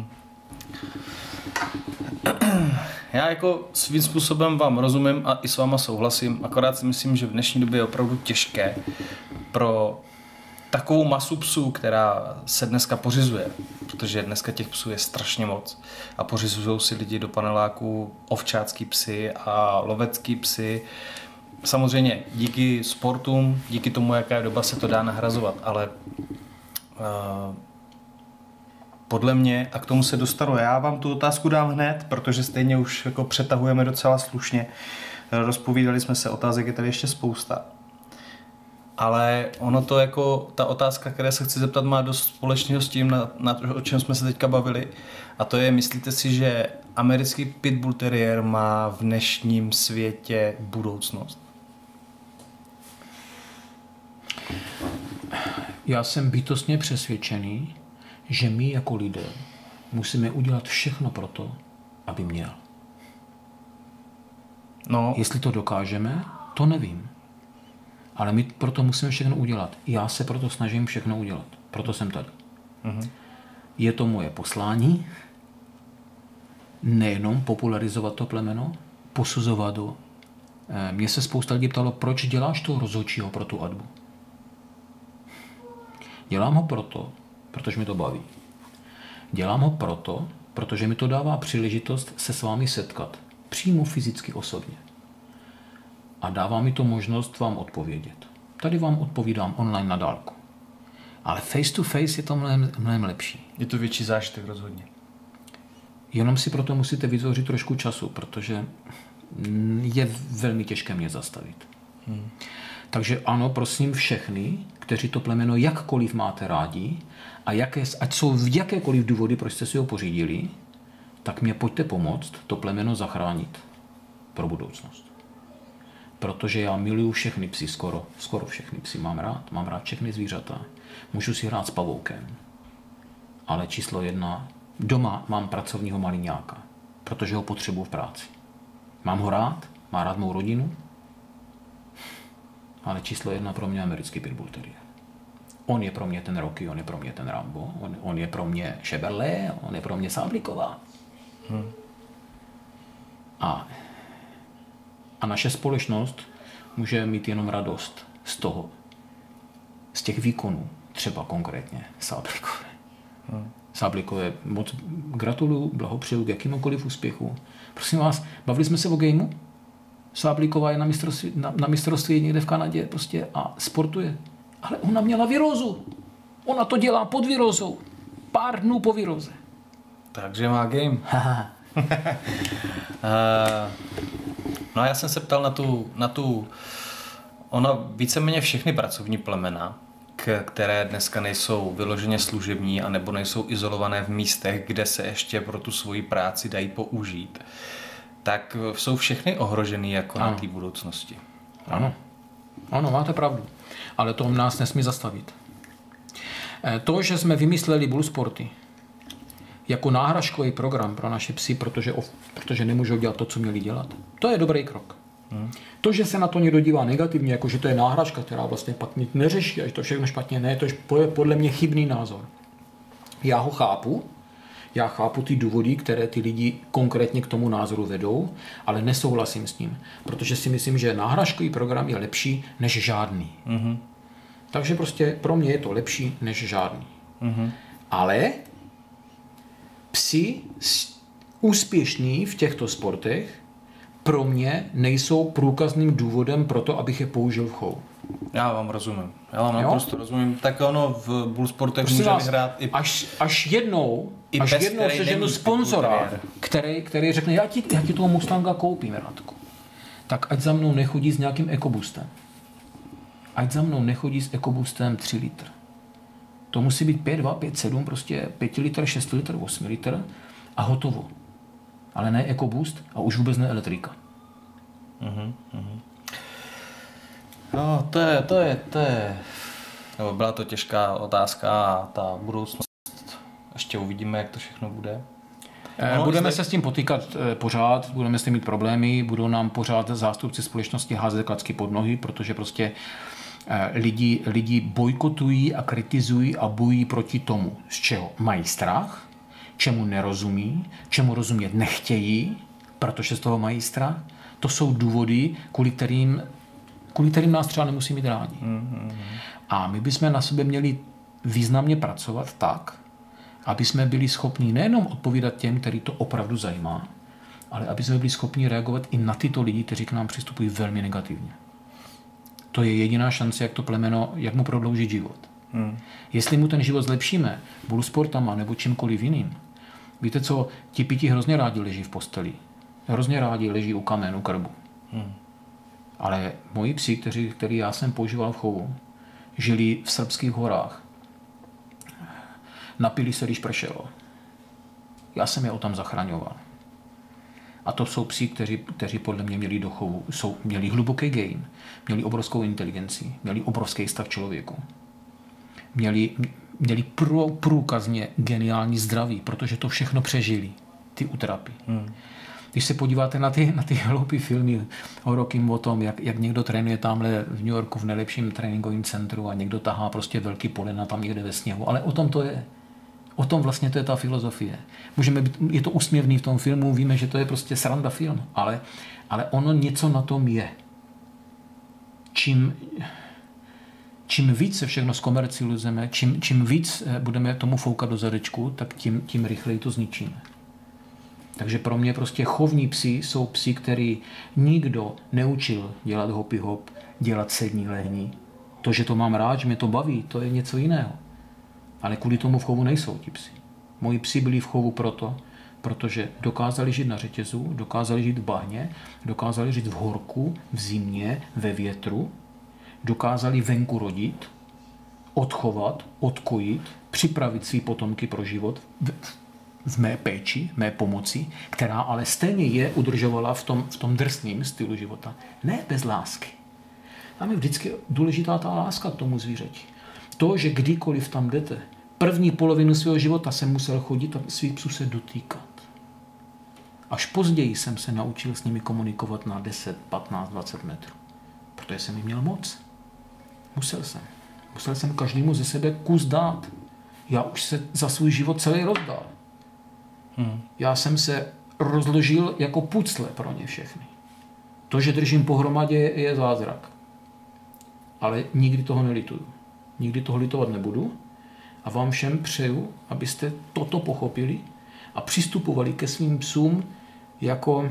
Já jako svým způsobem vám rozumím a i s váma souhlasím, akorát si myslím, že v dnešní době je opravdu těžké pro takovou masu psů, která se dneska pořizuje, protože dneska těch psů je strašně moc a pořizují si lidi do paneláků ovčácký psy a lovecký psy. Samozřejmě díky sportům, díky tomu, jaká je doba, se to dá nahrazovat, ale podle mě, a k tomu se dostanu, já vám tu otázku dám hned, protože stejně už jako přetahujeme docela slušně. Rozpovídali jsme se, otázek je tady ještě spousta. Ale ono to jako, ta otázka, které se chci zeptat, má dost společného s tím, o čem jsme se teďka bavili. A to je, myslíte si, že americký pitbull terrier má v dnešním světě budoucnost? Já jsem bytostně přesvědčený, že my jako lidé musíme udělat všechno pro to, aby měl. No. Jestli to dokážeme, to nevím. Ale my proto musíme všechno udělat. Já se proto snažím všechno udělat. Proto jsem tady. Je to moje poslání, nejenom popularizovat to plemeno, posuzovat ho. Mně se spousta lidí ptalo, proč děláš toho rozhodčího pro tu adbu. Dělám ho proto, protože mi to baví. Dělám ho proto, protože mi to dává příležitost se s vámi setkat. Přímo fyzicky, osobně. A dává mi to možnost vám odpovědět. Tady vám odpovídám online na dálku. Ale face to face je to mnohem lepší. Je to větší zážitek rozhodně. Jenom si proto musíte vytvořit trošku času, protože je velmi těžké mě zastavit. Takže ano, prosím všechny, kteří to plemeno jakkoliv máte rádi a ať jsou jakékoliv důvody, proč jste si ho pořídili, tak mě pojďte pomoct to plemeno zachránit pro budoucnost. Protože já miluju všechny psy, skoro všechny psy mám rád všechny zvířata. Můžu si hrát s pavoukem. Ale číslo 1, doma mám pracovního maliňáka, protože ho potřebuji v práci. Mám ho rád, má rád mou rodinu, ale číslo 1 pro mě americký pitbull terrier. On je pro mě ten Rocky, on je pro mě ten Rambo, on je pro mě Chevrolet, on je pro mě Sáblíková. A naše společnost může mít jenom radost z toho, z těch výkonů, třeba konkrétně Sáblíkové. Sáblíkové moc gratuluju, blahopřeju k jakýmkoliv úspěchu. Prosím vás, bavili jsme se o gameu? Sáblíková je na mistrovství někde v Kanadě prostě a sportuje. Ale ona měla virózu. Ona to dělá pod virózou. Pár dnů po viróze. Takže má game. No a já jsem se ptal na tu ona víceméně všechny pracovní plemena, které dneska nejsou vyloženě služební a nebo nejsou izolované v místech, kde se ještě pro tu svoji práci dají použít, tak jsou všechny ohrožený jako na té budoucnosti. Ano, máte pravdu. Ale to nás nesmí zastavit. To, že jsme vymysleli Bullsporty jako náhražkový program pro naše psy, protože nemůžou dělat to, co měli dělat, to je dobrý krok. To, že se na to někdo dívá negativně, jako že to je náhražka, která vlastně pak nic neřeší, a že to všechno špatně, ne, to je podle mě chybný názor. Já ho chápu, já chápu ty důvody, které ty lidi konkrétně k tomu názoru vedou, ale nesouhlasím s tím, protože si myslím, že náhražkový program je lepší než žádný. Takže prostě pro mě je to lepší než žádný. Ale psi úspěšní v těchto sportech pro mě nejsou průkazným důvodem pro to, abych je použil v chovu. Já vám rozumím. Já vám naprosto rozumím. Tak ono v bullsportech může vyhrát i... Až jednou seženu sponzora, který řekne, já ti toho Mustanga koupím, Radku. Tak ať za mnou nechodí s nějakým EcoBoostem. Ať za mnou nechodí s EcoBoostem 3 litr. To musí být 5,2, 5,7, prostě 5 litr, 6 litr, 8 litr a hotovo. Ale ne EcoBoost a už vůbec ne elektrika. No, to je... No, byla to těžká otázka a ta budoucnost ještě uvidíme, jak to všechno bude. Budeme se s tím potýkat pořád, budeme s tím mít problémy, budou nám pořád zástupci společnosti házet klacky pod nohy, protože prostě lidi bojkotují a kritizují a bojují proti tomu, z čeho mají strach, čemu nerozumí, čemu rozumět nechtějí, protože z toho mají strach. To jsou důvody, kvůli kterým nás třeba nemusí mít rádi. A my bychom na sebe měli významně pracovat tak, aby jsme byli schopni nejenom odpovídat těm, který to opravdu zajímá, ale aby jsme byli schopni reagovat i na tyto lidi, kteří k nám přistupují velmi negativně. To je jediná šance, jak to plemeno, jak mu prodloužit život. Jestli mu ten život zlepšíme bullsportama nebo čímkoliv jiným, víte co, ti piti hrozně rádi leží v posteli. Hrozně rádi leží u kamenu, krbu. Ale moji psi, který já jsem používal v chovu, žili v srbských horách. Napili se, když pršelo. Já jsem je o tam zachraňoval. A to jsou psi, kteří podle mě měli do chovu, měli hluboký game, měli obrovskou inteligenci, měli obrovský stav člověku. Měli průkazně geniální zdraví, protože to všechno přežili, ty útrapy. Když se podíváte na ty hloupý filmy Rockim o tom, jak někdo trénuje tamhle v New Yorku v nejlepším tréninkovém centru a někdo tahá prostě velký polena tam někde ve sněhu, ale o tom to je. O tom vlastně to je ta filozofie. Je to úsměvný v tom filmu, víme, že to je prostě sranda film, ale ono něco na tom je. Čím víc se všechno zkomercializujeme, čím víc budeme tomu foukat do zadečku, tak tím rychleji to zničíme. Takže pro mě prostě chovní psi jsou psi, který nikdo neučil dělat hoppy hop, dělat sední lehní. To, že to mám rád, že mě to baví, to je něco jiného. Ale kvůli tomu v chovu nejsou ti psi. Moji psi byli v chovu protože dokázali žít na řetězu, dokázali žít v bahně, dokázali žít v horku, v zimě, ve větru, dokázali venku rodit, odchovat, odkojit, připravit svý potomky pro život v mé péči, mé pomoci, která ale stejně je udržovala v tom drsným stylu života. Ne bez lásky. Tam je vždycky důležitá ta láska k tomu zvířeti. To, že kdykoliv tam jdete, první polovinu svého života jsem musel chodit a svých psů se dotýkat. Až později jsem se naučil s nimi komunikovat na 10, 15, 20 metrů. Protože jsem jim měl moc. Musel jsem každému ze sebe kus dát. Já už se za svůj život celý rozdal. Já jsem se rozložil jako pucle pro ně všechny. To, že držím pohromadě, je zázrak. Ale nikdy toho nelituju. Nikdy toho litovat nebudu. A vám všem přeju, abyste toto pochopili a přistupovali ke svým psům jako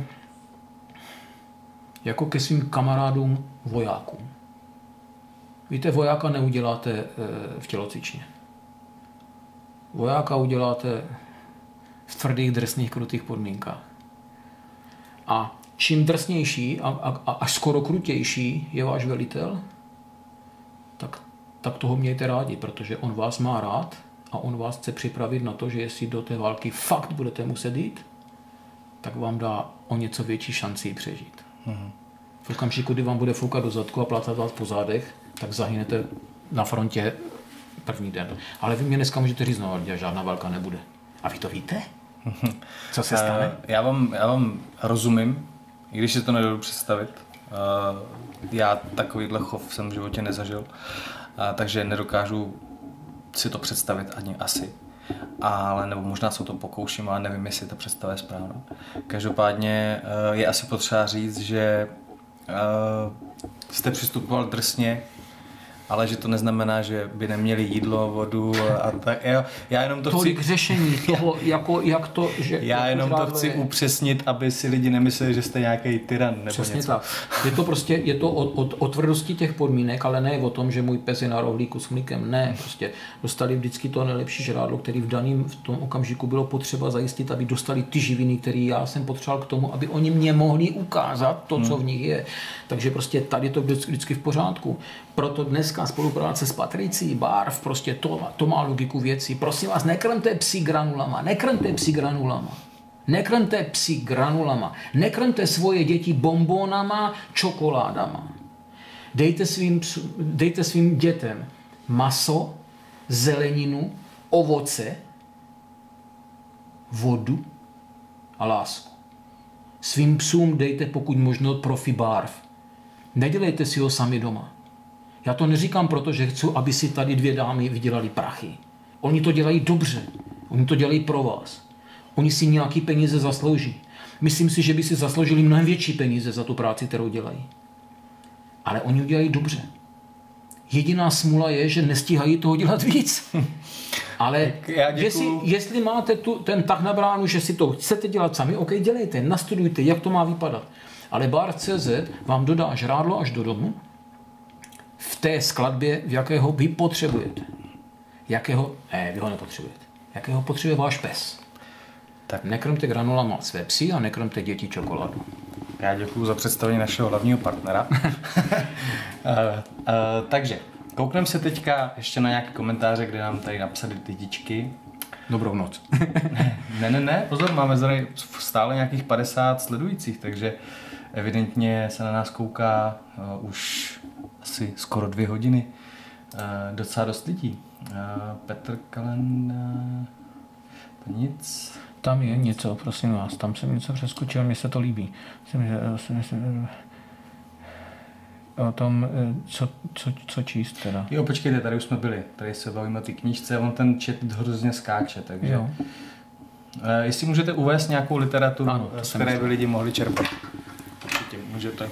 ke svým kamarádům vojákům. Víte, vojáka neuděláte v tělocvičně. Vojáka uděláte v tvrdých, drsných, krutých podmínkách. A čím drsnější a až skoro krutější je váš velitel, tak toho mějte rádi, protože on vás má rád a on vás chce připravit na to, že jestli do té války fakt budete muset jít, tak vám dá o něco větší šanci ji přežít. V okamžiku, kdy vám bude foukat do zadku a plácat vás po zádech, tak zahynete na frontě první den. Ale vy mě dneska můžete říct, no, žádná válka nebude. A vy to víte? Co se stane? Já vám rozumím, i když si to nedovedu představit. Já takovýhle chov jsem v životě nezažil, takže nedokážu si to představit ani asi. Nebo možná se to pokouším, ale nevím, jestli ta představa je správná. Každopádně je asi potřeba říct, že jste přistupoval drsně, ale že to neznamená, že by neměli jídlo, vodu a tak. Já jenom to tolik řešení toho, jak to, že... Já jenom to chci upřesnit, aby si lidi nemysleli, že jste nějaký tyran nebo přesně něco. Tak. Je to o tvrdosti těch podmínek, ale ne o tom, že můj pes je na rohlíku s mlíkem. Ne, prostě dostali vždycky to nejlepší žrádlo, který v tom okamžiku bylo potřeba zajistit, aby dostali ty živiny, které já jsem potřeboval k tomu, aby oni mě mohli ukázat to, co v nich je. Takže prostě tady to vždycky v pořádku. Proto dneska spolupráce s Patricí Barv, prostě to má logiku věcí. Prosím vás, nekrmte psi granulama, nekrmte svoje děti bonbonama, čokoládama. Dejte svým dětem maso, zeleninu, ovoce, vodu a lásku. Svým psům dejte pokud možno profi barv. Nedělejte si ho sami doma. Já to neříkám proto, že chci, aby si tady dvě dámy vydělali prachy. Oni to dělají dobře. Oni to dělají pro vás. Oni si nějaký peníze zaslouží. Myslím si, že by si zasloužili mnohem větší peníze za tu práci, kterou dělají. Ale oni dělají dobře. Jediná smůla je, že nestíhají toho dělat víc. Ale jestli máte ten tah na bránu, že si to chcete dělat sami, ok, dělejte, nastudujte, jak to má vypadat. Ale Bar.cz vám dodá žrádlo až do domu, v té skladbě, v jakého vy potřebujete. Vy ho nepotřebujete. Jakého potřebuje váš pes. Tak. Nekrmte granulama své psy a nekrmte děti čokoládu. Já děkuju za představení našeho hlavního partnera. Takže, koukneme se teďka ještě na nějaké komentáře, kde nám tady napsali lidičky. Dobrou noc. Ne, pozor, máme tady stále nějakých 50 sledujících, takže evidentně se na nás kouká už asi skoro 2 hodiny. Docela dost lidí. Petr Kalenda... To nic. Tam je něco, prosím vás. Tam jsem něco přeskočil, mně se to líbí. Myslím, že o tom, co číst teda. Jo, počkejte, tady už jsme byli. Tady se bavíme o té knížce, on ten chat hrozně skáče, takže... Jo. Jestli můžete uvést nějakou literaturu, ano, z které by lidi mohli čerpat. Určitě můžete.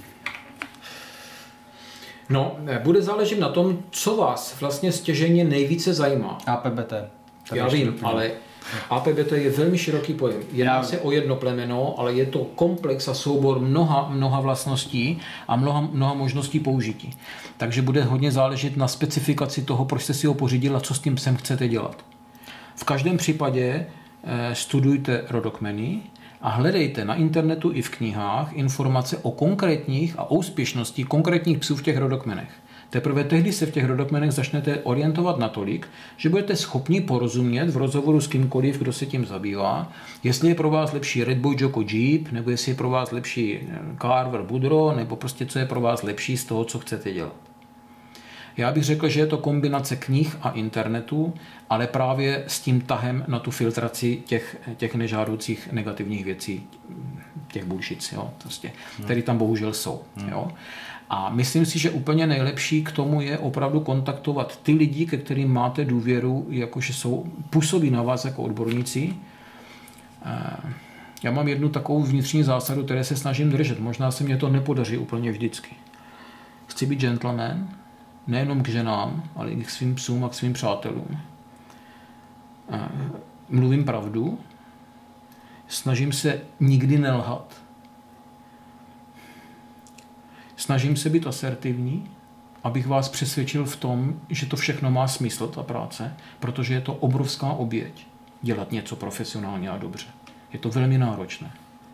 No, bude záležet na tom, co vás vlastně stěžejně nejvíce zajímá. APBT. Já vím, ale APBT je velmi široký pojem. Jedná se o jedno plemeno, ale je to komplex a soubor mnoha vlastností a mnoha možností použití. Takže bude hodně záležet na specifikaci toho, proč jste si ho pořídil a co s tím psem chcete dělat. V každém případě studujte rodokmeny a hledejte na internetu i v knihách informace o konkrétních a o úspěšnosti konkrétních psů v těch rodokmenech. Teprve tehdy se v těch rodokmenech začnete orientovat natolik, že budete schopni porozumět v rozhovoru s kýmkoliv, kdo se tím zabývá, jestli je pro vás lepší Red Boy Joko Jeep, nebo jestli je pro vás lepší Carver Budro, nebo prostě co je pro vás lepší z toho, co chcete dělat. Já bych řekl, že je to kombinace knih a internetu, ale právě s tím tahem na tu filtraci těch nežádoucích negativních věcí, těch bullshits, jo, prostě, které tam bohužel jsou. Jo. A myslím si, že úplně nejlepší k tomu je opravdu kontaktovat ty lidi, ke kterým máte důvěru, jakože působí na vás jako odborníci. Já mám jednu takovou vnitřní zásadu, které se snažím držet. Možná se mě to nepodaří úplně vždycky. Chci být gentleman, nejenom k ženám, ale i k svým psům a k svým přátelům. Mluvím pravdu, snažím se nikdy nelhat. Snažím se být asertivní, abych vás přesvědčil v tom, že to všechno má smysl, ta práce, protože je to obrovská oběť dělat něco profesionálně a dobře. Je to velmi náročné.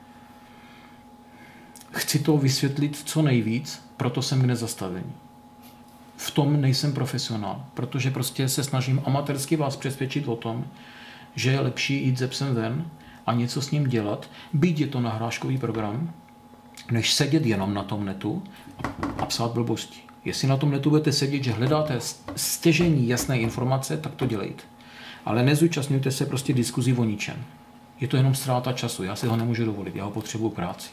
Chci to vysvětlit co nejvíc, proto jsem k nezastavení. V tom nejsem profesionál, protože prostě se snažím amatérsky vás přesvědčit o tom, že je lepší jít ze psem ven a něco s ním dělat, byť je to nahráškový program, než sedět jenom na tom netu a psát blbosti. Jestli na tom netu budete sedět, že hledáte stěžení jasné informace, tak to dělejte. Ale nezúčastňujte se prostě diskuzí o ničem. Je to jenom ztráta času, já si ho nemůžu dovolit, já ho potřebuji k práci.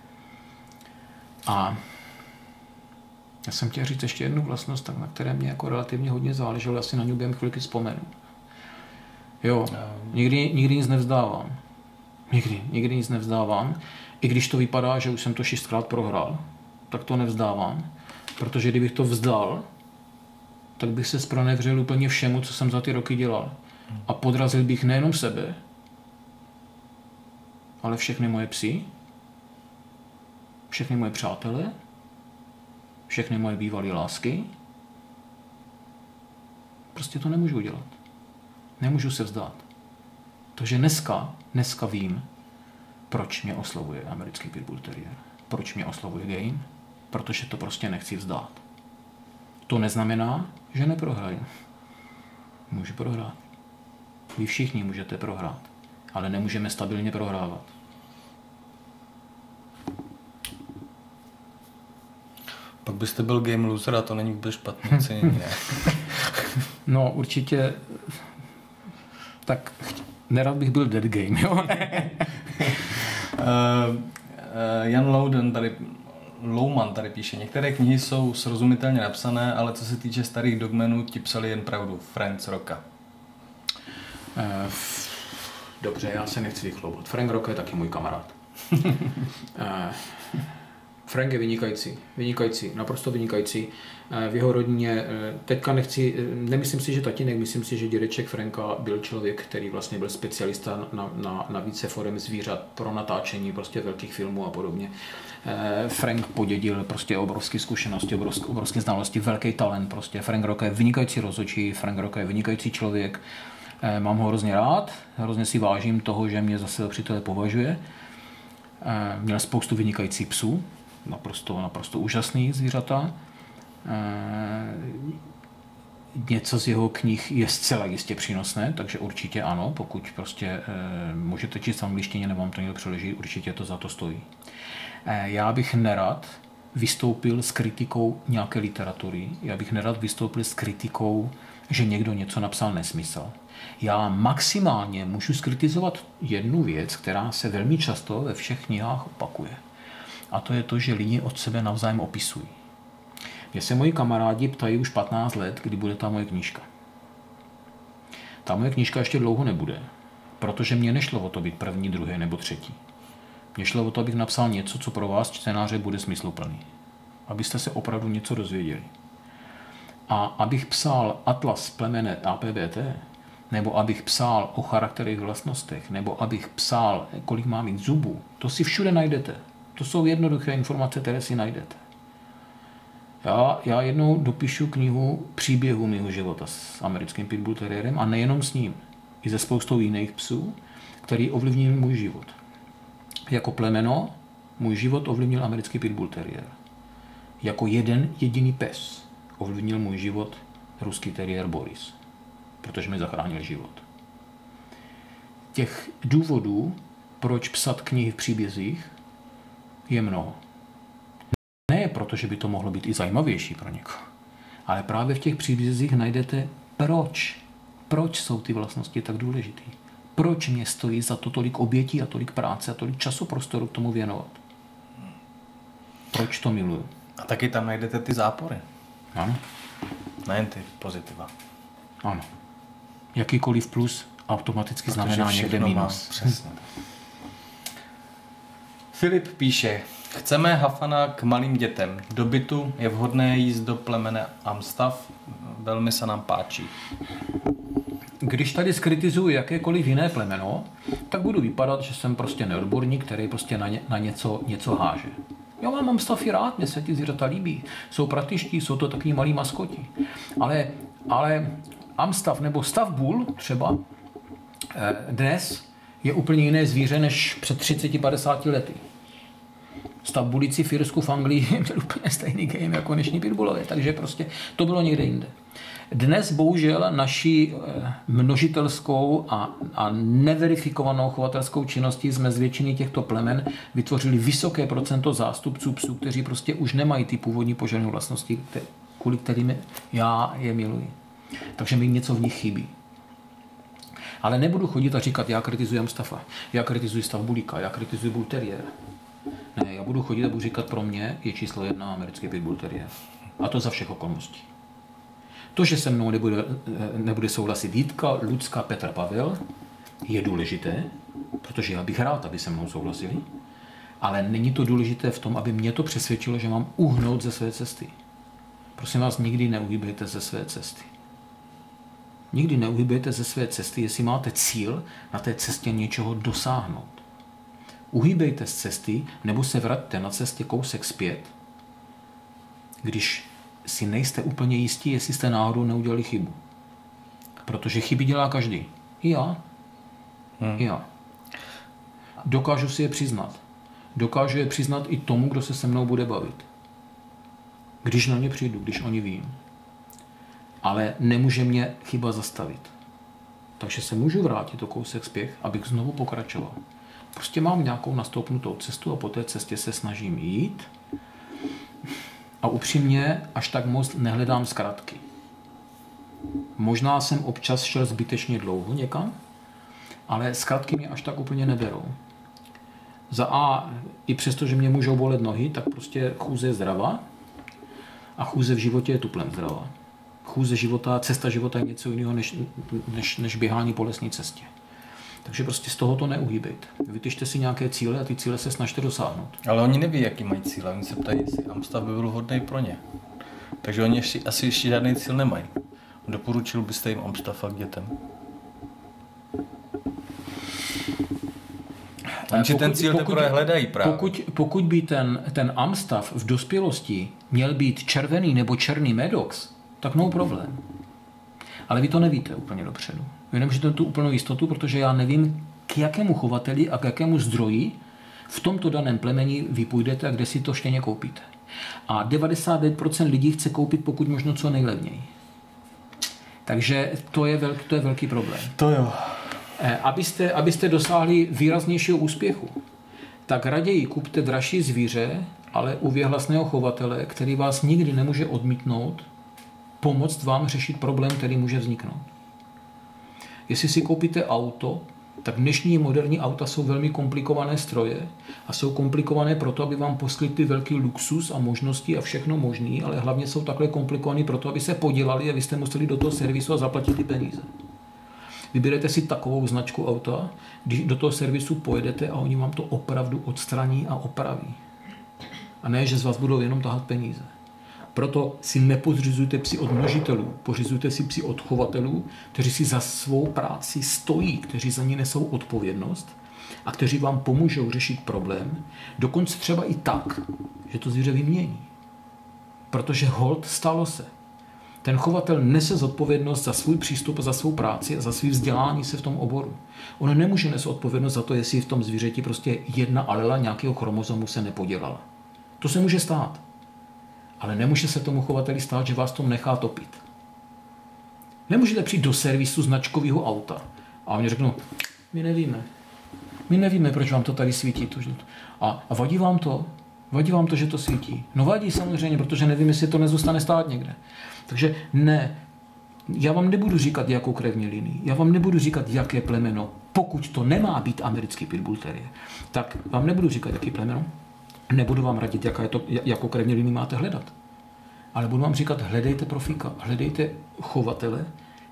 A já jsem chtěl říct ještě jednu vlastnost, na které mě jako relativně hodně záleželo, asi na ní během chvilky vzpomenu. Jo, nikdy nic nevzdávám. Nikdy nic nevzdávám. I když to vypadá, že už jsem to 6krát prohrál, tak to nevzdávám. Protože kdybych to vzdal, tak bych se zpronevřel úplně všemu, co jsem za ty roky dělal. A podrazil bych nejenom sebe, ale všechny moje psy, všechny moje přátele, všechny moje bývalé lásky. Prostě to nemůžu udělat. Nemůžu se vzdát. Takže dneska vím, proč mě oslovuje americký pitbull terrier. Proč mě oslovuje game? Protože to prostě nechci vzdát. To neznamená, že neprohraju. Můžu prohrát. Vy všichni můžete prohrát, ale nemůžeme stabilně prohrávat. Pak byste byl game loser a to není vůbec špatné cenění, ne? No určitě, tak nerad bych byl dead game, jo? Jan Louman tady píše, některé knihy jsou srozumitelně napsané, ale co se týče starých dogmenů, ti psali jen pravdu. Frank Rocca. Dobře, já se nechci vychloubat. Frank Rocca je taky můj kamarád. Frank je vynikající, naprosto vynikající. V jeho rodině, teďka nemyslím si, že tatínek, myslím si, že dědeček Franka byl člověk, který vlastně byl specialista na více forem zvířat pro natáčení prostě velkých filmů a podobně. Frank podědil prostě obrovské zkušenosti, obrovské znalosti, velký talent prostě. Frank Rocca je vynikající rozhodčí, Frank Rocca je vynikající člověk. Mám ho hrozně rád, hrozně si vážím toho, že mě za svého přítele považuje. Měl spoustu vynikajících psů, naprosto úžasný zvířata. Něco z jeho knih je zcela jistě přínosné, takže určitě ano, pokud prostě můžete číst v angličtině, nebo vám to někdo přeloží, určitě to za to stojí. Já bych nerad vystoupil s kritikou nějaké literatury, já bych nerad vystoupil s kritikou, že někdo něco napsal nesmysl. Já maximálně můžu skritizovat jednu věc, která se velmi často ve všech knihách opakuje. A to je to, že lidi od sebe navzájem opisují. Mě se moji kamarádi ptají už 15 let, kdy bude ta moje knížka. Ta moje knížka ještě dlouho nebude, protože mě nešlo o to být první, druhý nebo třetí. Mně šlo o to, abych napsal něco, co pro vás, čtenáře, bude smysluplný. Abyste se opravdu něco dozvěděli. A abych psal atlas plemene APBT, nebo abych psal o charakterech vlastnostech, nebo abych psal, kolik má mít zubů, to si všude najdete. To jsou jednoduché informace, které si najdete. Já jednou dopíšu knihu příběhu mého života s americkým pitbull terriérem a nejenom s ním. I ze spoustou jiných psů, který ovlivnil můj život. Jako plemeno můj život ovlivnil americký pitbull terriér. Jako jeden jediný pes ovlivnil můj život ruský terriér Boris, protože mi zachránil život. Těch důvodů, proč psat knihy v příbězích, je mnoho. Ne proto, že by to mohlo být i zajímavější pro někoho, ale právě v těch příbězích najdete proč jsou ty vlastnosti tak důležité. Proč mě stojí za to tolik obětí a tolik práce a tolik času prostoru k tomu věnovat. Proč to miluju. A taky tam najdete ty zápory. Ano. Nejen ty pozitiva. Ano. Jakýkoliv plus automaticky znamená někde minus. Přesně. Filip píše, chceme Hafana k malým dětem. Do bytu je vhodné jíst do plemene Amstaff. Velmi se nám páčí. Když tady skritizuju jakékoliv jiné plemeno, tak budu vypadat, že jsem prostě neodborník, který prostě na něco háže. Já mám Amstaffy rád, mně se ty zvířata líbí. Jsou praktičtí, jsou to takový malí maskoti. Ale Amstaff nebo Staff Bull třeba dnes je úplně jiné zvíře než před 30-50 lety. Stav Bullici v Irsku v Anglii měl úplně stejný game jako dnešní pitbullové, takže prostě to bylo někde jinde. Dnes bohužel naší množitelskou a neverifikovanou chovatelskou činností jsme z většiny těchto plemen vytvořili vysoké procento zástupců psů, kteří prostě už nemají ty původní požadované vlastnosti, kvůli kterým já je miluji. Takže mi něco v nich chybí. Ale nebudu chodit a říkat, já kritizuji Amstaffa, já kritizuji Stav Bullika, já kritizuji Bull Terrier. Ne, já budu chodit a budu říkat, pro mě je číslo 1 americký pit Bull Terrier. A to za všech okolností. To, že se mnou nebude souhlasit Jitka, Lucka, Petr, Pavel, je důležité, protože já bych rád, aby se mnou souhlasili, ale není to důležité v tom, aby mě to přesvědčilo, že mám uhnout ze své cesty. Prosím vás, nikdy neuhýbejte ze své cesty. Nikdy neuhýbejte ze své cesty, jestli máte cíl na té cestě něčeho dosáhnout. Uhýbejte z cesty, nebo se vraťte na cestě kousek zpět, když si nejste úplně jistí, jestli jste náhodou neudělali chybu. Protože chyby dělá každý. I já. I já. Dokážu si je přiznat. Dokážu je přiznat i tomu, kdo se se mnou bude bavit. Když na ně přijdu, když o ní vím. Ale nemůže mě chyba zastavit. Takže se můžu vrátit o kousek zpět, abych znovu pokračoval. Prostě mám nějakou nastoupnutou cestu a po té cestě se snažím jít a upřímně až tak moc nehledám zkratky. Možná jsem občas šel zbytečně dlouho někam, ale zkratky mě až tak úplně neberou. Za A, i přesto, že mě můžou bolet nohy, tak prostě chůze je zdravá a chůze v životě je tuplem zdravá. Chůze života, cesta života je něco jiného než běhání po lesní cestě. Takže prostě z toho to neuhýbejte. Vytyčte si nějaké cíle a ty cíle se snažte dosáhnout. Ale oni neví, jaký mají cíle. Oni se ptají, jestli Amstaff by byl vhodný pro ně. Takže oni asi ještě žádný cíl nemají. Doporučil byste jim Amstaffa k dětem? Oni ten cíl teprve hledají právě. Pokud by ten Amstaff v dospělosti měl být červený nebo černý Maddox, tak no problém. Ale vy to nevíte úplně dopředu. Vy nemůžete tu úplnou jistotu, protože já nevím, k jakému chovateli a k jakému zdroji v tomto daném plemeni vy půjdete a kde si to štěně koupíte. A 99% lidí chce koupit pokud možno co nejlevněji. Takže to je velký problém. To jo. Abyste dosáhli výraznějšího úspěchu, tak raději kupte dražší zvíře, ale u věhlasného chovatele, který vás nikdy nemůže odmítnout, pomoct vám řešit problém, který může vzniknout. Jestli si koupíte auto, tak dnešní moderní auta jsou velmi komplikované stroje a jsou komplikované proto, aby vám poskytly velký luxus a možnosti a všechno možný, ale hlavně jsou takhle komplikované proto, aby se podělali a vy jste museli do toho servisu a zaplatit ty peníze. Vybерete si takovou značku auta, když do toho servisu pojedete a oni vám to opravdu odstraní a opraví. A ne, že z vás budou jenom tahat peníze. Proto si nepodřizujte psy od množitelů, pořizujte si psy od chovatelů, kteří si za svou práci stojí, kteří za ní nesou odpovědnost a kteří vám pomůžou řešit problém, dokonce třeba i tak, že to zvíře vymění. Protože hold stalo se. Ten chovatel nese zodpovědnost za svůj přístup a za svou práci a za svý vzdělání se v tom oboru. On nemůže nést odpovědnost za to, jestli v tom zvířeti prostě jedna alela nějakého chromozomu se nepodělala. To se může stát. Ale nemůže se tomu chovateli stát, že vás tom nechá topit. Nemůžete přijít do servisu značkového auta a oni řeknou, my nevíme, proč vám to tady svítí. A vadí vám to? Vadí vám to, že to svítí? No vadí samozřejmě, protože nevím, jestli to nezůstane stát někde. Takže ne, já vám nebudu říkat, jakou krevní linii, já vám nebudu říkat, jaké plemeno, pokud to nemá být americký pit bull terrier, tak vám nebudu říkat, jaký plemeno, nebudu vám radit, jakou krevní linii máte hledat. Ale budu vám říkat, hledejte profíka, hledejte chovatele,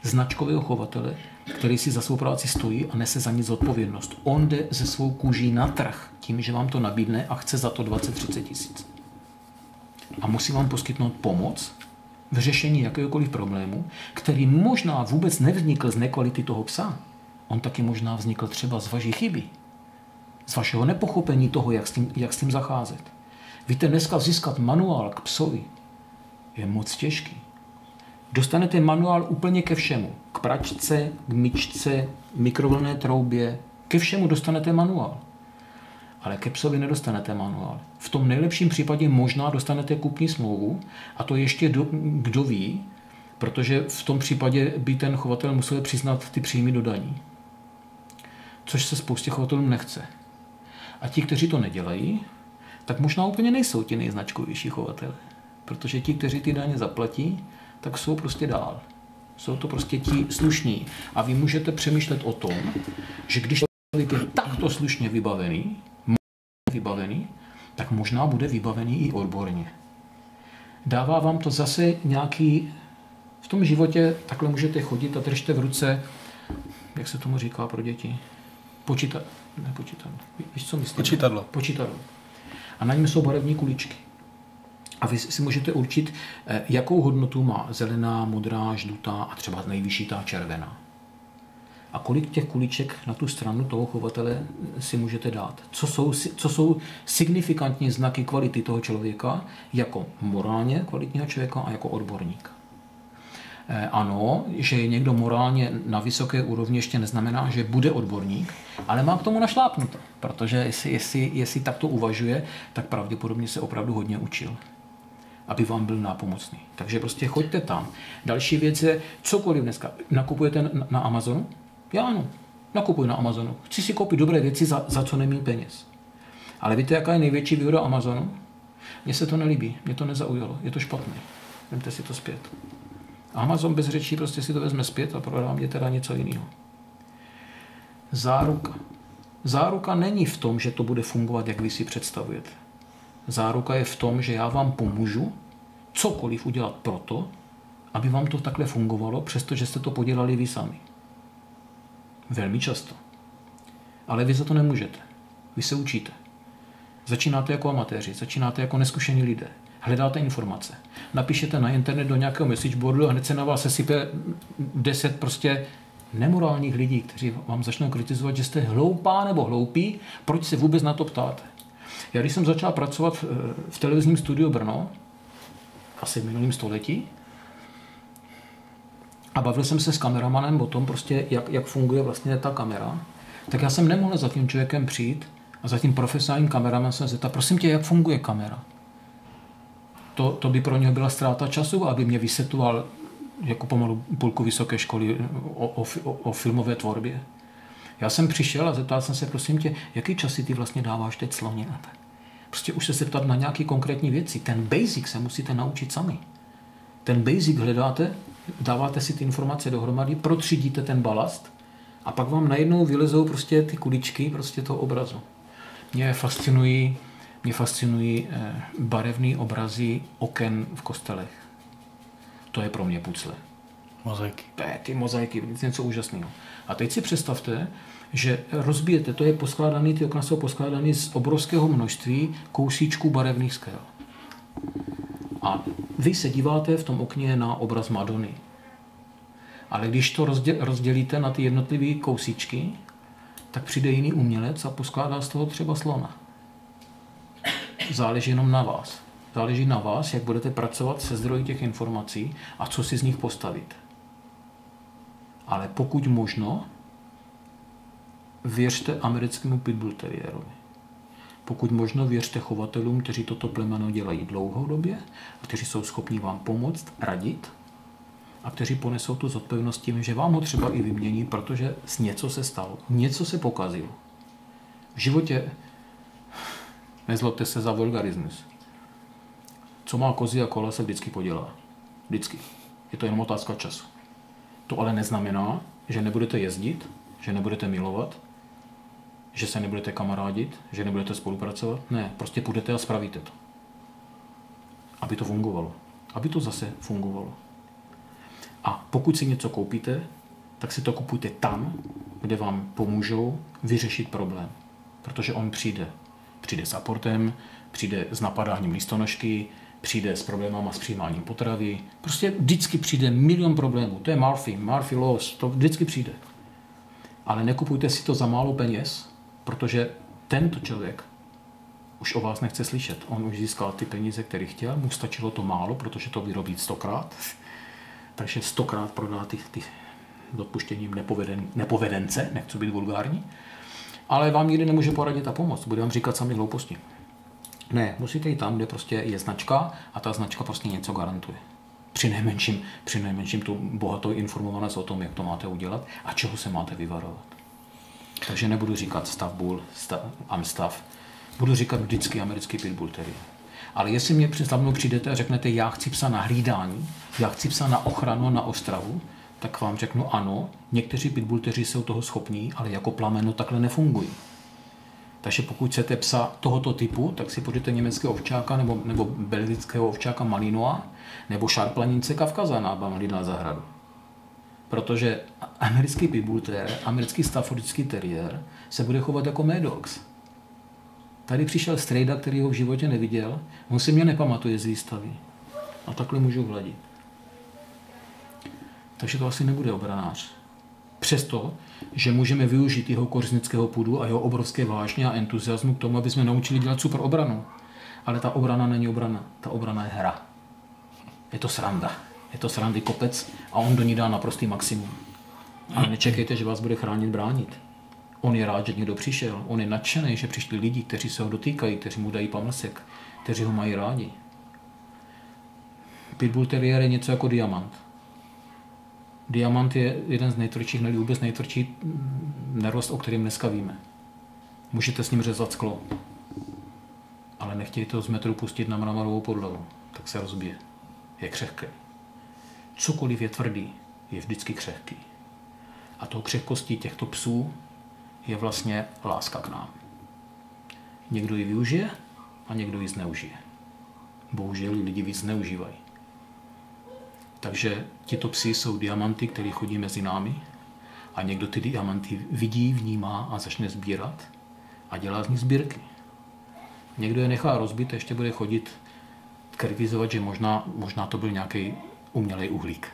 značkového chovatele, který si za svou práci stojí a nese za ní zodpovědnost. On jde ze svou kůží na trh tím, že vám to nabídne a chce za to 20-30 tisíc. A musí vám poskytnout pomoc v řešení jakéhokoliv problému, který možná vůbec nevznikl z nekvality toho psa. On taky možná vznikl třeba z vaší chyby. Z vašeho nepochopení toho, jak s tím zacházet. Víte, dneska získat manuál k psovi je moc těžký. Dostanete manuál úplně ke všemu. K pračce, k myčce, mikrovlnné troubě. Ke všemu dostanete manuál. Ale ke psovi nedostanete manuál. V tom nejlepším případě možná dostanete kupní smlouvu a to ještě kdo ví, protože v tom případě by ten chovatel musel přiznat ty příjmy do daní. Což se spoustě chovatelům nechce. A ti, kteří to nedělají, tak možná úplně nejsou ti nejznačkovější chovatele. Protože ti, kteří ty daně zaplatí, tak jsou prostě dál. Jsou to prostě ti slušní. A vy můžete přemýšlet o tom, že když člověk je takto slušně vybavený, tak možná bude vybavený i odborně. Dává vám to zase nějaký... V tom životě takhle můžete chodit a držte v ruce, jak se tomu říká pro děti, počítadlo. Víš, co myslím? Počítadlo. A na něm jsou barevní kuličky. A vy si můžete určit, jakou hodnotu má zelená, modrá, žlutá a třeba nejvyšší ta červená. A kolik těch kuliček na tu stranu toho chovatele si můžete dát. Co jsou signifikantní znaky kvality toho člověka jako morálně kvalitního člověka a jako odborník. Ano, že je někdo morálně na vysoké úrovni ještě neznamená, že bude odborník, ale má k tomu našlápnuto, protože jestli takto uvažuje, tak pravděpodobně se opravdu hodně učil, aby vám byl nápomocný. Takže prostě choďte tam. Další věc je, cokoliv dneska. Nakupujete na Amazonu? Já ano, nakupuji na Amazonu. Chci si koupit dobré věci za co nejméně peněz. Ale víte, jaká je největší výhoda Amazonu? Mně se to nelíbí, mě to nezaujalo, je to špatné. Vemte si to zpět. Amazon bez řečí prostě si to vezme zpět a prodá mě teda něco jiného. Záruka. Záruka není v tom, že to bude fungovat, jak vy si představujete. Záruka je v tom, že já vám pomůžu cokoliv udělat proto, aby vám to takhle fungovalo, přestože jste to podělali vy sami. Velmi často. Ale vy za to nemůžete. Vy se učíte. Začínáte jako amatéři, začínáte jako neskušení lidé. Hledáte informace. Napíšete na internet do nějakého messageboardu a hned se na vás sesype 10 prostě nemorálních lidí, kteří vám začnou kritizovat, že jste hloupá nebo hloupí, proč se vůbec na to ptáte. Já když jsem začal pracovat v televizním studiu Brno, asi v minulém století, a bavil jsem se s kameramanem o tom, prostě, jak funguje vlastně ta kamera, tak já jsem nemohl za tím člověkem přijít a za tím profesionálním kameramanem jsem se zeptal, prosím tě, jak funguje kamera. To by pro něho byla ztráta času, aby mě vysvětloval jako pomalu půlku vysoké školy o filmové tvorbě. Já jsem přišel a zeptal jsem se, prosím tě, jaký časy ty vlastně dáváš teď sloninat? Prostě už se zeptat na nějaké konkrétní věci. Ten basic se musíte naučit sami. Ten basic hledáte, dáváte si ty informace dohromady, protřídíte ten balast a pak vám najednou vylezou prostě ty kuličky prostě toho obrazu. Mě fascinují barevné obrazy oken v kostelech. To je pro mě pucle. Mozaiky. Ty mozaiky, něco úžasného. A teď si představte, že rozbijete, ty okna jsou poskládané z obrovského množství kousíčků barevných skel. A vy se díváte v tom okně na obraz Madony. Ale když to rozdělíte na ty jednotlivé kousíčky, tak přijde jiný umělec a poskládá z toho třeba slona. Záleží jenom na vás. Záleží na vás, jak budete pracovat se zdroji těch informací a co si z nich postavit. Ale pokud možno, věřte americkému pitbull terriérovi. Pokud možno, věřte chovatelům, kteří toto plemeno dělají dlouhodobě a kteří jsou schopni vám pomoct, radit a kteří ponesou tu zodpovědnost tím, že vám ho třeba i vymění, protože něco se stalo, něco se pokazilo. V životě, nezlobte se za vulgarismus, co má kozy a kola, se vždycky podělá. Vždycky. Je to jenom otázka času. To ale neznamená, že nebudete jezdit, že nebudete milovat, že se nebudete kamarádit, že nebudete spolupracovat. Ne, prostě půjdete a spravíte to. Aby to fungovalo. Aby to zase fungovalo. A pokud si něco koupíte, tak si to kupujte tam, kde vám pomůžou vyřešit problém. Protože on přijde. Přijde s aportem, přijde s napadáním listonožky, přijde s problémama s přijímáním potravy. Prostě vždycky přijde milion problémů. To je Murphy Laws, to vždycky přijde. Ale nekupujte si to za málo peněz, protože tento člověk už o vás nechce slyšet. On už získal ty peníze, které chtěl, mu stačilo to málo, protože to vyrobí 100krát. Takže 100krát prodá ty odpuštěním nepovedence, nechci být vulgární, ale vám nikdy nemůže poradit a pomoct, bude vám říkat sami hlouposti. Ne, musíte jít tam, kde prostě je značka a ta značka prostě něco garantuje. Při nejmenším tu bohatou informovanost o tom, jak to máte udělat a čeho se máte vyvarovat. Takže nebudu říkat stav bull, amstav, budu říkat vždycky americký pitbull terrier. Ale jestli mě za mnou přijdete a řeknete, já chci psa na hlídání, já chci psa na ochranu, na ostrahu, tak vám řeknu ano, někteří pitbull terrieri jsou toho schopní, ale jako plameno takhle nefungují. Takže pokud chcete psa tohoto typu, tak si pořiďte německého ovčáka nebo belgického ovčáka Malinois nebo šarplanince Kavkaza na zahradu. Protože americký pitbull terrier, americký staffordský terrier se bude chovat jako Mad Dogs. Tady přišel strejda, který ho v životě neviděl, on si mě nepamatuje z výstavy. A takhle můžu hladit. Takže to asi nebude obranář. Přesto, že můžeme využít jeho kořenického půdu a jeho obrovské vášně a entuziasmu k tomu, aby jsme naučili dělat super obranu. Ale ta obrana není obrana, ta obrana je hra. Je to sranda. Je to srandy kopec a on do ní dá naprostý maximum. Ale nečekejte, že vás bude chránit, bránit. On je rád, že někdo přišel. On je nadšený, že přišli lidi, kteří se ho dotýkají, kteří mu dají pamlsek, kteří ho mají rádi. Pitbull terrier je něco jako diamant. Diamant je jeden z nejtvrdších, nebo vůbec nejtvrdší nerost, o kterém dneska víme. Můžete s ním řezat sklo, ale nechtějte ho z metru pustit na mramorovou podlahu, tak se rozbije. Je křehký. Cokoliv je tvrdý, je vždycky křehký. A tou křehkostí těchto psů je vlastně láska k nám. Někdo ji využije a někdo ji zneužije. Bohužel lidi víc zneužívají. Takže tito psi jsou diamanty, které chodí mezi námi a někdo ty diamanty vidí, vnímá a začne sbírat a dělá z nich sbírky. Někdo je nechá rozbít a ještě bude chodit kritizovat, že možná to byl nějaký umělej uhlík.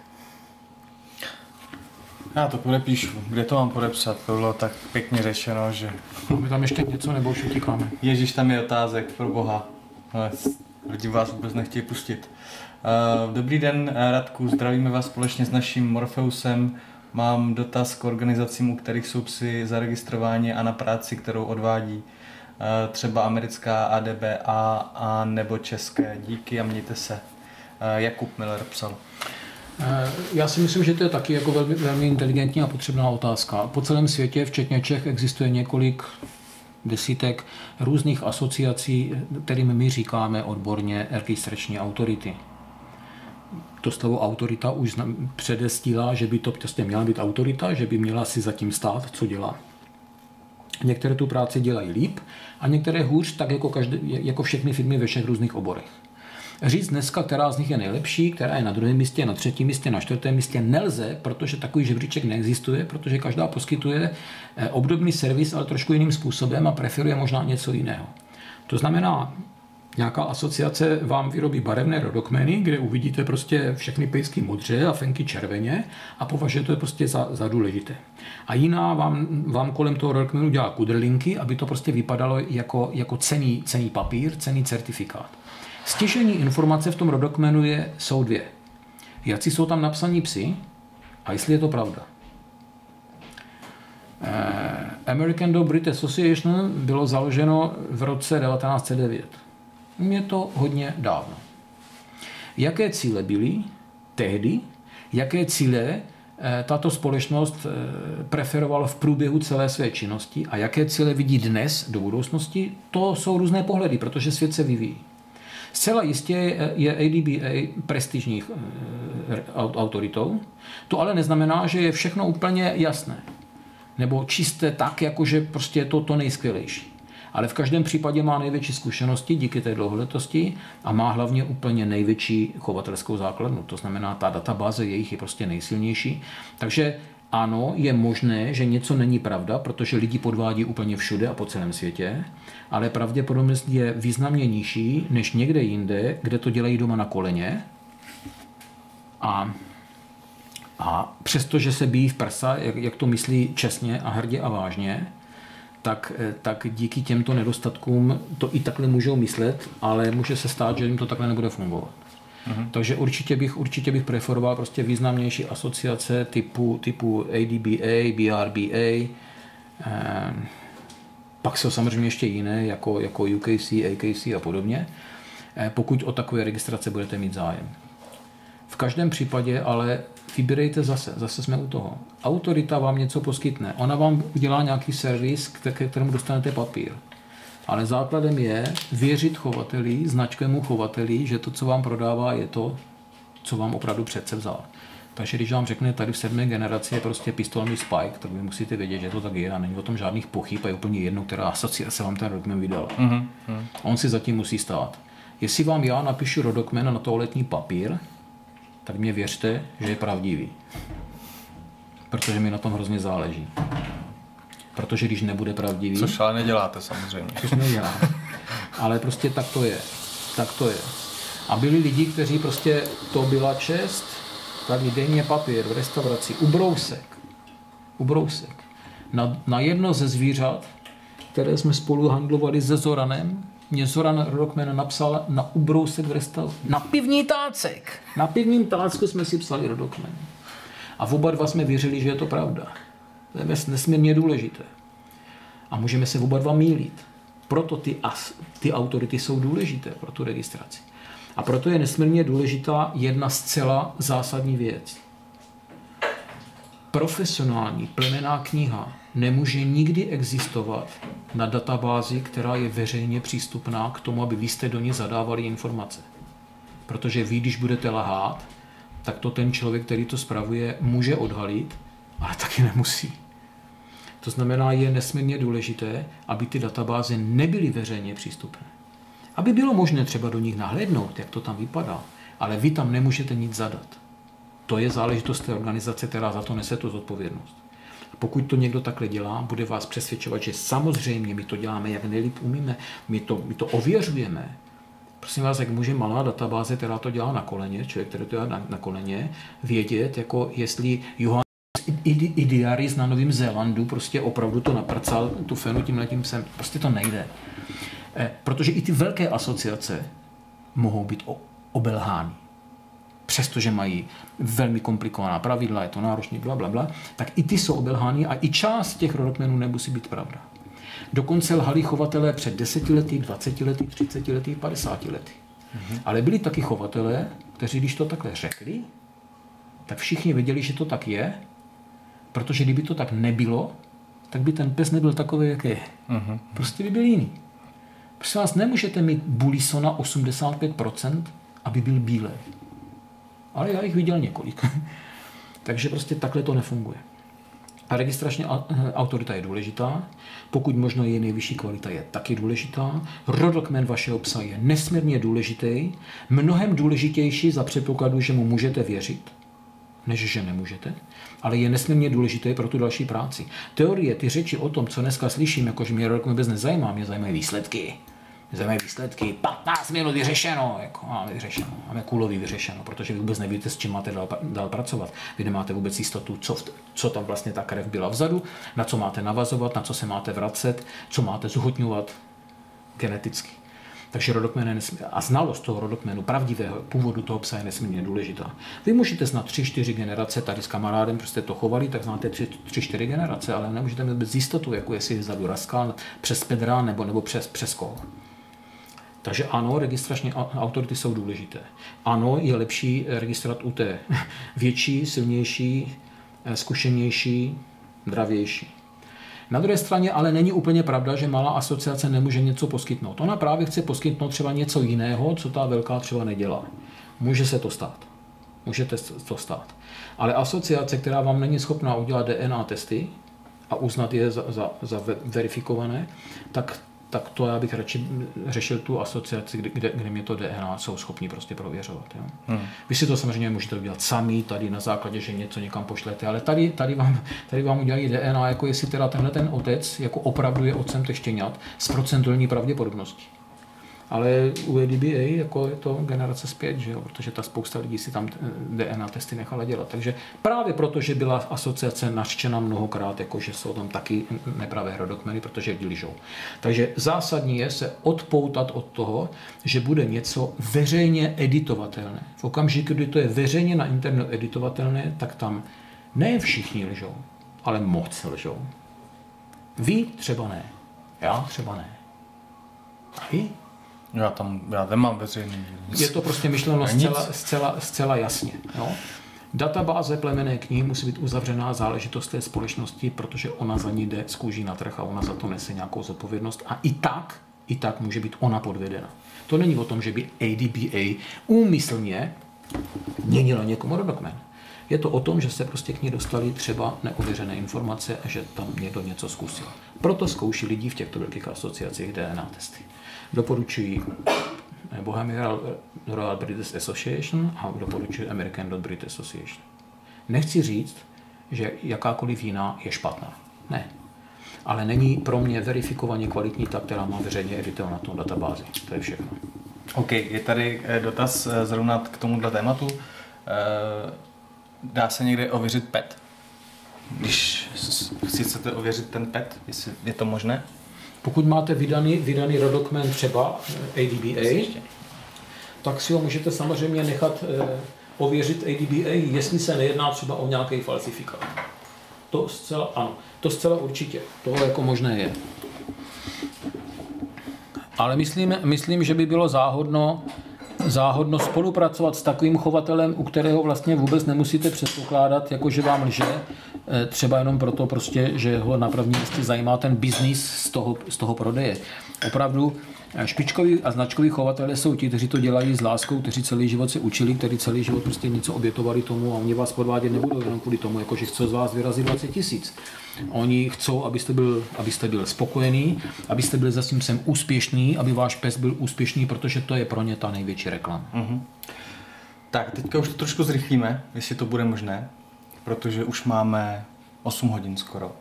Já to podepíšu. Kde to mám podepsat? To bylo tak pěkně řečeno, že... Máme tam ještě něco, nebo už utíkáme? Ježíš, tam je otázek, pro boha. Ale lidi vás vůbec nechtějí pustit. Dobrý den, Radku, zdravíme vás společně s naším Morfeusem. Mám dotaz k organizacím, u kterých jsou psi zaregistrováni a na práci, kterou odvádí. Třeba americká ADBA a nebo české. Díky a mějte se. Jakub Miller psal. Já si myslím, že to je taky jako velmi inteligentní a potřebná otázka. Po celém světě, včetně Čech, existuje několik desítek různých asociací, kterým my říkáme odborně registrační autority. To slovo autorita už předestírá, že by to prostě měla být autorita, že by měla si zatím stát, co dělá. Některé tu práci dělají líp a některé hůř, tak jako všechny firmy ve všech různých oborech. Říct dneska, která z nich je nejlepší, která je na druhém místě, na třetím místě, na čtvrtém místě, nelze, protože takový žebříček neexistuje, protože každá poskytuje obdobný servis, ale trošku jiným způsobem a preferuje možná něco jiného. To znamená, nějaká asociace vám vyrobí barevné rodokmeny, kde uvidíte prostě všechny pejsky modře a fenky červeně a považujete to prostě za důležité. A jiná vám kolem toho rodokmenu dělá kudrlinky, aby to prostě vypadalo jako cenný papír, cenný certifikát. Stěžení informace v tom rodokmenu jsou dvě. Jací jsou tam napsaní psi a jestli je to pravda. American Dog Breed Association bylo založeno v roce 1909. Je to hodně dávno. Jaké cíle byly tehdy? Jaké cíle tato společnost preferovala v průběhu celé své činnosti a jaké cíle vidí dnes do budoucnosti? To jsou různé pohledy, protože svět se vyvíjí. Zcela jistě je ADBA prestižní autoritou. To ale neznamená, že je všechno úplně jasné. Nebo čisté tak, jakože prostě je to nejskvělejší. Ale v každém případě má největší zkušenosti díky té dlouholetosti a má hlavně úplně největší chovatelskou základnu. To znamená, ta databáze jejich je prostě nejsilnější. Takže ano, je možné, že něco není pravda, protože lidi podvádí úplně všude a po celém světě, ale pravděpodobnost je významně nižší než někde jinde, kde to dělají doma na koleně. A přestože se bijí v prsa, jak to myslí čestně a hrdě a vážně, tak díky těmto nedostatkům to i takhle můžou myslet, ale může se stát, že jim to takhle nebude fungovat. Takže určitě bych preferoval prostě významnější asociace typu ADBA, BRBA, pak jsou samozřejmě ještě jiné, jako UKC, AKC a podobně, pokud o takové registrace budete mít zájem. V každém případě ale vybírejte zase jsme u toho. Autorita vám něco poskytne, ona vám udělá nějaký servis, ke kterému dostanete papír. Ale základem je věřit chovateli, značkovému chovateli, že to, co vám prodává, je to, co vám opravdu přece vzal. Takže když vám řekne, tady v 7. generaci je prostě pistolní Spike, tak vy musíte vědět, že to tak je a není o tom žádných pochyb a je úplně jedno, která asociace vám ten rodokmen vydala. On si zatím musí stát. Jestli vám já napíšu rodokmen na toaletní papír, tak mě věřte, že je pravdivý. Protože mi na tom hrozně záleží. Protože když nebude pravdivý... Což ale neděláte samozřejmě. Což nedělám. Ale prostě tak to je. Tak to je. A byli lidi, kteří prostě to byla čest, tak dej mě papír v restauraci, ubrousek. Na jedno ze zvířat, které jsme spolu handlovali se Zoranem, mě Zoran rodokmen napsal na ubrousek v restauraci. Na pivní tácek. Na pivním tácku jsme si psali rodokmen. A oba dva jsme věřili, že je to pravda. To je nesmírně důležité. A můžeme se oba dva mýlit. Proto ty autority jsou důležité pro tu registraci. A proto je nesmírně důležitá jedna zcela zásadní věc. Profesionální plemenná kniha nemůže nikdy existovat na databázi, která je veřejně přístupná k tomu, aby vy jste do ní zadávali informace. Protože vy, když budete lhát, tak to ten člověk, který to spravuje, může odhalit, ale taky nemusí. To znamená, je nesmírně důležité, aby ty databáze nebyly veřejně přístupné. Aby bylo možné třeba do nich nahlédnout, jak to tam vypadá, ale vy tam nemůžete nic zadat. To je záležitost té organizace, která za to nese tu zodpovědnost. Pokud to někdo takhle dělá, bude vás přesvědčovat, že samozřejmě my to děláme, jak nejlíp umíme, my to ověřujeme. Prosím vás, jak může malá databáze, která to dělá na koleně, člověk, který to dělá na koleně, vědět, jako jestli Johann Idiaris na Novém Zélandu prostě opravdu to naprcal tu fenu tímhletím psem. Prostě to nejde. Protože i ty velké asociace mohou být obelhány. Přestože mají velmi komplikovaná pravidla, je to náročný, blablabla, tak i ty jsou obelhány a i část těch rodokmenů nemusí být pravda. Dokonce lhali chovatelé před 10 lety, 20 lety, 30 lety, 50 lety. Ale byli taky chovatelé, kteří když to takhle řekli, tak všichni věděli, že to tak je, protože kdyby to tak nebylo, tak by ten pes nebyl takový, jak je. Prostě by byl jiný. Prostě vás nemůžete mít Bulisona 85%, aby byl bílý. Ale já jich viděl několik. Takže prostě takhle to nefunguje. A registrační autorita je důležitá, pokud možno je nejvyšší kvalita je taky důležitá. Rodokmen vašeho psa je nesmírně důležitý, mnohem důležitější za předpokladu, že mu můžete věřit, než že nemůžete, ale je nesmírně důležité pro tu další práci. Teorie, ty řeči o tom, co dneska slyším, jakože mě rodokmen vůbec nezajímá, mě zajímají výsledky. 15 minut vyřešeno, máme vyřešeno, máme kulový vyřešeno, protože vy vůbec nevíte, s čím máte dál pracovat. Vy nemáte vůbec jistotu, co tam vlastně ta krev byla vzadu, na co máte navazovat, na co se máte vracet, co máte zhutňovat geneticky. Takže rodokmen a znalost toho rodokmenu, pravdivého původu toho psa je nesmírně důležitá. Vy můžete znát 3-4 generace, tady s kamarádem prostě to chovali, tak znáte 3-4 generace, ale nemůžete mít bez jistotu, jako jestli vzadu raskal přes pedra nebo přes kol. Takže ano, registrační autority jsou důležité. Ano, je lepší registrovat u té větší, silnější, zkušenější, dravější. Na druhé straně ale není úplně pravda, že malá asociace nemůže něco poskytnout. Ona právě chce poskytnout třeba něco jiného, co ta velká třeba nedělá. Může se to stát. Můžete to stát. Ale asociace, která vám není schopná udělat DNA testy a uznat je za verifikované, tak tak to já bych radši řešil tu asociaci, kde mě to DNA jsou schopni prostě prověřovat. Jo? Vy si to samozřejmě můžete udělat sami, tady na základě, že něco někam pošlete, ale tady vám udělají DNA, jako jestli teda tenhle ten otec jako opravdu je otcem těch štěňat s procentuální pravděpodobností. Ale u ADBA jako je to generace zpět, že jo? Protože ta spousta lidí si tam DNA testy nechala dělat. Takže právě proto, že byla asociace nařčena mnohokrát, jako že jsou tam taky nepravé rodokmeny, protože lidi lžou. Takže zásadní je se odpoutat od toho, že bude něco veřejně editovatelné. V okamžiku, kdy to je veřejně na internetu editovatelné, tak tam ne všichni lžou, ale moc lžou. Vy třeba ne. Já třeba ne. A vy? Já nemám veřejný. Je to prostě myšleno zcela jasně. Jo? Databáze plemenné knihy musí být uzavřená záležitost té společnosti, protože ona za ní jde z kůží na trh a ona za to nese nějakou zodpovědnost a i tak může být ona podvedena. To není o tom, že by ADBA úmyslně měnila někomu rodokmen. Je to o tom, že se prostě k ní dostali třeba neověřené informace a že tam někdo něco zkusil. Proto zkouší lidi v těchto velkých asociacích DNA testy. Doporučuji Bohemian Royal British Association a doporučuji American British Association. Nechci říct, že jakákoliv jiná je špatná. Ne. Ale není pro mě verifikovaně kvalitní ta, která má veřejně editovat na tom databázi. To je všechno. OK, je tady dotaz zrovna k tomuhle tématu. Dá se někde ověřit PET? Když si chcete ověřit ten PET, jestli je to možné? Pokud máte vydaný rodokmen třeba ADBA, tak si ho můžete samozřejmě nechat ověřit ADBA, jestli se nejedná třeba o nějaký falsifikát. To zcela určitě. To jako možné je. Ale myslím, že by bylo záhodno spolupracovat s takovým chovatelem, u kterého vlastně vůbec nemusíte předpokládat, jakože vám lže, třeba jenom proto, prostě, že ho na první místě zajímá ten biznis z toho prodeje. Opravdu špičkoví a značkoví chovatelé jsou ti, kteří to dělají s láskou, kteří celý život se učili, kteří celý život prostě něco obětovali tomu a oni vás podvádět nebudou jenom kvůli tomu, jakože chcou z vás vyrazit 20 000. Oni chcou, abyste byl spokojený, abyste byli za tím sem úspěšný, aby váš pes byl úspěšný, protože to je pro ně ta největší reklama. Mm-hmm. Tak, teďka už to trošku zrychlíme, jestli to bude možné, protože už máme 8 hodin skoro.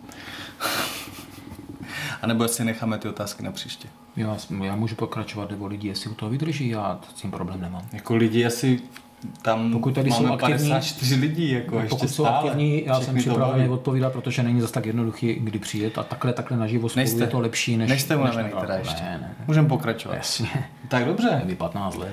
A nebo jestli necháme ty otázky na příště. Já můžu pokračovat, nebo lidi, jestli u toho vydrží, já s tím problém nemám. Jako lidi asi tam pokud tady máme jsou aktivní, 54 lidí, jako ještě pokud stále. Jsou aktivní, já jsem připravený odpovídat, protože není zase tak jednoduchý, kdy přijet a takhle naživo spolu je to lepší, než... Nejste unavený teda ještě. Ne. Můžeme pokračovat. Jasně. Tak dobře. Je 15 let.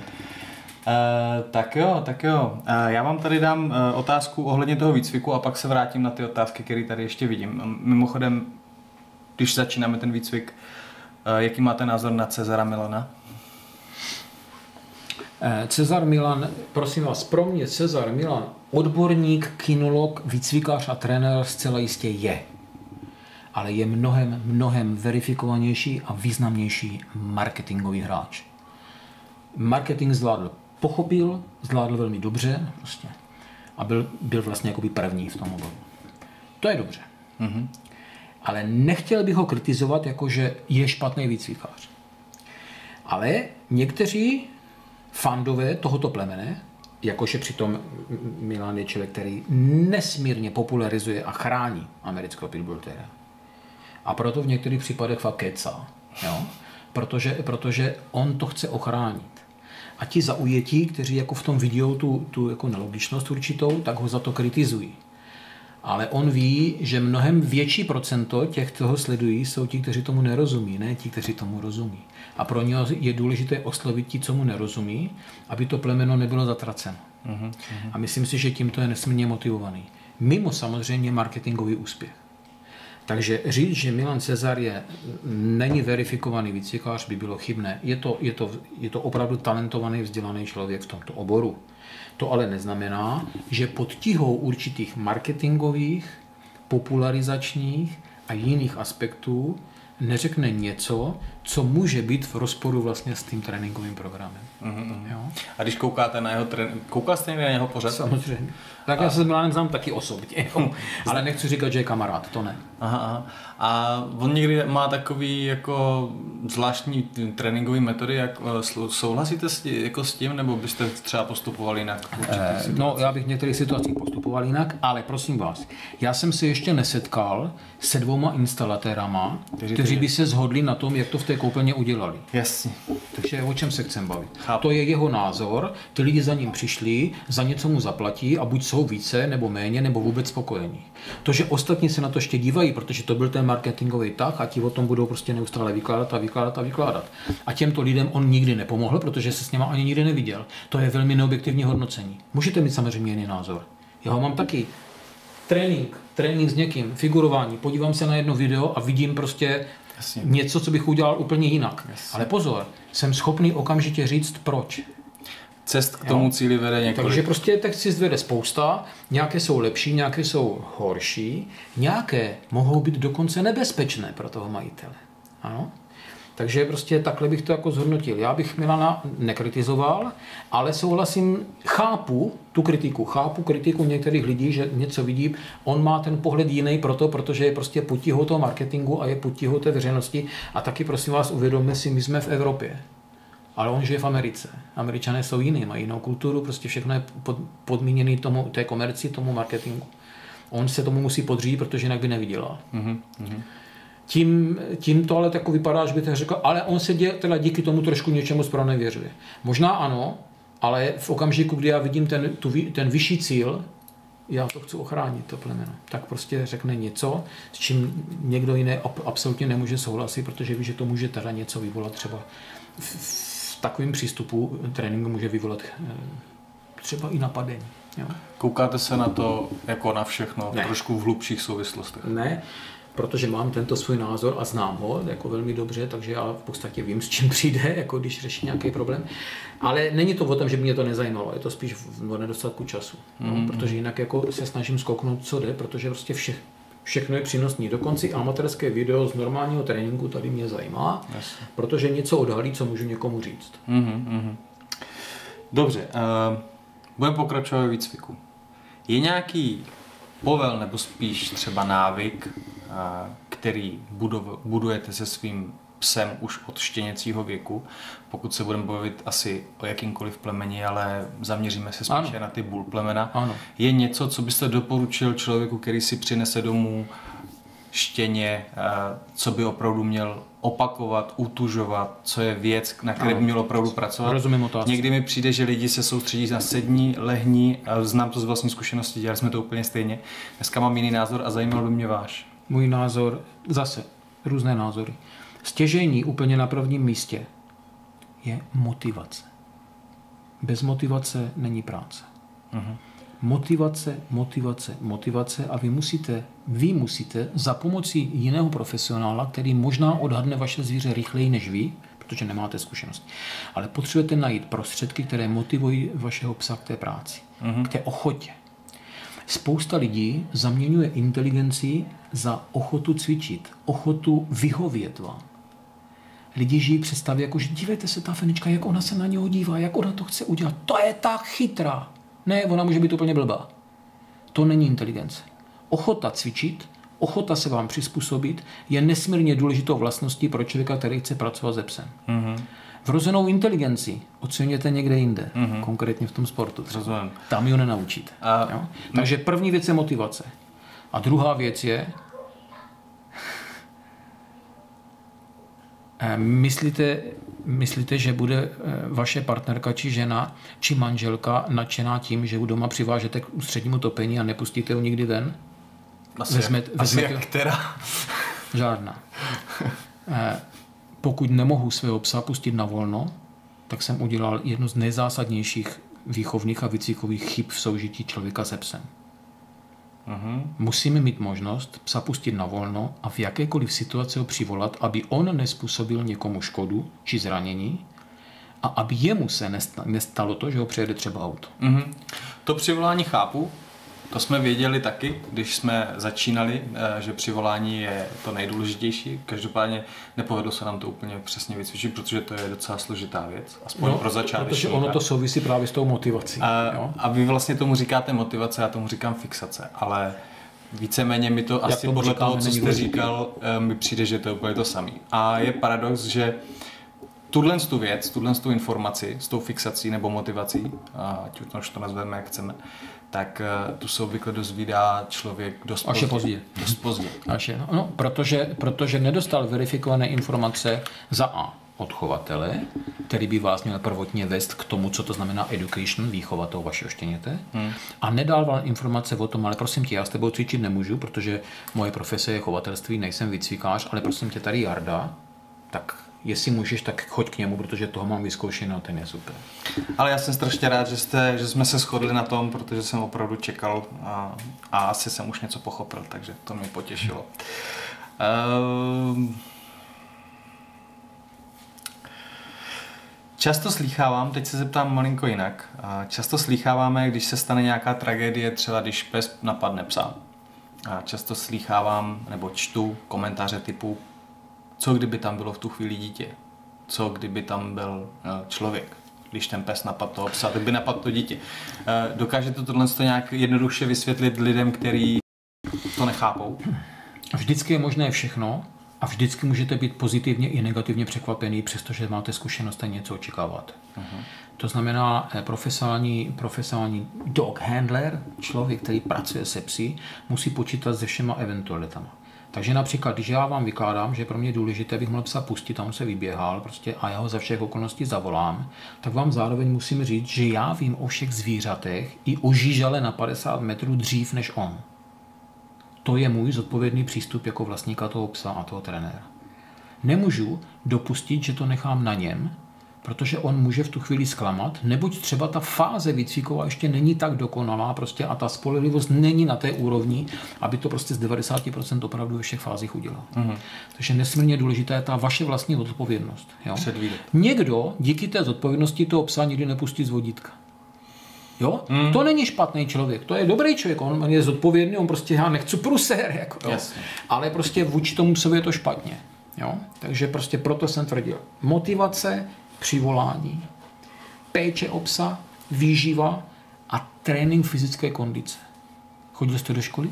Tak jo. Já vám tady dám otázku ohledně toho výcviku a pak se vrátím na ty otázky, které tady ještě vidím. Mimochodem, když začínáme ten výcvik, jaký máte názor na Cezara Milana? Cezar Milan, prosím vás, pro mě Cezar Milan, odborník, kinolog, výcvikář a trenér zcela jistě je. Ale je mnohem verifikovanější a významnější marketingový hráč. Marketing zvládl velmi dobře prostě, a byl vlastně jakoby první v tom oboru. To je dobře. Mm-hmm. Ale nechtěl bych ho kritizovat, jakože je špatný výcvikář. Ale někteří fandové tohoto plemene, jakože přitom Milan je člověk, který nesmírně popularizuje a chrání amerického pitbull terriera. A proto v některých případech fakt kecá. Jo? Protože on to chce ochránit. A ti zaujetí, kteří jako v tom vidí tu jako nelogičnost určitou, tak ho za to kritizují. Ale on ví, že mnohem větší procento těch, kteří ho sledují, jsou ti, kteří tomu nerozumí, ne ti, kteří tomu rozumí. A pro něho je důležité oslovit ti, co mu nerozumí, aby to plemeno nebylo zatraceno. Mm-hmm. A myslím si, že tímto je nesmírně motivovaný. Mimo samozřejmě marketingový úspěch. Takže říct, že Milan Cezar není verifikovaný výcvikář, by bylo chybné. Je to opravdu talentovaný, vzdělaný člověk v tomto oboru. To ale neznamená, že pod tíhou určitých marketingových, popularizačních a jiných aspektů neřekne něco, co může být v rozporu vlastně s tím tréninkovým programem. Jo? A když koukáte na jeho koukal jste někdy na jeho pořad? Samozřejmě. Tak já se s Milanem znám taky osobně, ale nechci říkat, že je kamarád, to ne. Aha. A on někdy má takový jako zvláštní tréninkový metody, jak souhlasíte s tím, nebo byste třeba postupovali jinak? No, já bych v některých situacích postupoval jinak, ale prosím vás, já jsem se ještě nesetkal se 2 instalatérama, kteří by se shodli na tom, jak to v té koupelně udělali. Jasně. Takže o čem se chcem bavit? Chápu. To je jeho názor, ty lidi za ním přišli, za něco mu zaplatí a buď jsou více, nebo méně, nebo vůbec spokojení. To, že ostatní se na to ještě dívají, protože to byl ten marketingový tah a ti o tom budou prostě neustále vykládat. A těmto lidem on nikdy nepomohl, protože se s něma ani nikdy neviděl. To je velmi neobjektivní hodnocení. Můžete mít samozřejmě jiný názor. Já ho mám taky. Trénink s někým, figurování. Podívám se na jedno video a vidím prostě něco, co bych udělal úplně jinak. Ale pozor, jsem schopný okamžitě říct proč. Cest k tomu cíli vede několik. Takže prostě těch cest vede spousta, nějaké jsou lepší, nějaké jsou horší, nějaké mohou být dokonce nebezpečné pro toho majitele. Ano? Takže prostě takhle bych to jako zhodnotil. Já bych Milana nekritizoval, ale souhlasím, chápu kritiku některých lidí, že něco vidí, on má ten pohled jiný protože je prostě putihou toho marketingu a je putihou té veřejnosti. A taky prosím vás uvědomme si, my jsme v Evropě. Ale on žije v Americe. Američané jsou jiní, mají jinou kulturu, prostě všechno je podmíněné té komerci, tomu marketingu. On se tomu musí podřídit, protože jinak by nevydělal. Tím to ale tak vypadá, že by to řekl, ale on se teda díky tomu trošku něčemu správně věřuje. Možná ano, ale v okamžiku, kdy já vidím ten vyšší cíl, já to chci ochránit, to plemeno, tak prostě řekne něco, s čím někdo jiný absolutně nemůže souhlasit, protože ví, že to může teda něco vyvolat třeba v takovém přístupu tréninku může vyvolat třeba i napadení. Jo? Koukáte se na to jako na všechno, trošku v hlubších souvislostech? Ne, protože mám tento svůj názor a znám ho jako velmi dobře, takže já v podstatě vím, s čím přijde, jako když řeší nějaký problém. Ale není to o tom, že mě to nezajímalo, je to spíš v nedostatku času. Protože jinak jako se snažím skoknout, co jde, protože prostě všechno je přínosný. Dokonce amatérské video z normálního tréninku tady mě zajímá, protože něco odhalí, co můžu někomu říct. Dobře, budeme pokračovat ve výcviku. Je nějaký povel nebo spíš třeba návyk, který budujete se svým psem už od štěněcího věku, pokud se budeme bavit asi o jakýmkoliv plemeni, ale zaměříme se spíše na ty bull plemena. Ano. Je něco, co byste doporučil člověku, který si přinese domů štěně, co by opravdu měl opakovat, utužovat, co je věc, na které by měl opravdu pracovat? Rozumím otázku. Někdy mi přijde, že lidi se soustředí na sední, lehní, znám to z vlastní zkušenosti, dělali jsme to úplně stejně. Dneska mám jiný názor a zajímal by mě váš. Můj názor, zase různé názory. Stěžejní úplně na prvním místě je motivace. Bez motivace není práce. Motivace a vy musíte za pomocí jiného profesionála, který možná odhadne vaše zvíře rychleji než vy, protože nemáte zkušenost. Ale potřebujete najít prostředky, které motivují vašeho psa k té práci, k té ochotě. Spousta lidí zaměňuje inteligenci za ochotu cvičit, ochotu vyhovět vám. Lidi žijí představy, jako že dívejte se, ta Fenička, jak ona se na něho dívá, jak ona to chce udělat. To je tak chytrá. Ne, ona může být úplně blbá. To není inteligence. Ochota cvičit, ochota se vám přizpůsobit je nesmírně důležitou vlastností pro člověka, který chce pracovat se psem. Vrozenou inteligenci oceňujete někde jinde, konkrétně v tom sportu. Tam ji nenaučíte. Takže první věc je motivace. A druhá věc je, myslíte, že bude vaše partnerka, či žena, či manželka nadšená tím, že u doma přivážete k ústřednímu topení a nepustíte ho nikdy ven? Asi jak která? Žádná. Pokud nemohu svého psa pustit na volno, tak jsem udělal jednu z nejzásadnějších výchovných a výcvikových chyb v soužití člověka se psem. Musíme mít možnost psa pustit na volno a v jakékoliv situaci ho přivolat, aby on nezpůsobil někomu škodu či zranění a aby jemu se nestalo to, že ho přejede třeba auto. To přivolání chápu, To jsme věděli taky, když jsme začínali, že přivolání je to nejdůležitější. Každopádně nepovedlo se nám to úplně přesně vycvičit, protože to je docela složitá věc, aspoň pro začátečníka. Protože ono to souvisí právě s tou motivací. A vy vlastně tomu říkáte motivace, já tomu říkám fixace, ale víceméně mi to asi podle toho, co jste říkal, mi přijde, že to je úplně to samé. A je paradox, že tu věc, tu informaci s tou fixací nebo motivací, ať už to nazveme, jak chceme, tak tu se obvykle dozvídá člověk dost pozdě. No, protože nedostal verifikované informace za A od chovatele, který by vás měl prvotně vést k tomu, co to znamená education, výchova toho vašeho štěněte. A nedal vám informace o tom, ale prosím tě, já s tebou cvičit nemůžu, protože moje profese je chovatelství, nejsem výcvikář, ale prosím tě, tady Jarda, tak jestli můžeš, tak choď k němu, protože toho mám vyzkoušeno, ten je super. Ale já jsem strašně rád, že jsme se shodli na tom, protože jsem opravdu čekal a asi jsem už něco pochopil, takže to mě potěšilo. Často slýchávám, teď se zeptám malinko jinak, často slýcháváme, když se stane nějaká tragédie, třeba když pes napadne psa. A často slýchávám nebo čtu komentáře typu, co kdyby tam bylo v tu chvíli dítě? Co kdyby tam byl člověk? Když ten pes napadl toho psa, tak by napadl to dítě. Dokážete tohle nějak jednoduše vysvětlit lidem, kteří to nechápou? Vždycky je možné všechno a vždycky můžete být pozitivně i negativně překvapený, přestože máte zkušenost a něco očekávat. To znamená, profesionální dog handler, člověk, který pracuje se psy, musí počítat se všema eventualitama. Takže například, když já vám vykládám, že je pro mě důležité, abych mohl psa pustit, tam se vyběhal prostě a já ho za všech okolností zavolám, tak vám zároveň musím říct, že já vím o všech zvířatech i o žížale na 50 metrů dřív než on. To je můj zodpovědný přístup jako vlastníka toho psa a toho trenéra. Nemůžu dopustit, že to nechám na něm, protože on může v tu chvíli zklamat, neboť třeba ta fáze výcviková ještě není tak dokonalá prostě a ta spolehlivost není na té úrovni, aby to prostě z 90% opravdu ve všech fázích udělal. Takže nesmírně důležitá je ta vaše vlastní odpovědnost. Jo? Někdo díky té zodpovědnosti toho psa nikdy nepustí z vodítka. Jo? To není špatný člověk, to je dobrý člověk, on je zodpovědný, on prostě já nechci prusér, jako, ale prostě vůči tomu psovi je to špatně. Jo? Takže prostě proto jsem tvrdil. Motivace, přivolání, péče o psa, výživa a trénink fyzické kondice. Chodil jste do školy?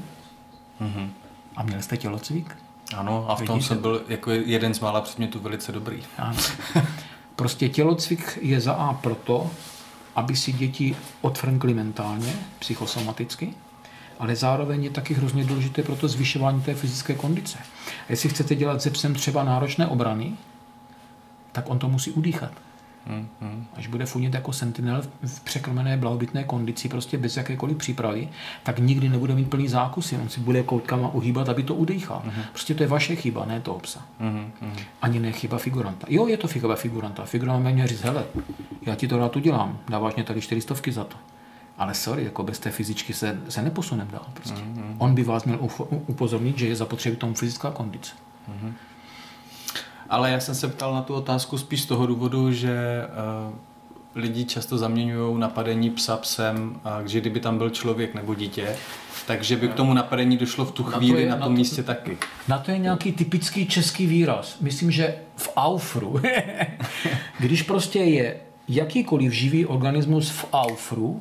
A měl jste tělocvik? Ano, a v tom jsem byl jako jeden z mála předmětů velice dobrý. Ano. Prostě tělocvik je za A proto, aby si děti odfrnkly mentálně, psychosomaticky, ale zároveň je taky hrozně důležité pro to zvyšování té fyzické kondice. A jestli chcete dělat se psem třeba náročné obrany, tak on to musí udýchat. Až bude funit jako sentinel v překrmené blahobytné kondici, prostě bez jakékoliv přípravy, tak nikdy nebude mít plný zákusy. On si bude koutkama uhýbat, aby to udýchal. Prostě to je vaše chyba, ne toho psa. Ani ne chyba figuranta. Jo, je to chyba figuranta. Figurant mě říct, hele, já ti to rád udělám, dáváš mě tady 400 za to. Ale sorry, jako bez té fyzičky se neposunem dál. Prostě. On by vás měl upozornit, že je zapotřebí tomu fyzická kondice. Ale já jsem se ptal na tu otázku spíš z toho důvodu, že lidi často zaměňují napadení psa psem, že kdyby tam byl člověk nebo dítě, takže by k tomu napadení došlo v tu chvíli na tom místě taky. Na to je nějaký typický český výraz. Myslím, že v aufru, když prostě je jakýkoliv živý organismus v aufru,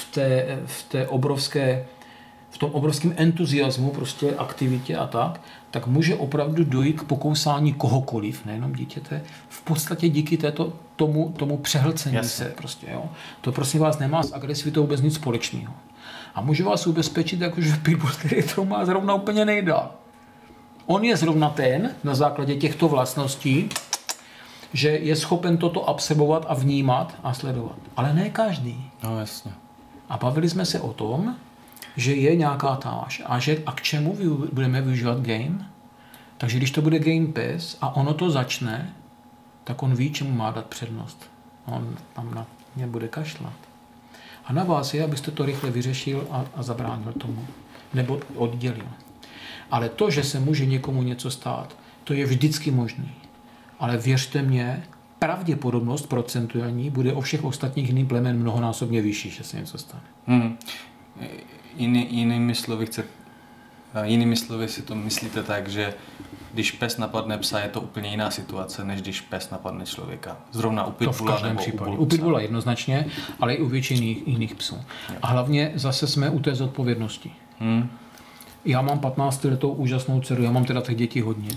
v tom obrovském entuziasmu, prostě aktivitě a tak může opravdu dojít k pokousání kohokoliv, nejenom dítěte, v podstatě díky tomu přehlcení se. Prostě, jo. To prosím vás nemá s agresivitou vůbec nic společného. A můžu vás ubezpečit, že pitbull, který to má zrovna úplně nejdál. On je zrovna ten, na základě těchto vlastností, že je schopen toto absorbovat a vnímat a sledovat. Ale ne každý. No jasně. A bavili jsme se o tom, že je nějaká táž a k čemu budeme využívat game. Takže když to bude game pes a ono to začne, tak on ví, čemu má dát přednost. On tam na mě bude kašlat. A na vás je, abyste to rychle vyřešil a zabránil tomu. Nebo oddělil. Ale to, že se může někomu něco stát, to je vždycky možný. Ale věřte mě, pravděpodobnost procentuální bude o všech ostatních jiných plemen mnohonásobně vyšší, že se něco stane. jinými slovy si to myslíte tak, že když pes napadne psa, je to úplně jiná situace, než když pes napadne člověka. Zrovna u pitbulla nebo u pitbulla jednoznačně, ale i u většiny jiných psů. A hlavně zase jsme u té zodpovědnosti. Já mám 15letou úžasnou dceru, já mám teda těch dětí hodně.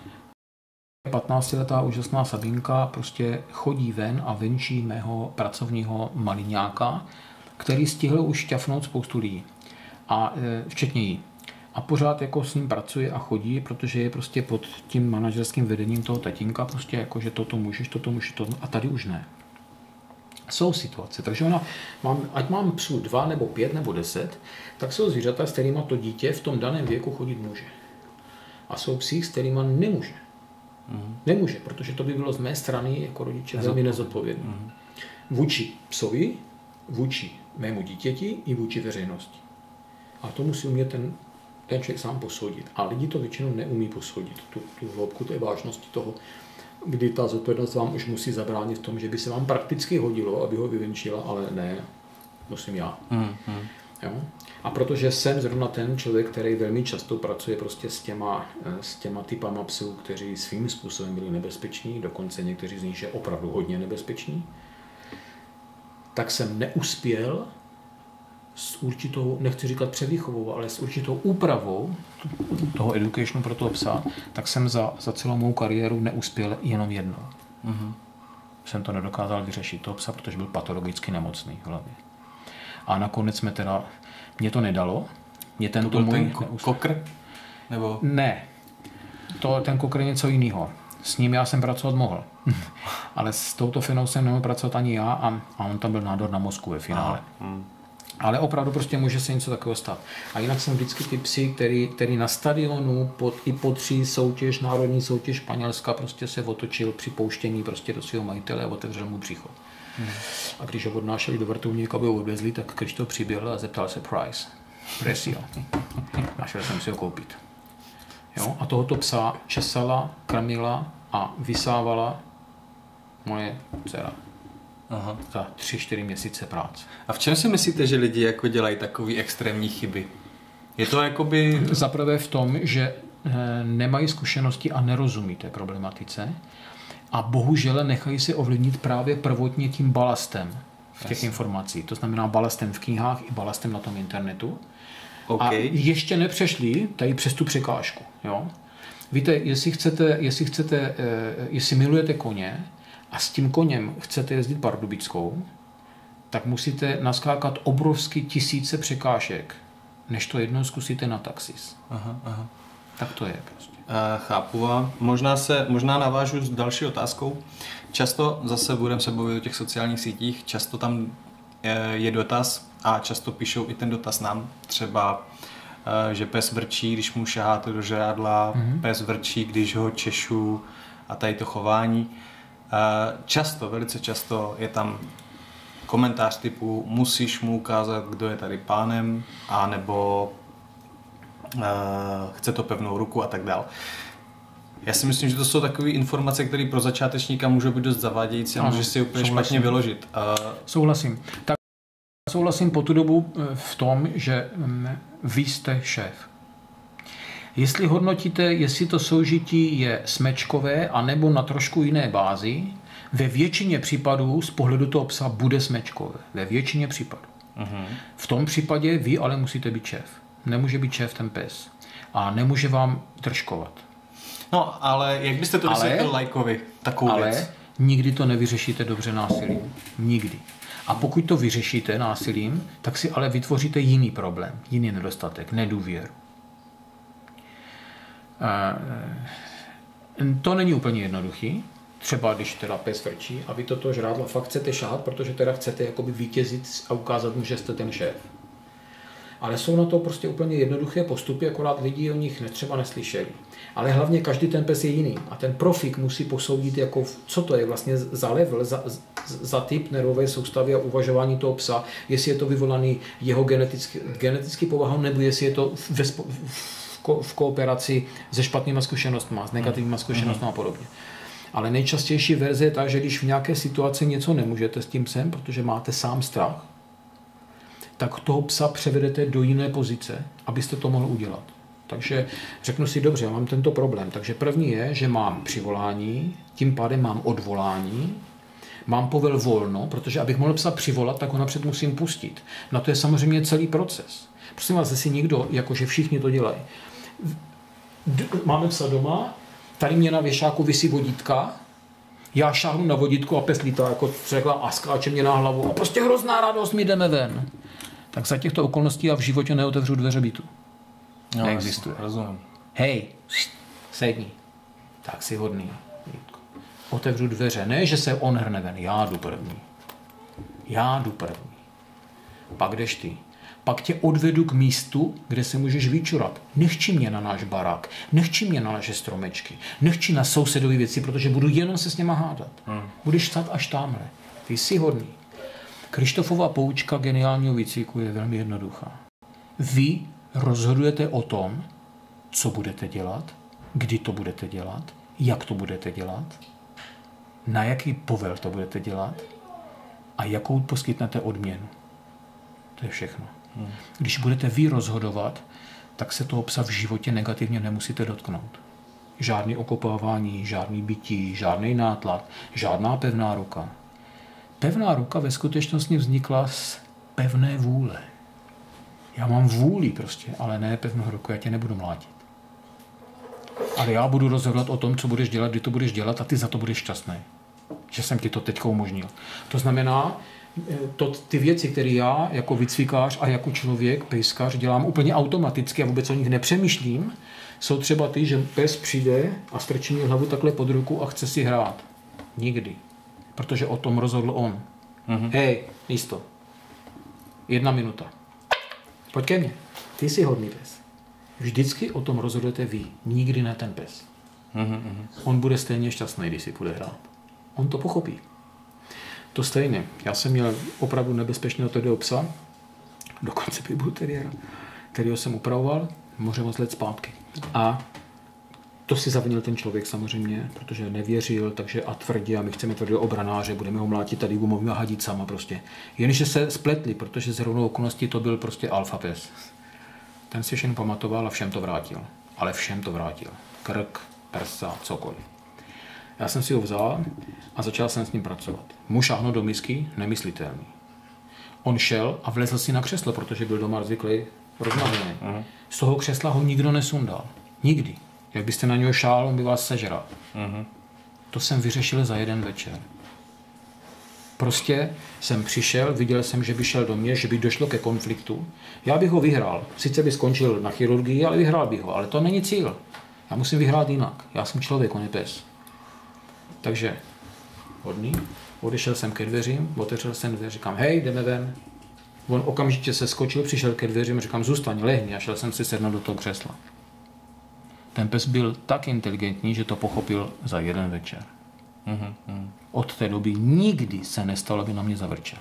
15letá úžasná Sabinka prostě chodí ven a venčí mého pracovního maliňáka, který stihl už šťafnout spoustu lidí. A včetně jí. A pořád jako s ním pracuje a chodí, protože je prostě pod tím manažerským vedením toho tatínka, prostě jako, že toto můžeš, a tady už ne. Jsou situace, takže ať mám psů 2 nebo 5 nebo 10, tak jsou zvířata, s kterýma to dítě v tom daném věku chodit může. A jsou psi, s kterýma nemůže. Nemůže, protože to by bylo z mé strany jako rodiče velmi nezodpovědné. Vůči psovi, vůči mému dítěti i vůči veřejnosti. A to musí umět ten člověk sám posoudit. A lidi to většinou neumí posoudit, tu hloubku té vážnosti toho, kdy ta zodpovědnost vám už musí zabránit v tom, že by se vám prakticky hodilo, aby ho vyvenčila, ale ne, musím já. Jo? A protože jsem zrovna ten člověk, který velmi často pracuje prostě s těma typama psů, kteří svým způsobem byli nebezpeční, dokonce někteří z nich je opravdu hodně nebezpeční, tak jsem neuspěl s určitou, nechci říkat převýchovou, ale s určitou úpravou toho educationu pro toho psa, tak jsem za celou mou kariéru neuspěl jenom jednou. Jsem to nedokázal vyřešit toho psa, protože byl patologicky nemocný v hlavě. A nakonec mě to nedalo. To byl ten kokr? Nebo? Ne. Ten kokr je něco jiného. S ním já jsem pracovat mohl. Ale s touto finou jsem nemohl pracovat ani já a on tam byl nádor na mozku ve finále. Ale opravdu prostě může se něco takového stát. A jinak jsem vždycky ty psy, který na stadionu i po 3 soutěž, národní soutěž Španělska prostě se otočil při pouštění prostě do svého majitele a otevřel mu břicho. A když ho odnášeli do vrtulníku, aby ho odvezli, tak Krištof přiběhl a zeptal se price. Precio. A šel jsem si ho koupit. Jo? A tohoto psa česala, krmila a vysávala moje dcera. Za 3-4 měsíce práce. A v čem si myslíte, že lidi jako dělají takové extrémní chyby? Je to jakoby... Zaprvé v tom, že nemají zkušenosti a nerozumí té problematice a bohužel nechají se ovlivnit právě prvotně tím balastem v těch informací. To znamená balastem v knihách i balastem na tom internetu. A ještě nepřešli tady přes tu překážku. Jo? Víte, jestli milujete koně a s tím koněm chcete jezdit Pardubickou, tak musíte naskákat obrovsky tisíce překážek, než to jednou zkusíte na taxis. Tak to je prostě. Chápu vám. Možná navážu s další otázkou. Často zase budeme se bavit o těch sociálních sítích, často tam je dotaz a často píšou i ten dotaz nám. Třeba, že pes vrčí, když mu šaháte do žrádla, pes vrčí, když ho češu a tady to chování. Velice často je tam komentář typu musíš mu ukázat, kdo je tady pánem, anebo chce to pevnou ruku a tak dále. Já si myslím, že to jsou takové informace, které pro začátečníka můžou být dost zavádějící a může si úplně špatně vyložit. Souhlasím. Tak souhlasím po tu dobu v tom, že vy jste šéf. Jestli hodnotíte, jestli to soužití je smečkové anebo na trošku jiné bázi, ve většině případů z pohledu toho psa bude smečkové. Ve většině případů. V tom případě vy ale musíte být šéf. Nemůže být šéf ten pes. A nemůže vám držkovat. No, ale jak byste to vysvětlil lajkovi, takovou věc? Ale nikdy to nevyřešíte dobře násilím. Nikdy. A pokud to vyřešíte násilím, tak si ale vytvoříte jiný problém, jiný nedostatek, nedůvěru. To není úplně jednoduchý. Třeba když teda pes vrčí a vy toto žrádlo fakt chcete šahat, protože teda chcete jakoby vítězit a ukázat mu, že jste ten šéf. Ale jsou na to prostě úplně jednoduché postupy, akorát lidi o nich třeba neslyšeli. Ale hlavně každý ten pes je jiný a ten profik musí posoudit, jako, co to je vlastně za level, za typ nervové soustavy a uvažování toho psa, jestli je to vyvolaný jeho genetický povahou, nebo jestli je to v kooperaci se špatnýma zkušenostmi, s negativníma zkušenostmi a podobně. Ale nejčastější verze je ta, že když v nějaké situaci něco nemůžete s tím psem, protože máte sám strach, tak toho psa převedete do jiné pozice, abyste to mohl udělat. Takže řeknu si, dobře, mám tento problém. Takže první je, že mám přivolání, tím pádem mám odvolání, mám povel volno, protože abych mohl psa přivolat, tak ho napřed musím pustit. Na to je samozřejmě celý proces. Prosím vás, jestli někdo, jakože všichni to dělají. Máme psa doma, tady mě na věšáku visí vodítka, já šáhnu na vodítku a pes lítá, jako řekla, a skáče mě na hlavu a prostě hrozná radost, my jdeme ven. Tak za těchto okolností já v životě neotevřu dveře bytu. No, neexistuje. Rozumím. Hej, sedni. Tak si hodný. Otevřu dveře. Ne, že se on hrne ven. Já jdu první. Pak jdeš ty. Pak tě odvedu k místu, kde se můžeš vyčurat. Nechči mě na náš barák. Nechči mě na naše stromečky. Nechči na sousedové věci, protože budu jenom se s něma hádat. Budeš stát až tamhle. Ty jsi hodný. Krištofova poučka geniálního výcviku je velmi jednoduchá. Vy rozhodujete o tom, co budete dělat, kdy to budete dělat, jak to budete dělat, na jaký povel to budete dělat a jakou poskytnete odměnu. To je všechno. Když budete vy rozhodovat, tak se toho psa v životě negativně nemusíte dotknout. Žádný okopávání, žádný bití, žádný nátlak, žádná pevná ruka. Pevná ruka ve skutečnosti vznikla z pevné vůle. Já mám vůli prostě, ale ne pevnou ruku, já tě nebudu mlátit. Ale já budu rozhodovat o tom, co budeš dělat, kdy to budeš dělat a ty za to budeš šťastný. Že jsem ti to teďka umožnil. To znamená, ty věci, které já jako výcvikář a jako člověk, pejskař, dělám úplně automaticky a vůbec o nich nepřemýšlím, jsou třeba ty, že pes přijde a strčí mi hlavu takhle pod ruku a chce si hrát. Nikdy. Protože o tom rozhodl on. Hej, místo. 1 minuta. Pojď ke mně. Ty jsi hodný pes. Vždycky o tom rozhodujete vy. Nikdy ne ten pes. On bude stejně šťastný, když si půjde hrát. On to pochopí. To stejně. Já jsem měl opravdu nebezpečného tvrdého psa, dokonce pitbull teriéra, kterýho jsem upravoval, moc let zpátky. A to si zavinil ten člověk samozřejmě, protože nevěřil, takže a tvrdě, a my chceme tvrdého obranáře, budeme ho mlátit tady gumovými hadicama prostě. Jenže se spletli, protože z rovnou okolností to byl prostě alfa pes. Ten si všechno pamatoval a všem to vrátil. Ale všem to vrátil. Krk, prsa, cokoliv. Já jsem si ho vzal a začal jsem s ním pracovat. Mu šáhnout do misky, nemyslitelný. On šel a vlezl si na křeslo, protože byl doma zvyklý rozmavený. Z toho křesla ho nikdo nesundal. Nikdy. Jak byste na něho šál, on by vás sežral. To jsem vyřešil za jeden večer. Prostě jsem přišel, viděl jsem, že by šel do mě, že by došlo ke konfliktu. Já bych ho vyhrál. Sice by skončil na chirurgii, ale vyhrál bych ho. Ale to není cíl. Já musím vyhrát jinak. Já jsem člověk, on je pes. Takže hodný. Odešel jsem ke dveřím, otevřel jsem dveře, říkám, hej, jdeme ven. On okamžitě se skočil, přišel ke dveřím, říkám, zůstaň, lehni, a šel jsem si sednout do toho křesla. Ten pes byl tak inteligentní, že to pochopil za jeden večer. Od té doby nikdy se nestalo, aby na mě zavrčel.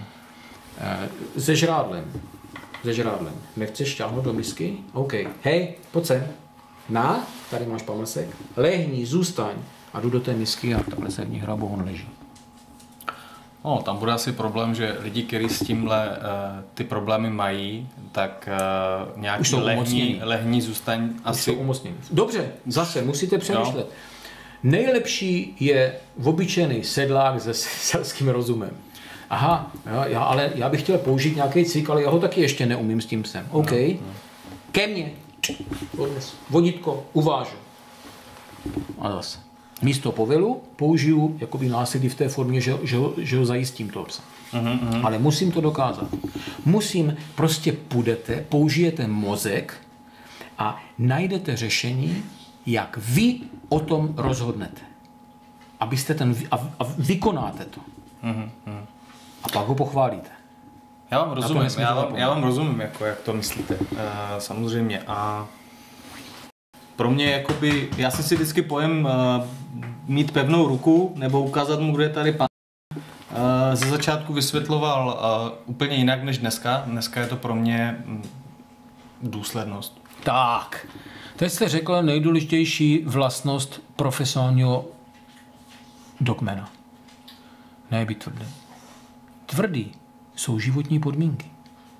Se žrádlem. Nechceš šťáhnout do misky? OK. Hej, pojď sem. Tady máš pamlsek. Lehni, zůstaň. A jdu do té misky a takhle se v ní hrabu, on leží. No, tam bude asi problém, že lidi, kteří s tímhle ty problémy mají, tak nějaký lehní zůstaň asi... umocnění. Dobře, zase musíte přemýšlet. Jo. Nejlepší je obyčejný sedlák se selským rozumem. Aha, ale já bych chtěl použít nějaký cvik, ale já ho taky ještě neumím s tím psem. OK, ke mně. Vodítko, uvážu. A zase. Místo povelu použiju jakoby násilí v té formě, že ho zajistím toho psa. Ale musím to dokázat. Prostě použijete mozek a najdete řešení, jak vy o tom rozhodnete. Abyste a vykonáte to. A pak ho pochválíte. Já vám rozumím, jako, jak to myslíte. Samozřejmě. A pro mě, jakoby, já si vždycky pojem mít pevnou ruku, nebo ukázat mu, kdo je tady pán. Ze začátku vysvětloval úplně jinak než dneska. Dneska je to pro mě důslednost. Tak, teď jste řekl nejdůležitější vlastnost profesionálního dogmana. Ne být tvrdý. Tvrdý jsou životní podmínky.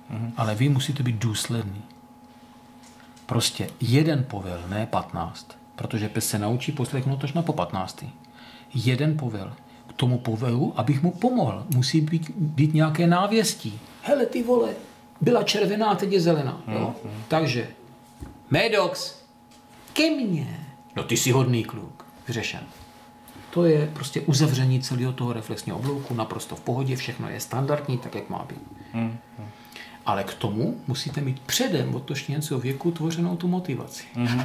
Ale vy musíte být důsledný. Prostě jeden povel, ne 15. Protože pes se naučí poslechnout až na po 15. Jeden povel. K tomu povelu, abych mu pomohl, musí být nějaké návěstí. Hele, ty vole, byla červená a teď je zelená. Jo? Takže, Maddox, ke mně. No ty jsi hodný kluk. Vyřešen. To je prostě uzavření celého toho reflexního oblouku, naprosto v pohodě, všechno je standardní, tak jak má být. Ale k tomu musíte mít předem od toštěncího věku tvořenou tu motivaci.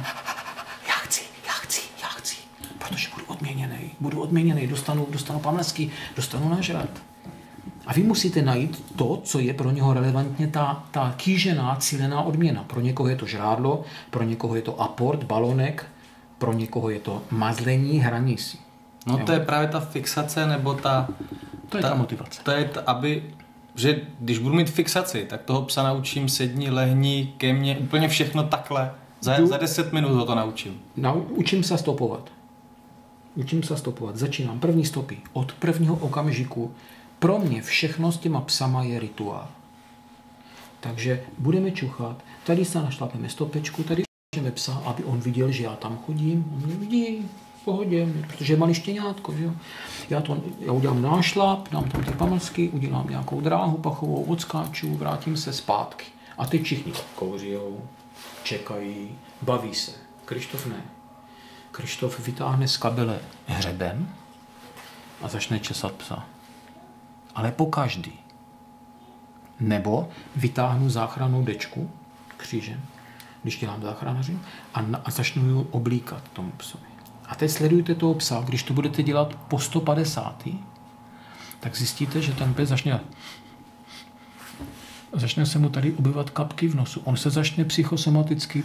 Já chci, protože budu odměněný, dostanu pamlsky, dostanu nažrat. A vy musíte najít to, co je pro něho relevantně ta kýžená, cílená odměna. Pro někoho je to žrádlo, pro někoho je to aport, balonek, pro někoho je to mazlení, hraní si. No to je právě ta fixace, nebo ta... To je ta motivace. To je že když budu mít fixaci, tak toho psa naučím, sedni, lehni ke mně, úplně všechno takhle. Za 10 minut ho to naučím. Učím se stopovat. Začínám první stopy. Od prvního okamžiku pro mě všechno s těma psama je rituál. Takže budeme čuchat, tady se našlápeme stopečku, tady ukážeme psa, aby on viděl, že já tam chodím. On mě vidí, v pohodě, protože je malý štěňátko. Že jo? Já udělám nášlap, dám tam ty pamlsky, udělám nějakou dráhu pachovou, odskáču, vrátím se zpátky. A teď všichni kouřijou, čekají, baví se. Krištof ne. Krištof vytáhne z kabele hřeben a začne česat psa. Ale po každý. Nebo vytáhnu záchrannou dečku křížem, když dělám záchranaři, a začnu ji oblíkat tomu psovi. A teď sledujte toho psa, když to budete dělat po 150, tak zjistíte, že ten pes začne se mu tady obyvat kapky v nosu. On se začne psychosomaticky,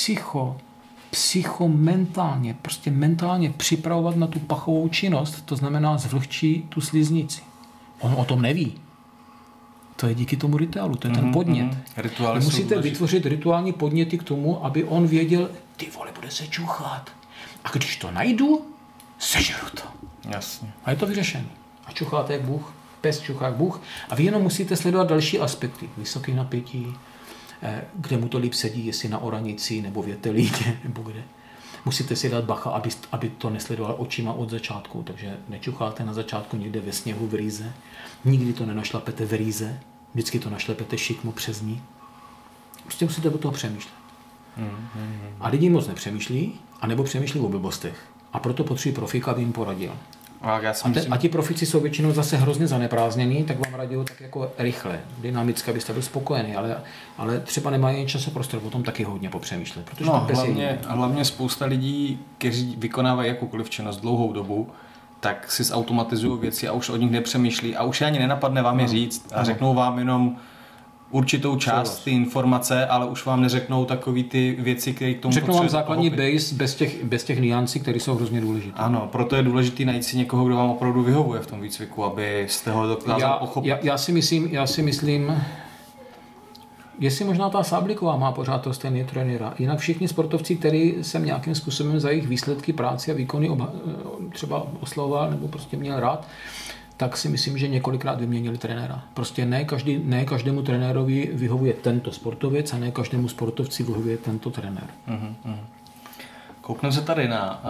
psychomentálně, prostě mentálně připravovat na tu pachovou činnost, to znamená zvlhčí tu sliznici. On o tom neví. To je díky tomu rituálu, to je ten podnět. Musíte vytvořit rituální podněty k tomu, aby on věděl, ty vole, bude se čuchat. A když to najdu, sežeru to. Jasně. A je to vyřešené. A čucháte jak Bůh, pes čuchá jak Bůh. A vy jenom musíte sledovat další aspekty. Vysoké napětí, kde mu to líp sedí, jestli na oranici, nebo větelíně, nebo kde. Musíte si dát bacha, aby to nesledoval očima od začátku. Takže nečucháte na začátku někde ve sněhu v rýze. Nikdy to nenašlapete v rýze. Vždycky to našlepete šikmu přes ní. Prostě musíte o toho přemýšlet. A lidi moc nepřemýšlí, anebo přemýšlí o blbostech. A proto potřebují profíka, aby jim poradil. A ti profíci jsou většinou zase hrozně zaneprázdnění, tak vám radí tak jako rychle, dynamicky, abyste byl spokojený, ale třeba nemají čas a prostor o tom taky hodně popřemýšlet. Protože hlavně spousta lidí, kteří vykonávají jakoukoliv činnost dlouhou dobu, tak si zautomatizují věci a už o nich nepřemýšlí a už ani nenapadne vám je říct a řeknou vám jenom určitou část ty informace, ale už vám neřeknou takový ty věci, které k tomu řeknou vám základní base bez těch nuancí, které jsou hrozně důležité. Ano, proto je důležité najít si někoho, kdo vám opravdu vyhovuje v tom výcviku, abyste ho dokázal pochopit. Já si myslím, jestli možná ta Sábliková má pořád to stejný trenéra. Jinak všichni sportovci, kteří jsem nějakým způsobem za jejich výsledky práce a výkony třeba oslovoval nebo prostě měl rád, tak si myslím, že několikrát vyměnili trenéra. Prostě ne každému trenérovi vyhovuje tento sportovec a ne každému sportovci vyhovuje tento trenér. Koukneme se tady na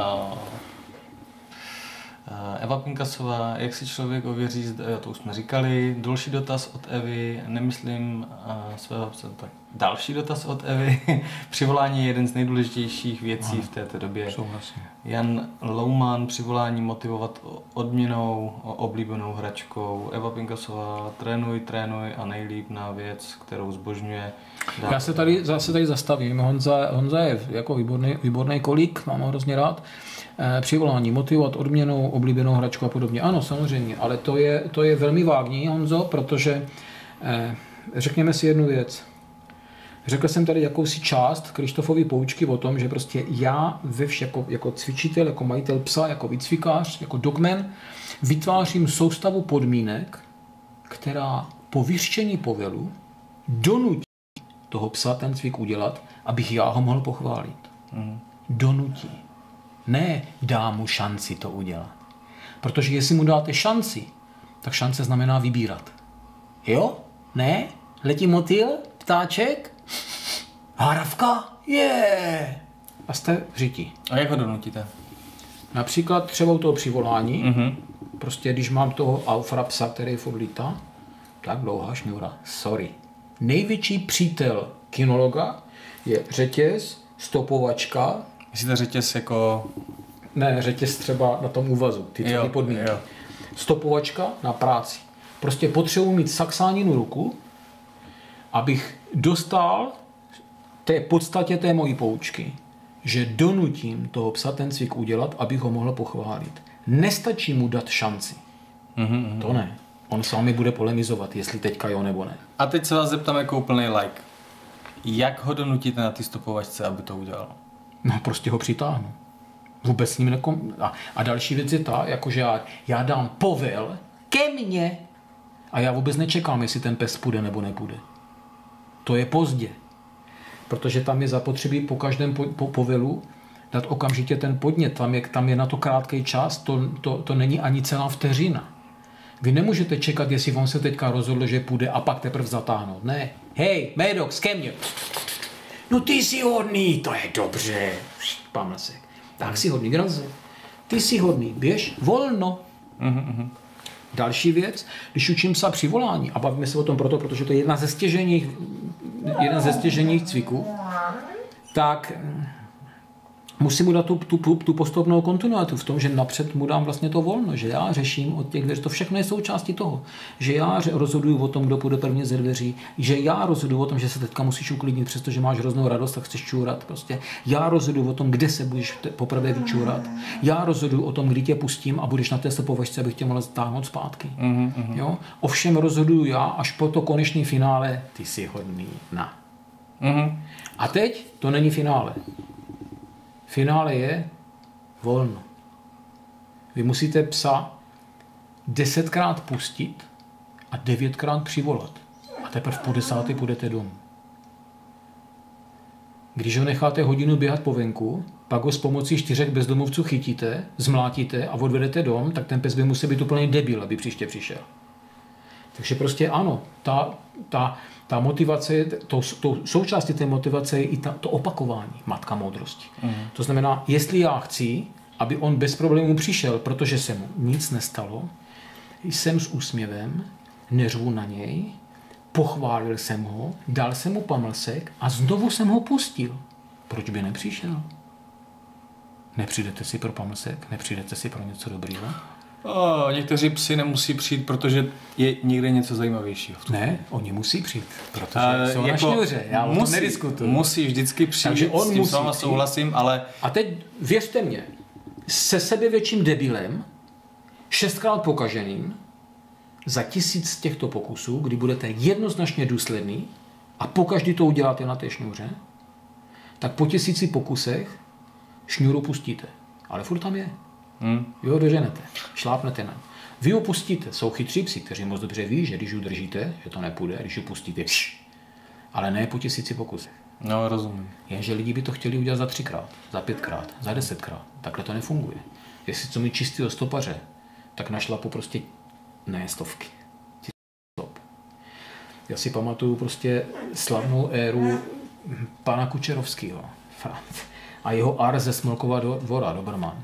Eva Pinkasová, jak si člověk ověří, to už jsme říkali. Další dotaz od Evy, nemyslím svého psa, tak další dotaz od Evy. Přivolání je jeden z nejdůležitějších věcí v této době. Souhlasím. Jan Louman, přivolání motivovat odměnou, oblíbenou hračkou. Eva Pinkasová, trénuj a nejlíp na věc, kterou zbožňuje. Já se tady zastavím. Honza je jako výborný kolík, mám ho hrozně rád. Přivolání, motivovat odměnou, oblíbenou hračku a podobně. Ano, samozřejmě, ale to je velmi vágní, Honzo, protože řekněme si jednu věc. Řekl jsem tady jakousi část Krištofovy poučky o tom, že prostě já jako cvičitel, jako majitel psa, jako výcvikář, jako dogman vytvářím soustavu podmínek, která po vyřčení povelu donutí toho psa ten cvik udělat, abych já ho mohl pochválit. Donutí. Ne dá mu šanci to udělat. Protože jestli mu dáte šanci, tak šance znamená vybírat. Jo? Ne? letí motýl, ptáček, háravka, a jste v řiti. A jak ho donutíte? Například třeba u toho přivolání, prostě když mám toho alfa psa, který furt lítá, tak dlouhá šňůra, sorry. Největší přítel kinologa je řetěz, stopovačka. Myslíte řetěz jako... Ne, řetěz třeba na tom úvazu, ty podmínky. Jo. Stopovačka na práci. Prostě potřebuji mít saxáninu ruku, abych dostal té podstatě té mojí poučky, že donutím toho psa ten cvik udělat, abych ho mohl pochválit. Nestačí mu dát šanci. To ne. On s vámi bude polemizovat, jestli teďka jo nebo ne. A teď se vás zeptám jako úplný like. Jak ho donutíte na ty stopovačce, aby to udělal? No prostě ho přitáhnu. Vůbec s ním A další věc je ta, jakože já dám povel ke mně a já vůbec nečekám, jestli ten pes půjde nebo nepůjde. To je pozdě. Protože tam je zapotřebí po každém povelu dát okamžitě ten podnět. Tam je na to krátký čas, to není ani celá vteřina. Vy nemůžete čekat, jestli on se teďka rozhodl, že půjde a pak teprve zatáhnout. Ne. Hej, Médox, ke mně. No ty jsi hodný, to je dobře. Pamlsek. Tak si hodný, graze. Ty jsi hodný, běž volno. Další věc, když učím psa přivolání, a bavíme se o tom protože to je jeden ze stěžejních cviků, tak musím mu dát tu postupnou kontinuitu v tom, že napřed mu dám vlastně to volno, že já řeším od těch dveří, to všechno je součástí toho, že já rozhoduju o tom, kdo půjde prvně ze dveří, že já rozhoduju o tom, že se teďka musíš uklidnit, přestože máš hroznou radost, tak chceš čůrat prostě. Já rozhoduju o tom, kde se budeš poprvé vyčůrat. Já rozhoduju o tom, kdy tě pustím a budeš na té stopovačce, abych tě mohl stáhnout zpátky. Jo? Ovšem rozhoduju já až po to konečné finále, ty jsi hodný, na. A teď to není finále. Finále je volno. Vy musíte psa 10krát pustit a 9krát přivolat. A teprve po 10. půjdete domů. Když ho necháte hodinu běhat po venku, pak ho s pomocí 4 bezdomovců chytíte, zmlátíte a odvedete dom, tak ten pes by musel být úplně debil, aby příště přišel. Takže prostě ano, ta motivace, součástí té motivace je i to opakování, matka moudrosti. To znamená, jestli já chci, aby on bez problémů přišel, protože se mu nic nestalo, jsem s úsměvem, neřvu na něj, pochválil jsem ho, dal jsem mu pamlsek a znovu jsem ho pustil. Proč by nepřišel? Nepřijdete si pro pamlsek? Nepřijdete si pro něco dobrýho? Někteří psi nemusí přijít, protože je někde něco zajímavějšího. Ne, oni musí přijít, protože jsou na šňůře, já o tom nediskutuju. Musí vždycky přijít, takže on s tím s váma souhlasím, ale... A teď věřte mě, se sebevětším debilem, 6krát pokaženým, za 1000 těchto pokusů, kdy budete jednoznačně důsledný a pokaždý to uděláte na té šňůře, tak po 1000 pokusech šňůru pustíte. Ale furt tam je. Vy ho doženete, šlápnete na. Vy ho pustíte. Jsou chytří psi, kteří moc dobře ví, že když ho držíte, že to nepůjde, když ho pustíte, ale ne po 1000 pokusech. No, rozumím. Jenže lidi by to chtěli udělat za 3krát, za 5krát, za 10krát. Takhle to nefunguje. Jestli chcou mít čistého stopaře, tak našlapu prostě ne stovky. Stop. Já si pamatuju prostě slavnou éru pana Kučerovského a jeho ar ze Smolkova dvora, Doberman.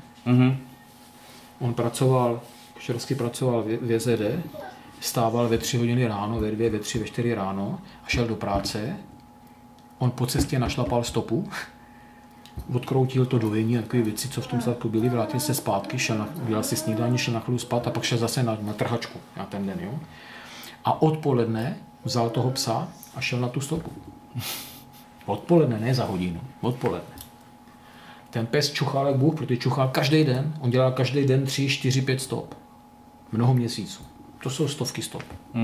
On Kučerovský pracoval v JZD, stával ve 3 hodiny ráno, ve 2, ve 3, ve 4 ráno a šel do práce. On po cestě našlapal stopu, odkroutil to dojení a takové věci, co v tom zadku byly, vrátil se zpátky, udělal si snídání, šel na chvíli spát a pak šel zase na trhačku na ten den. Jo? A odpoledne vzal toho psa a šel na tu stopu. Odpoledne, ne za hodinu, odpoledne. Ten pes čuchal jak bůh, protože čuchal každý den. On dělal každý den 3, 4, 5 stop. Mnoho měsíců. To jsou stovky stop.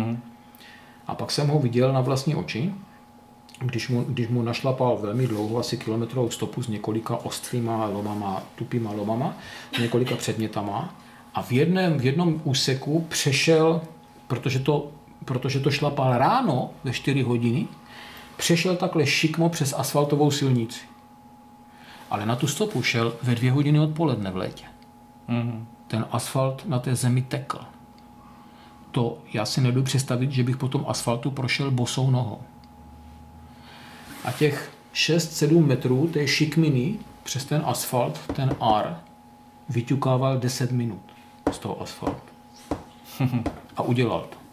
A pak jsem ho viděl na vlastní oči, když mu našlapal velmi dlouho, asi kilometrovou stopu s několika ostrýma lomama, tupýma lomama, s několika předmětama. A v jednom úseku přešel, protože to šlapal ráno ve 4 hodiny, přešel takhle šikmo přes asfaltovou silnici. Ale na tu stopu šel ve 2 hodiny odpoledne v létě. Ten asfalt na té zemi tekl. to já si nedovedu představit, že bych po tom asfaltu prošel bosou nohou. A těch 6-7 metrů té šikminy přes ten asfalt, ten R, vyťukával 10 minut z toho asfaltu. A udělal to.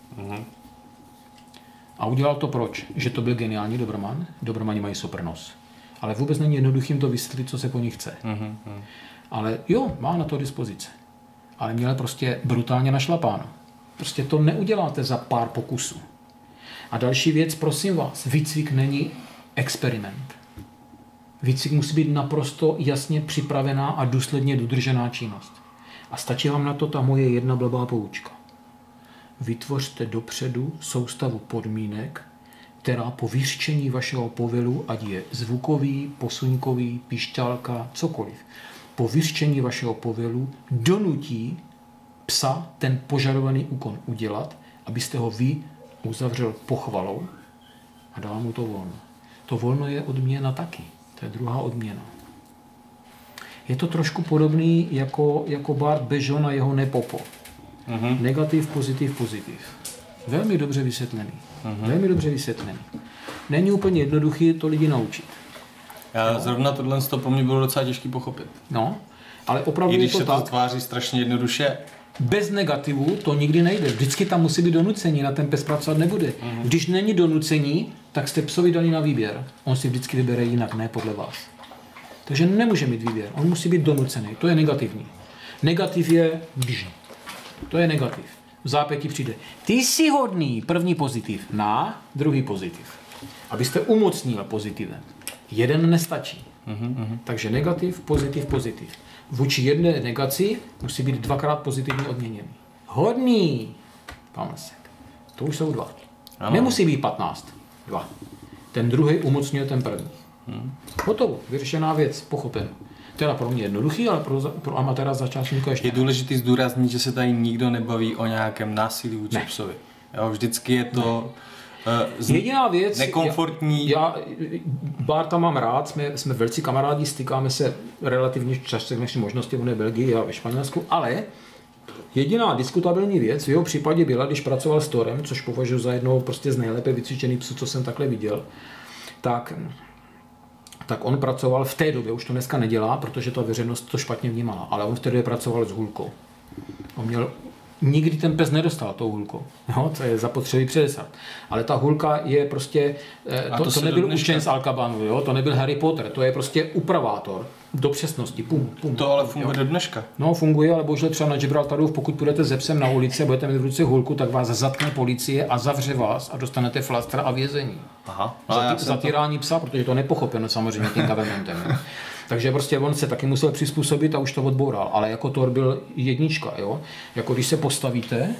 A udělal to proč? Že to byl geniální Doberman? Dobermani mají super nos. Ale vůbec není jednoduchým to vysvětlit, co se po nich chce. Ale jo, má na to dispozice. Ale měl prostě brutálně našlapáno. Prostě to neuděláte za pár pokusů. A další věc, prosím vás, výcvik není experiment. Výcvik musí být naprosto jasně připravená a důsledně dodržená činnost. A stačí vám na to ta moje jedna blbá poučka. Vytvořte dopředu soustavu podmínek, která po vyřčení vašeho povelu, ať je zvukový, posuňkový, pišťálka, cokoliv, po vyřčení vašeho povelu donutí psa ten požadovaný úkon udělat, abyste ho vy uzavřel pochvalou a dal mu to volno. To volno je odměna taky. To je druhá odměna. Je to trošku podobný jako Bart Bežon a jeho Nepopo. Negativ, pozitiv. Velmi dobře vysvětlený. Velmi dobře vysvětlený. Není úplně jednoduchý to lidi naučit. Zrovna tohle pro mě bylo docela těžký pochopit. No, ale opravdu i když je to se to tváří strašně jednoduše. Bez negativu to nikdy nejde. Vždycky tam musí být donucení, na ten pes pracovat nebude. Když není donucení, tak jste psovi dali na výběr. On si vždycky vybere jinak, ne podle vás. Takže nemůže mít výběr. On musí být donucený. To je negativní. Negativ je běžný. To je negativ. V zápětí přijde. Ty jsi hodný, první pozitiv. Na, druhý pozitiv. Abyste umocnil pozitivem. Jeden nestačí. Takže negativ, pozitiv. Vůči jedné negaci musí být dvakrát pozitivně odměněný. Hodný, pamlsek. To už jsou 2. Ano. Nemusí být 15. 2. Ten druhý umocňuje ten první. Hotovo, vyřešená věc, pochopeno. Teda pro mě jednoduchý, ale pro amatéra začátníka ještě. Je důležité zdůraznit, že se tady nikdo nebaví o nějakém násilí vůči psovi. Jo, vždycky je to jediná věc, nekomfortní. Já Barta mám rád, jsme velcí kamarádi, stykáme se relativně často naší možnosti, on je v Belgii a ve Španělsku, ale jediná diskutabilní věc v jeho případě byla, když pracoval s Torem, což považuji za jednou prostě z nejlépe vycvičených psů, co jsem takhle viděl, tak on pracoval v té době, už to dneska nedělá, protože ta veřejnost to špatně vnímala, ale on v té době pracoval s hůlkou. On měl nikdy ten pes nedostal tou hůlkou. Jo, to je zapotřebí předesat. Ale ta hůlka je prostě, to nebyl učen z Alcabanu, jo? To nebyl Harry Potter, to je prostě upravátor do přesnosti. Pum. To ale funguje do dneška. No, funguje, ale bohužel třeba na Gibraltaru, pokud půjdete ze psem na ulici a budete mít v ruce hůlku, tak vás zatkne policie a zavře vás a dostanete flastra a vězení. Aha. Za týrání psa, protože to nepochopeno samozřejmě tím governmentem. Takže prostě on se taky musel přizpůsobit a už to odboural. Ale jako Thor byl jednička, jo. Jako když se postavíte,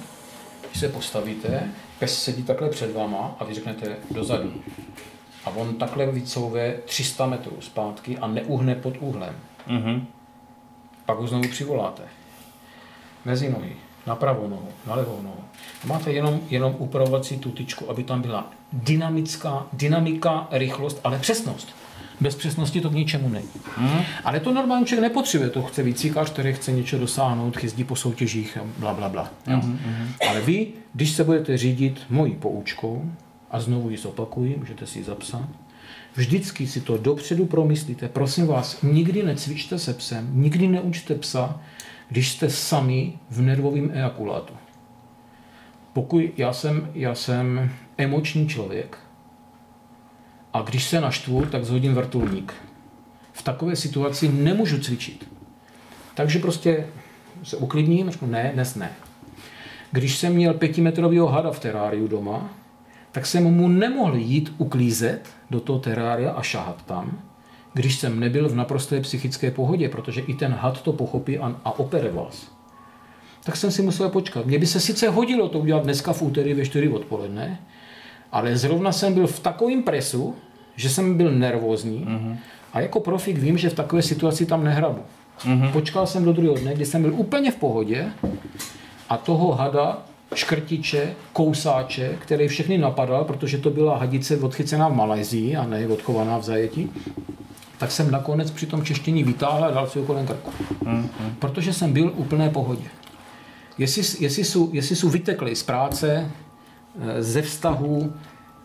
pes sedí takhle před váma a vy řeknete dozadu. A on takhle vycouve 300 metrů zpátky a neuhne pod úhlem. Pak ho znovu přivoláte. Mezi nohy, na pravou nohu, na levou nohu. Máte jenom upravovací tu tyčku, aby tam byla dynamika, rychlost, ale přesnost. Bez přesnosti to k ničemu není. Ale to normální člověk nepotřebuje. To chce výcvikař, který chce něco dosáhnout, jezdí po soutěžích, blablabla. Ale vy, když se budete řídit mojí poučkou, a znovu ji zopakuji, můžete si ji zapsat, vždycky si to dopředu promyslíte. Prosím vás, nikdy necvičte se psem, nikdy neučte psa, když jste sami v nervovém ejakulátu. Pokud já jsem emoční člověk, a když se naštvu, tak zhodím vrtulník. V takové situaci nemůžu cvičit. Takže prostě se uklidním, řeknu ne, dnes ne. Když jsem měl 5metrového hada v teráriu doma, tak jsem mu nemohl jít uklízet do toho terária a šahat tam, když jsem nebyl v naprosté psychické pohodě, protože i ten had to pochopí a opere vás. Tak jsem si musel počkat. Mně by se sice hodilo to udělat dneska v úterý ve 4 odpoledne, ale zrovna jsem byl v takovém presu, že jsem byl nervózní a jako profik vím, že v takové situaci tam nehrabu. Počkal jsem do druhého dne, kdy jsem byl úplně v pohodě a toho hada, škrtiče, kousáče, který všechny napadal, protože to byla hadice odchycená v Malajsii a ne odchovaná v zajetí, tak jsem nakonec při tom češtění vytáhl a dal si ho kolem krku. Protože jsem byl v úplné pohodě. jestli jsou vytekli z práce, ze vztahu,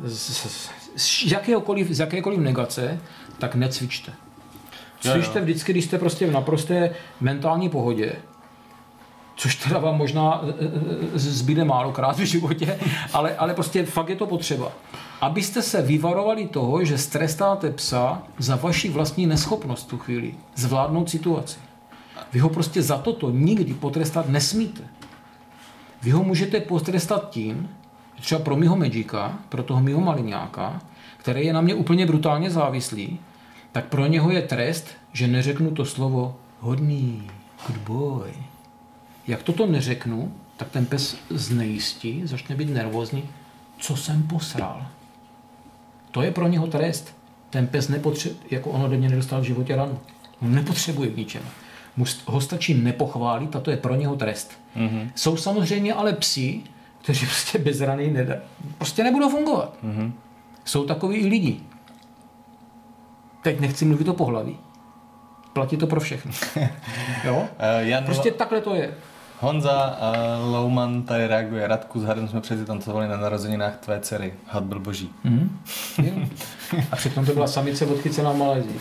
z jakékoliv negace, tak necvičte. Cvičte vždycky, když jste prostě v naprosté mentální pohodě, což teda vám možná zbyde málokrát v životě, ale prostě fakt je to potřeba. Abyste se vyvarovali toho, že strestáte psa za vaši vlastní neschopnost tu chvíli zvládnout situaci. Vy ho prostě za toto nikdy potrestat nesmíte. Vy ho můžete potrestat tím, třeba pro mýho Magika, pro toho mýho maliňáka, který je na mě úplně brutálně závislý, tak pro něho je trest, že neřeknu to slovo hodný, good boy. Jak toto neřeknu, tak ten pes znejistí, začne být nervózní, co jsem posral. To je pro něho trest. Ten pes nepotřebuje, jako on ode mě nedostal v životě ranu. On nepotřebuje k ničemu. Ho stačí nepochválit a to je pro něho trest. Mm-hmm. Jsou samozřejmě ale psi, kteří prostě bez rany prostě nebudou fungovat. Mm-hmm. Jsou takoví i lidi. Teď nechci mluvit o pohlaví. Platí to pro všechny. Jo? Prostě takhle to je. Honza Louman tady reaguje. Radku, s Hadem jsme přeci tancovali na narozeninách tvé dcery. Had byl boží. Mm-hmm. A přitom to byla samice odchycená v Malajsii.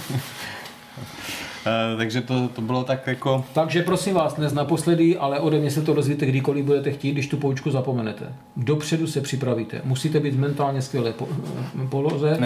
Takže to bylo tak jako... Takže prosím vás, dnes naposledy, ale ode mě se to dozvíte kdykoliv budete chtít, když tu poučku zapomenete. Dopředu se připravíte. Musíte být mentálně skvělé poloze.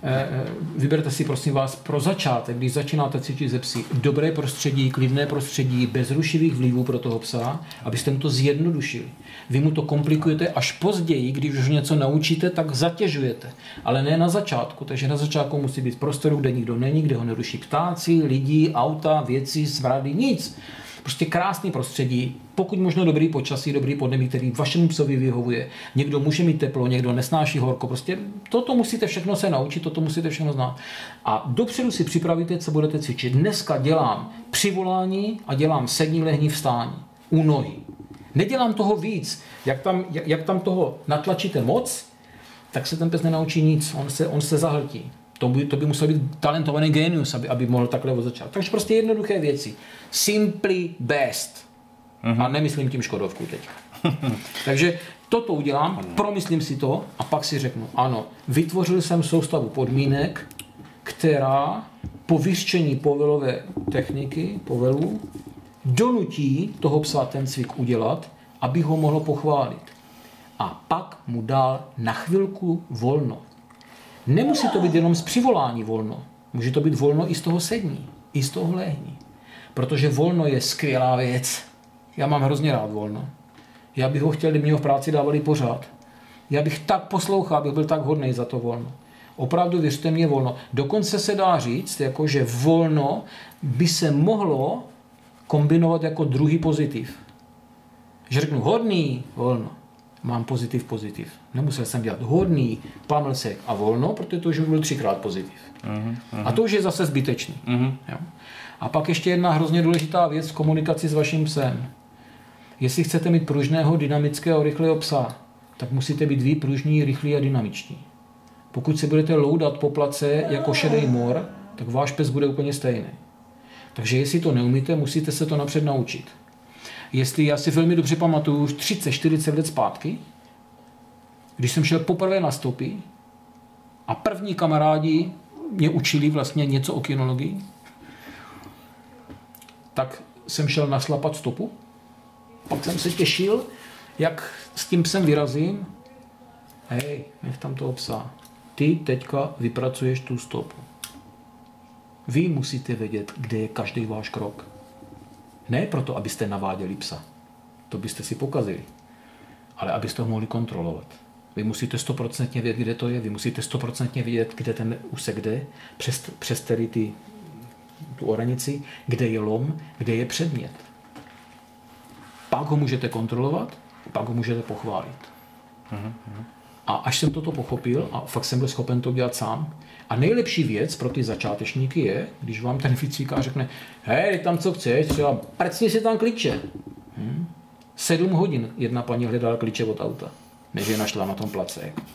Vyberte si prosím vás pro začátek, když začínáte cvičit ze psy, dobré prostředí, klidné prostředí, bez rušivých vlivů pro toho psa, abyste mu to zjednodušili. Vy mu to komplikujete až později, když už něco naučíte, tak zatěžujete. Ale ne na začátku. Takže na začátku musí být prostoru, kde nikdo není, kde ho neruší ptáci, lidi, auta, věci, smrady, nic. Prostě krásný prostředí, pokud možno dobrý počasí, dobrý podnebí, který vašemu psovi vyhovuje. Někdo může mít teplo, někdo nesnáší horko. Prostě toto musíte všechno se naučit, toto musíte všechno znát. A dopředu si připravíte, co budete cvičit. Dneska dělám přivolání a dělám sední, lehni, vstání u nohy. Nedělám toho víc. Jak tam toho natlačíte moc, tak se ten pes nenaučí nic. On se zahltí. To by musel být talentovaný genius, aby mohl takhle od začátku. Takže prostě jednoduché věci. Simply best. A nemyslím tím Škodovku teď. Takže toto udělám, promyslím si to a pak si řeknu, ano, vytvořil jsem soustavu podmínek, která po vyřčení povelové techniky, povelu, donutí toho psa ten cvik udělat, aby ho mohlo pochválit. A pak mu dal na chvilku volno. Nemusí to být jenom z přivolání volno. Může to být volno i z toho sední, i z toho lehní. Protože volno je skvělá věc. Já mám hrozně rád volno. Já bych ho chtěl, kdyby mě ho v práci dávali pořád. Já bych tak poslouchal, bych byl tak hodnej za to volno. Opravdu věřte mě volno. Dokonce se dá říct, jako že volno by se mohlo kombinovat jako druhý pozitiv. Že řeknu hodný, volno. Mám pozitiv. Nemusel jsem dělat hodný, pamlsek a volno, protože to už byl 3krát pozitiv. A to už je zase zbytečný. Jo? A pak ještě jedna hrozně důležitá věc v komunikaci s vaším psem. Jestli chcete mít pružného, dynamického, rychlého psa, tak musíte být vy pružní, rychlí a dynamičtí. Pokud se budete loudat po place jako šedej mor, tak váš pes bude úplně stejný. Takže jestli to neumíte, musíte se to napřed naučit. Jestli já si velmi dobře pamatuju už 30-40 let zpátky, když jsem šel poprvé na stopy a první kamarádi mě učili vlastně něco o kinologii, tak jsem šel naslapat stopu, pak jsem se těšil, jak s tím psem vyrazím. Hej, nech tam toho psa. Ty teďka vypracuješ tu stopu. Vy musíte vědět, kde je každý váš krok. Ne proto, abyste naváděli psa. To byste si pokazili. Ale abyste ho mohli kontrolovat. Vy musíte 100% vědět, kde to je. Vy musíte 100% vědět, kde ten úsek jde. Přes tedy tu oranici, kde je lom, kde je předmět. Pak ho můžete kontrolovat, pak ho můžete pochválit. A až jsem toto pochopil a fakt jsem byl schopen to dělat sám. A nejlepší věc pro ty začátečníky je, když vám ten výcvikář řekne, hej, tam co chceš, třeba prcni si tam klíče. 7 hodin jedna paní hledala klíče od auta, než je našla na tom place.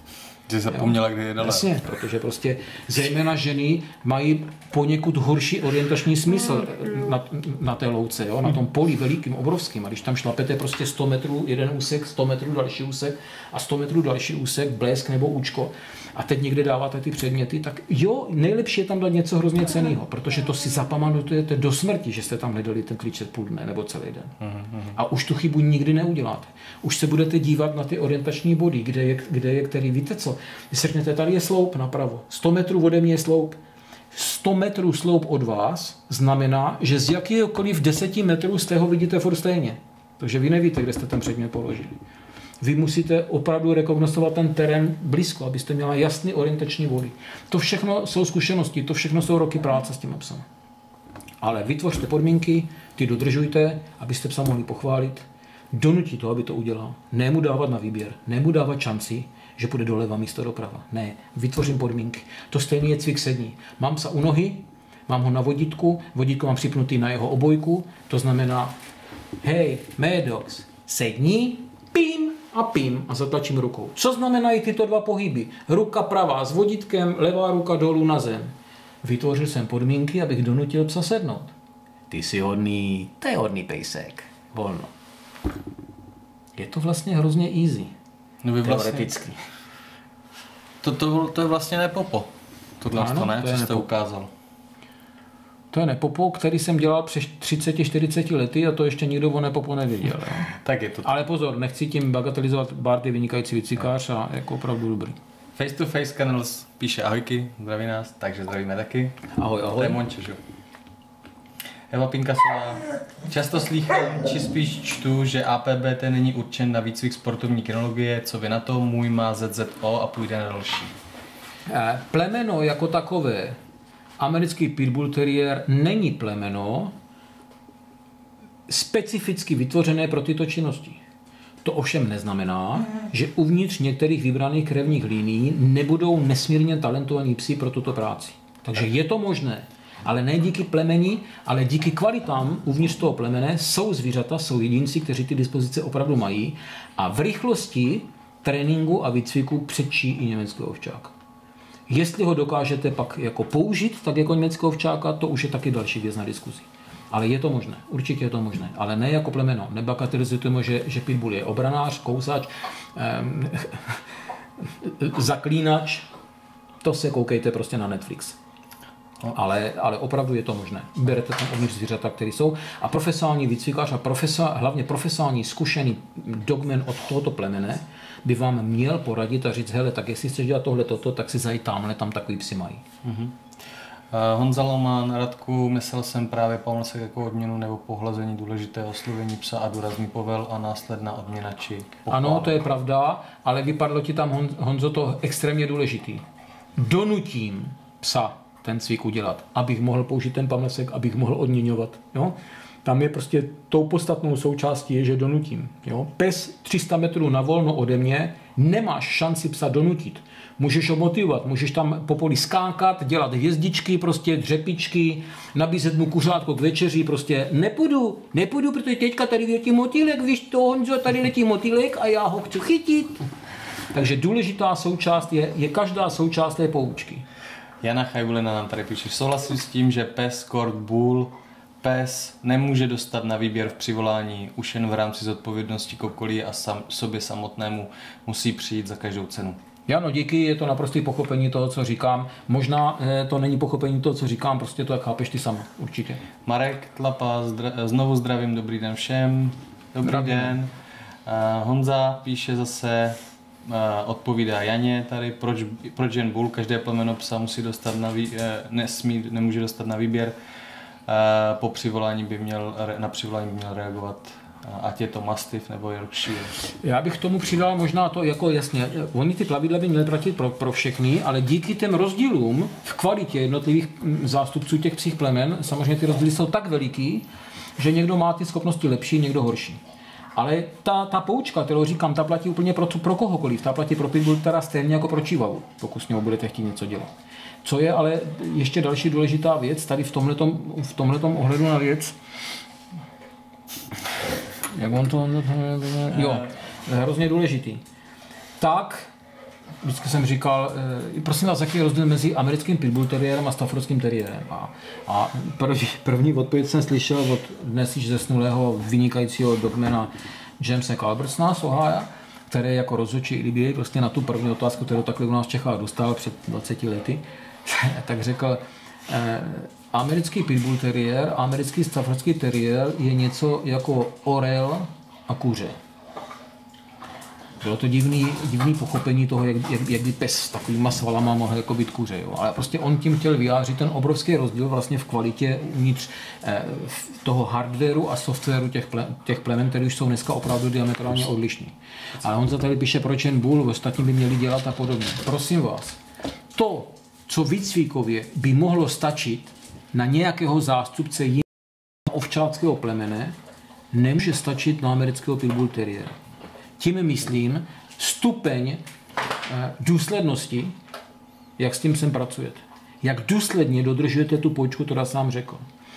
Že zapomněla, kde je dala. Jasně, protože prostě zejména ženy mají poněkud horší orientační smysl na té louce, jo? Na tom poli velikým, obrovským. A když tam šlapete prostě 100 metrů jeden úsek, 100 metrů další úsek a 100 metrů další úsek, blesk nebo účko, a teď někde dáváte ty předměty, tak jo, nejlepší je tam dát něco hrozně cenného, protože to si zapamatujete do smrti, že jste tam hledali ten klíček půl dne nebo celý den. A už tu chybu nikdy neuděláte. Už se budete dívat na ty orientační body, kde je který. Víte co? Když řeknete, tady je sloup napravo, 100 metrů ode mě je sloup. 100 metrů sloup od vás znamená, že z jakýkoliv 10 metrů z toho vidíte furt stejně. Takže vy nevíte, kde jste ten předmět položili. Vy musíte opravdu rekognosovat ten terén blízko, abyste měla jasný orientační body. To všechno jsou zkušenosti, to všechno jsou roky práce s tím psem. Ale vytvořte podmínky, ty dodržujte, abyste psa mohli pochválit, donutí to, aby to udělal. Ne mu dávat na výběr, ne mu dávat šanci, že půjde doleva místo doprava. Ne, vytvořím podmínky. To stejný je cvik sední. Mám psa u nohy, mám ho na vodítku mám připnutý na jeho obojku, to znamená, hej, Mad Dogs, sedni, pím a pím a zatlačím rukou. Co znamenají tyto dva pohyby? Ruka pravá s vodítkem, levá ruka dolů na zem. Vytvořil jsem podmínky, abych donutil psa sednout. Ty jsi hodný, to je hodný pejsek. Volno. Je to vlastně hrozně easy. Teoreticky. To je vlastně nepopo. Tohle ne, co jste ukázal. To je nepopo, který jsem dělal před 30-40 lety a to ještě nikdo o nepopo nevěděl. Tak je to. Ale pozor, nechci tím bagatelizovat, Bart je vynikající výcvikář a jako opravdu dobrý. Face to Face Kennels píše ahojky, zdraví nás, takže zdravíme taky. Ahoj, ahoj. To je Monče, že? Eva Pinkasová. Často slýchám, či spíš čtu, že APBT není určen na výcvik sportovní kinologie. Co vy na to? Můj má ZZO a půjde na další. Plemeno jako takové, americký pitbull terrier, není plemeno specificky vytvořené pro tyto činnosti. To ovšem neznamená, že uvnitř některých vybraných krevních linií nebudou nesmírně talentovaní psi pro tuto práci. Takže je to možné. Ale ne díky plemeni, ale díky kvalitám uvnitř toho plemene jsou zvířata, jsou jedinci, kteří ty dispozice opravdu mají a v rychlosti tréninku a výcviku předčí i německého ovčáka. Jestli ho dokážete pak jako použít, tak jako německého ovčáka, to už je taky další věc na diskuzi. Ale je to možné, určitě je to možné, ale ne jako plemeno. Nebagatelizujeme, že pitbull je obranář, kousač, zaklínač, to se koukejte prostě na Netflix. Ale opravdu je to možné. Berete tam uvnitř zvířata, které jsou. A profesionální výcvikář a hlavně profesionální zkušený dogman od tohoto plemene by vám měl poradit a říct, hele, tak jestli chceš dělat tohle, tak si zajít tamhle, tam takový psi mají. Honza Loman, Radku, myslel jsem právě pomlsek jako odměnu nebo pohlazení důležité oslovení psa a důrazný povel a následná odměna či pochvála. Ano, to je pravda, ale vypadlo ti tam, Honzo, to extrémně důležitý. Donutím psa ten cvik udělat, abych mohl použít ten pamlsek, abych mohl odměňovat. Jo? Tam je prostě tou podstatnou součástí, je, že donutím. Jo? Pes 300 metrů na volno ode mě, nemáš šanci psa donutit. Můžeš ho motivovat, můžeš tam po poli skákat, dělat hvězdičky, prostě dřepičky, nabízet mu kuřátko k večeři, prostě nepůjdu, protože teďka tady letí motýlek, víš to, Honzo, tady letí motýlek a já ho chci chytit. Takže důležitá součást je každá součást té poučky. Jana Chajbulina nám tady píše, souhlasím s tím, že pes, court, bull, pes nemůže dostat na výběr v přivolání, už jen v rámci zodpovědnosti k okolí a sobě samotnému musí přijít za každou cenu. Jano, díky, je to naprosté pochopení toho, co říkám. Možná to není pochopení toho, co říkám, prostě to, jak chápeš ty sama, určitě. Marek Tlapa, znovu zdravím, dobrý den všem. Dobrý den. Honza píše zase, odpovídá Janě tady, proč jen bull, každé plemeno psa musí dostat nemůže dostat na výběr. Po přivolání by měl reagovat, ať je to mastiff nebo Yorkshire. Já bych tomu přidal možná to, jako jasně, oni ty plavidla by měly platit pro všechny, ale díky těm rozdílům v kvalitě jednotlivých zástupců těch psích plemen, samozřejmě ty rozdíly jsou tak veliký, že někdo má ty schopnosti lepší, někdo horší. Ale ta poučka, kterou říkám, ta platí úplně pro kohokoliv. Ta platí pro pitbull, která stejně jako pro chihuahu, pokud s něho budete chtít něco dělat. Co je ale ještě další důležitá věc, tady v tomhletom ohledu na věc, jak on to... Jo, hrozně důležitý. Tak vždycky jsem říkal, prosím vás, jaký je rozdíl mezi americkým pitbull terriérem a staffordským terriérem. A první odpověď jsem slyšel od dnes již zesnulého vynikajícího dogmana Jamesa Culbertsona z Ohio, který jako rozhodčí IBA prostě na tu první otázku, kterou takhle u nás v Čechách dostal před 20 lety, tak řekl, americký pitbull terrier, americký staffordský terrier je něco jako orel a kuře. Bylo to divný pochopení toho, jak by pes s takovýma svalama mohl jako být kuře. Jo. Ale prostě on tím chtěl vyjádřit ten obrovský rozdíl vlastně v kvalitě uvnitř toho hardwareu a softwaru těch plemen, které už jsou dneska opravdu diametrálně odlišný. Ale on za tady píše, proč jen bull, ostatní by měli dělat a podobně. Prosím vás, to, co výcvikově by mohlo stačit na nějakého zástupce jiného ovčáckého plemene, nemůže stačit na amerického pitbull terriera. Tím myslím stupeň důslednosti, jak s tím sem pracujete. Jak důsledně dodržujete tu pojčku, kterou jsem vám řekl.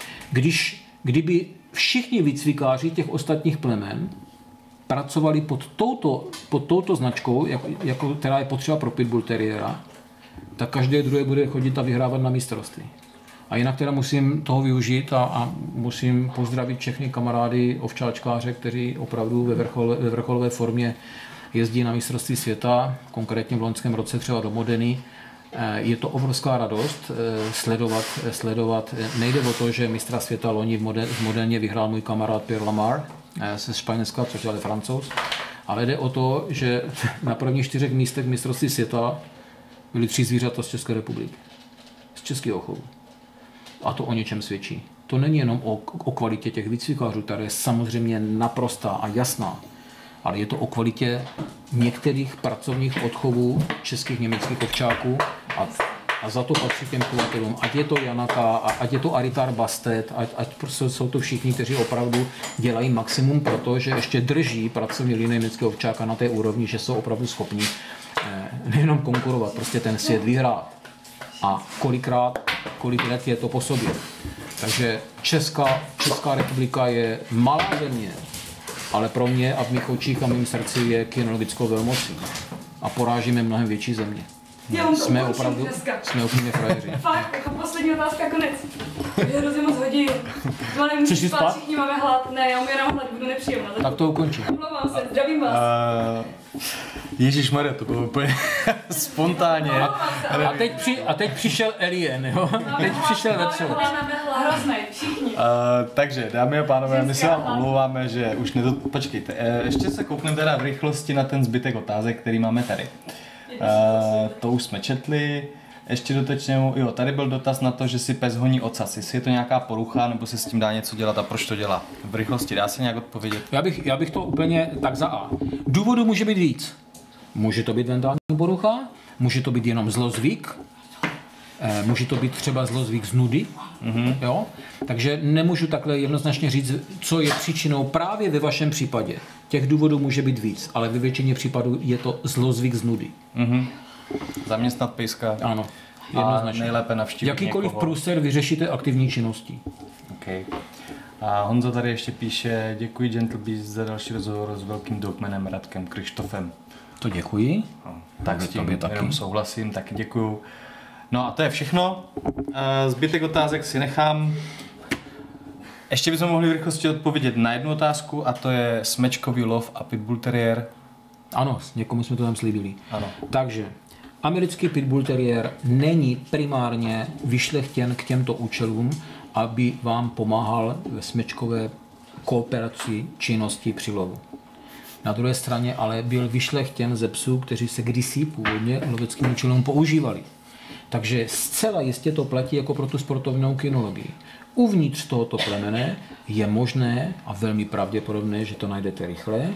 Kdyby všichni výcvikáři těch ostatních plemen pracovali pod touto značkou, která je potřeba pro pitbull terriera, tak každé druhé bude chodit a vyhrávat na mistrovství. A jinak teda musím toho využít a musím pozdravit všechny kamarády ovčáčkáře, kteří opravdu ve vrcholové formě jezdí na mistrovství světa, konkrétně v loňském roce třeba do Modeny. Je to obrovská radost sledovat. Nejde o to, že mistra světa loni v Modeně vyhrál můj kamarád Pierre Lamar ze Španělska, což je ale Francouz, ale jde o to, že na prvních 4 místech mistrovství světa byly 3 zvířata z České republiky, z českého chovu. A to o něčem svědčí. To není jenom o kvalitě těch výcvikářů, která je samozřejmě naprostá a jasná, ale je to o kvalitě některých pracovních odchovů českých německých ovčáků a za to patří těm chovatelům. Ať je to Janaka, ať je to Aritar Bastet, ať prostě jsou to všichni, kteří opravdu dělají maximum pro to, že ještě drží pracovní linie německého ovčáka na té úrovni, že jsou opravdu schopni nejenom konkurovat, prostě ten svět vyhrát. A kolik let je to po sobě. Takže Česká republika je malá země, ale pro mě a v mých očích a mým srdci je kynologickou velmocí. A porážíme mnohem větší země. Jsme úplně frajeři. Fakt, jako poslední otázka, konec. Je hrozně moc hodin. Má nemůžu spát, všichni máme hlad. Ne, já umírám hlad, budu nepříjemná. Tak to ukončím. Omlouvám se, zdravím vás. Ježišmarja, to bylo úplně spontánně. A teď přišel Alien, jo? Teď přišel vetřel. Hroznej, všichni. Takže, dámy a pánové, my se vám omlouváme, že už počkejte, ještě se koukneme teda v rychlosti na ten zbytek otázek, který máme tady. To už jsme četli. Ještě dotečně, jo, tady byl dotaz na to, že si pes honí ocas. Jestli je to nějaká porucha, nebo se s tím dá něco dělat a proč to dělá? V rychlosti dá se nějak odpovědět? Já bych to úplně tak za A. Důvodů může být víc. Může to být mentální porucha, může to být jenom zlozvyk, může to být třeba zlozvyk z nudy, jo? Takže nemůžu takhle jednoznačně říct, co je příčinou právě ve vašem případě. Těch důvodů může být víc, ale ve většině případů je to zlozvyk z nudy. Zaměstnat pejska. Ano, jednoznačně. A nejlépe navštívit jakýkoliv někoho. průser vyřešíte aktivní činností. Okay. A Honzo tady ještě píše, děkuji Gentle Beast za další rozhovor s velkým dogmanem Radkem Kryštofem. To děkuji. No, tak s tím jenom souhlasím, taky děkuju. No a to je všechno. Zbytek otázek si nechám. Ještě bychom mohli v rychlosti odpovědět na jednu otázku a to je smečkový lov a pitbull terrier. Ano, někomu jsme to tam slíbili. Ano. Takže americký pitbull terrier není primárně vyšlechtěn k těmto účelům, aby vám pomáhal ve smečkové kooperaci činnosti při lovu. Na druhé straně ale byl vyšlechtěn ze psů, kteří se kdysi původně loveckým účelům používali. Takže zcela jistě to platí jako pro tu sportovnou kynologii. Uvnitř tohoto plemene je možné, a velmi pravděpodobné, že to najdete rychle,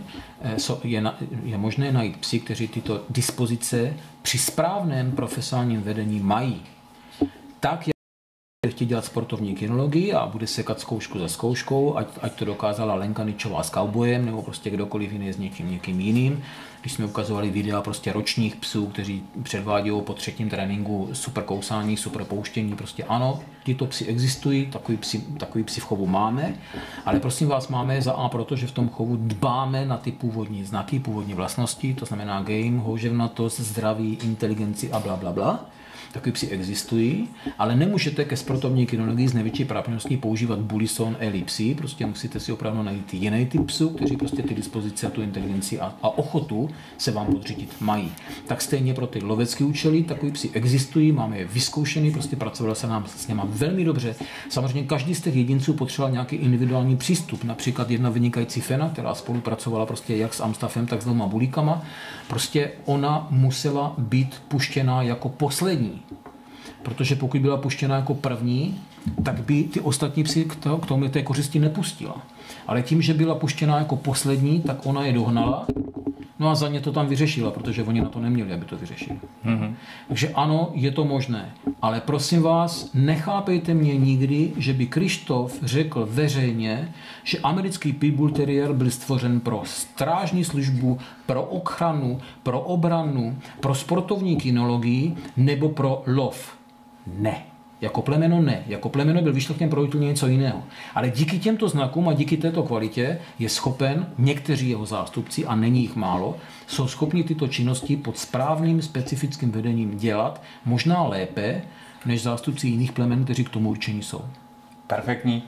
je možné najít psy, kteří tyto dispozice při správném profesionálním vedení mají. Tak, chtěl dělat sportovní kinologii a bude sekat zkoušku za zkouškou, ať to dokázala Lenka Nyčová s kaubojem nebo prostě kdokoliv jiný s někým jiným. Když jsme ukazovali videa prostě ročních psů, kteří předvádějí po 3. tréninku super kousání, super pouštění, prostě ano, tyto psi existují, takový psi v chovu máme, ale prosím vás máme za A, protože v tom chovu dbáme na ty původní znaky, původní vlastnosti, to znamená game, houževnatost, zdraví, inteligenci a bla, bla, bla. Takový psi existují, ale nemůžete ke sportovní kinologii z největší pravděpodobností používat Bullison Ellie psy, prostě musíte si opravdu najít jiný typ psů, kteří prostě ty dispozice a tu inteligenci a ochotu se vám podřídit mají. Tak stejně pro ty lovecké účely takový psi existují, máme je vyzkoušený, prostě pracovalo se nám s něma velmi dobře. Samozřejmě každý z těch jedinců potřeboval nějaký individuální přístup, například jedna vynikající fena, která spolupracovala prostě jak s Amstaffem, tak s 2 bulíkama, prostě ona musela být puštěná jako poslední. Protože pokud byla puštěna jako první, tak by ty ostatní psi k tomu té kořisti nepustila. Ale tím, že byla puštěna jako poslední, tak ona je dohnala, no a za ně to tam vyřešila, protože oni na to neměli, aby to vyřešili. Mm-hmm. Takže ano, je to možné. Ale prosím vás, nechápejte mě nikdy, že by Krištof řekl veřejně, že americký Pitbull Terrier byl stvořen pro strážní službu, pro ochranu, pro obranu, pro sportovní kinologii nebo pro lov. Ne. Jako plemeno ne. Jako plemeno byl vyšlechtěn pro úplně něco jiného. Ale díky těmto znakům a díky této kvalitě je schopen, někteří jeho zástupci, a není jich málo, jsou schopni tyto činnosti pod správným specifickým vedením dělat možná lépe, než zástupci jiných plemen, kteří k tomu určení jsou. Perfektní.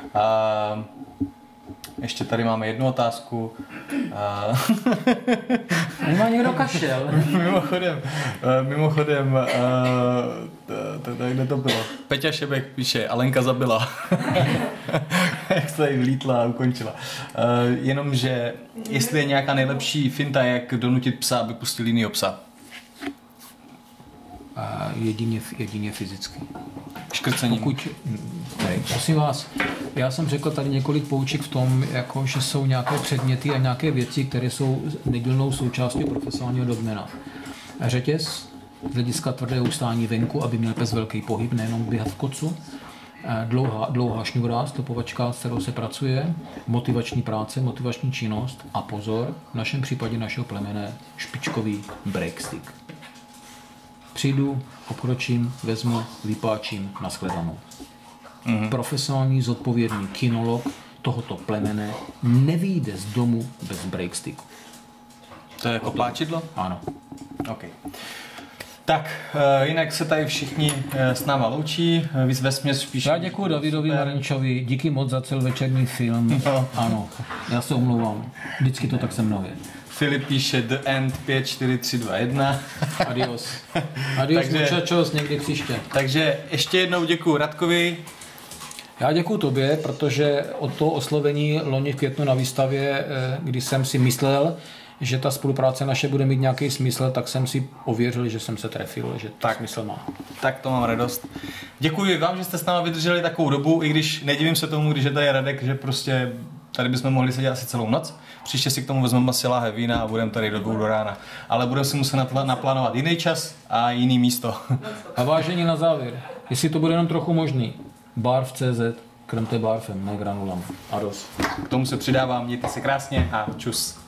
Ještě tady máme jednu otázku. Nemá někdo kašel? Mimochodem, kde to bylo? Peťa Šebek píše, Alenka zabila. Jak se tady vlítla a ukončila. Jenomže, jestli je nějaká nejlepší finta, jak donutit psa, aby pustil jinýho psa. Jedině fyzicky. Škrcením. Prosím vás, já jsem řekl tady několik pouček v tom, jako, že jsou nějaké předměty a nějaké věci, které jsou nedílnou součástí profesionálního dogmena. Řetěz, z hlediska tvrdého ustání venku, aby měl pes velký pohyb, nejenom běhat v kocu. Dlouhá šňůra, stopovačka, s kterou se pracuje, motivační práce, motivační činnost a pozor, v našem případě našeho plemene špičkový break stick. Přijdu, obkročím, vezmu, vypáčím, nashledanou. Mm-hmm. Profesionální zodpovědný kinolog tohoto plemene nevyjde z domu bez breaksticku. To je jako páčidlo? Ano. Okay. Tak, jinak se tady všichni s náma loučí. Vy vesměs spíš... Já děkuji Davidovi Marenčovi, díky moc za celovečerní film. No. Ano, já se omlouvám. Vždycky to tak se mnou je. Filip píše The End 5, 4, 3, 2, 1. Adios. Adios, muchachos, někdy příště. Takže ještě jednou děkuji Radkovi. Já děkuji tobě, protože od toho oslovení loni v květnu na výstavě, kdy jsem si myslel, že ta spolupráce naše bude mít nějaký smysl, tak jsem si ověřil, že jsem se trefil, že to smysl má. Tak to mám radost. Děkuji vám, že jste s námi vydrželi takovou dobu, i když nedivím se tomu, když je tady Radek, že prostě tady bychom mohli sedět asi celou noc. Příště si k tomu vezmeme asi láhev vína a budeme tady do 2 do rána. Ale budeme si muset naplánovat jiný čas a jiný místo. A vážení na závěr, jestli to bude jenom trochu možný, barv.cz, krmte barfem, ne granulama. Ados. K tomu se přidávám, mějte se krásně a čus.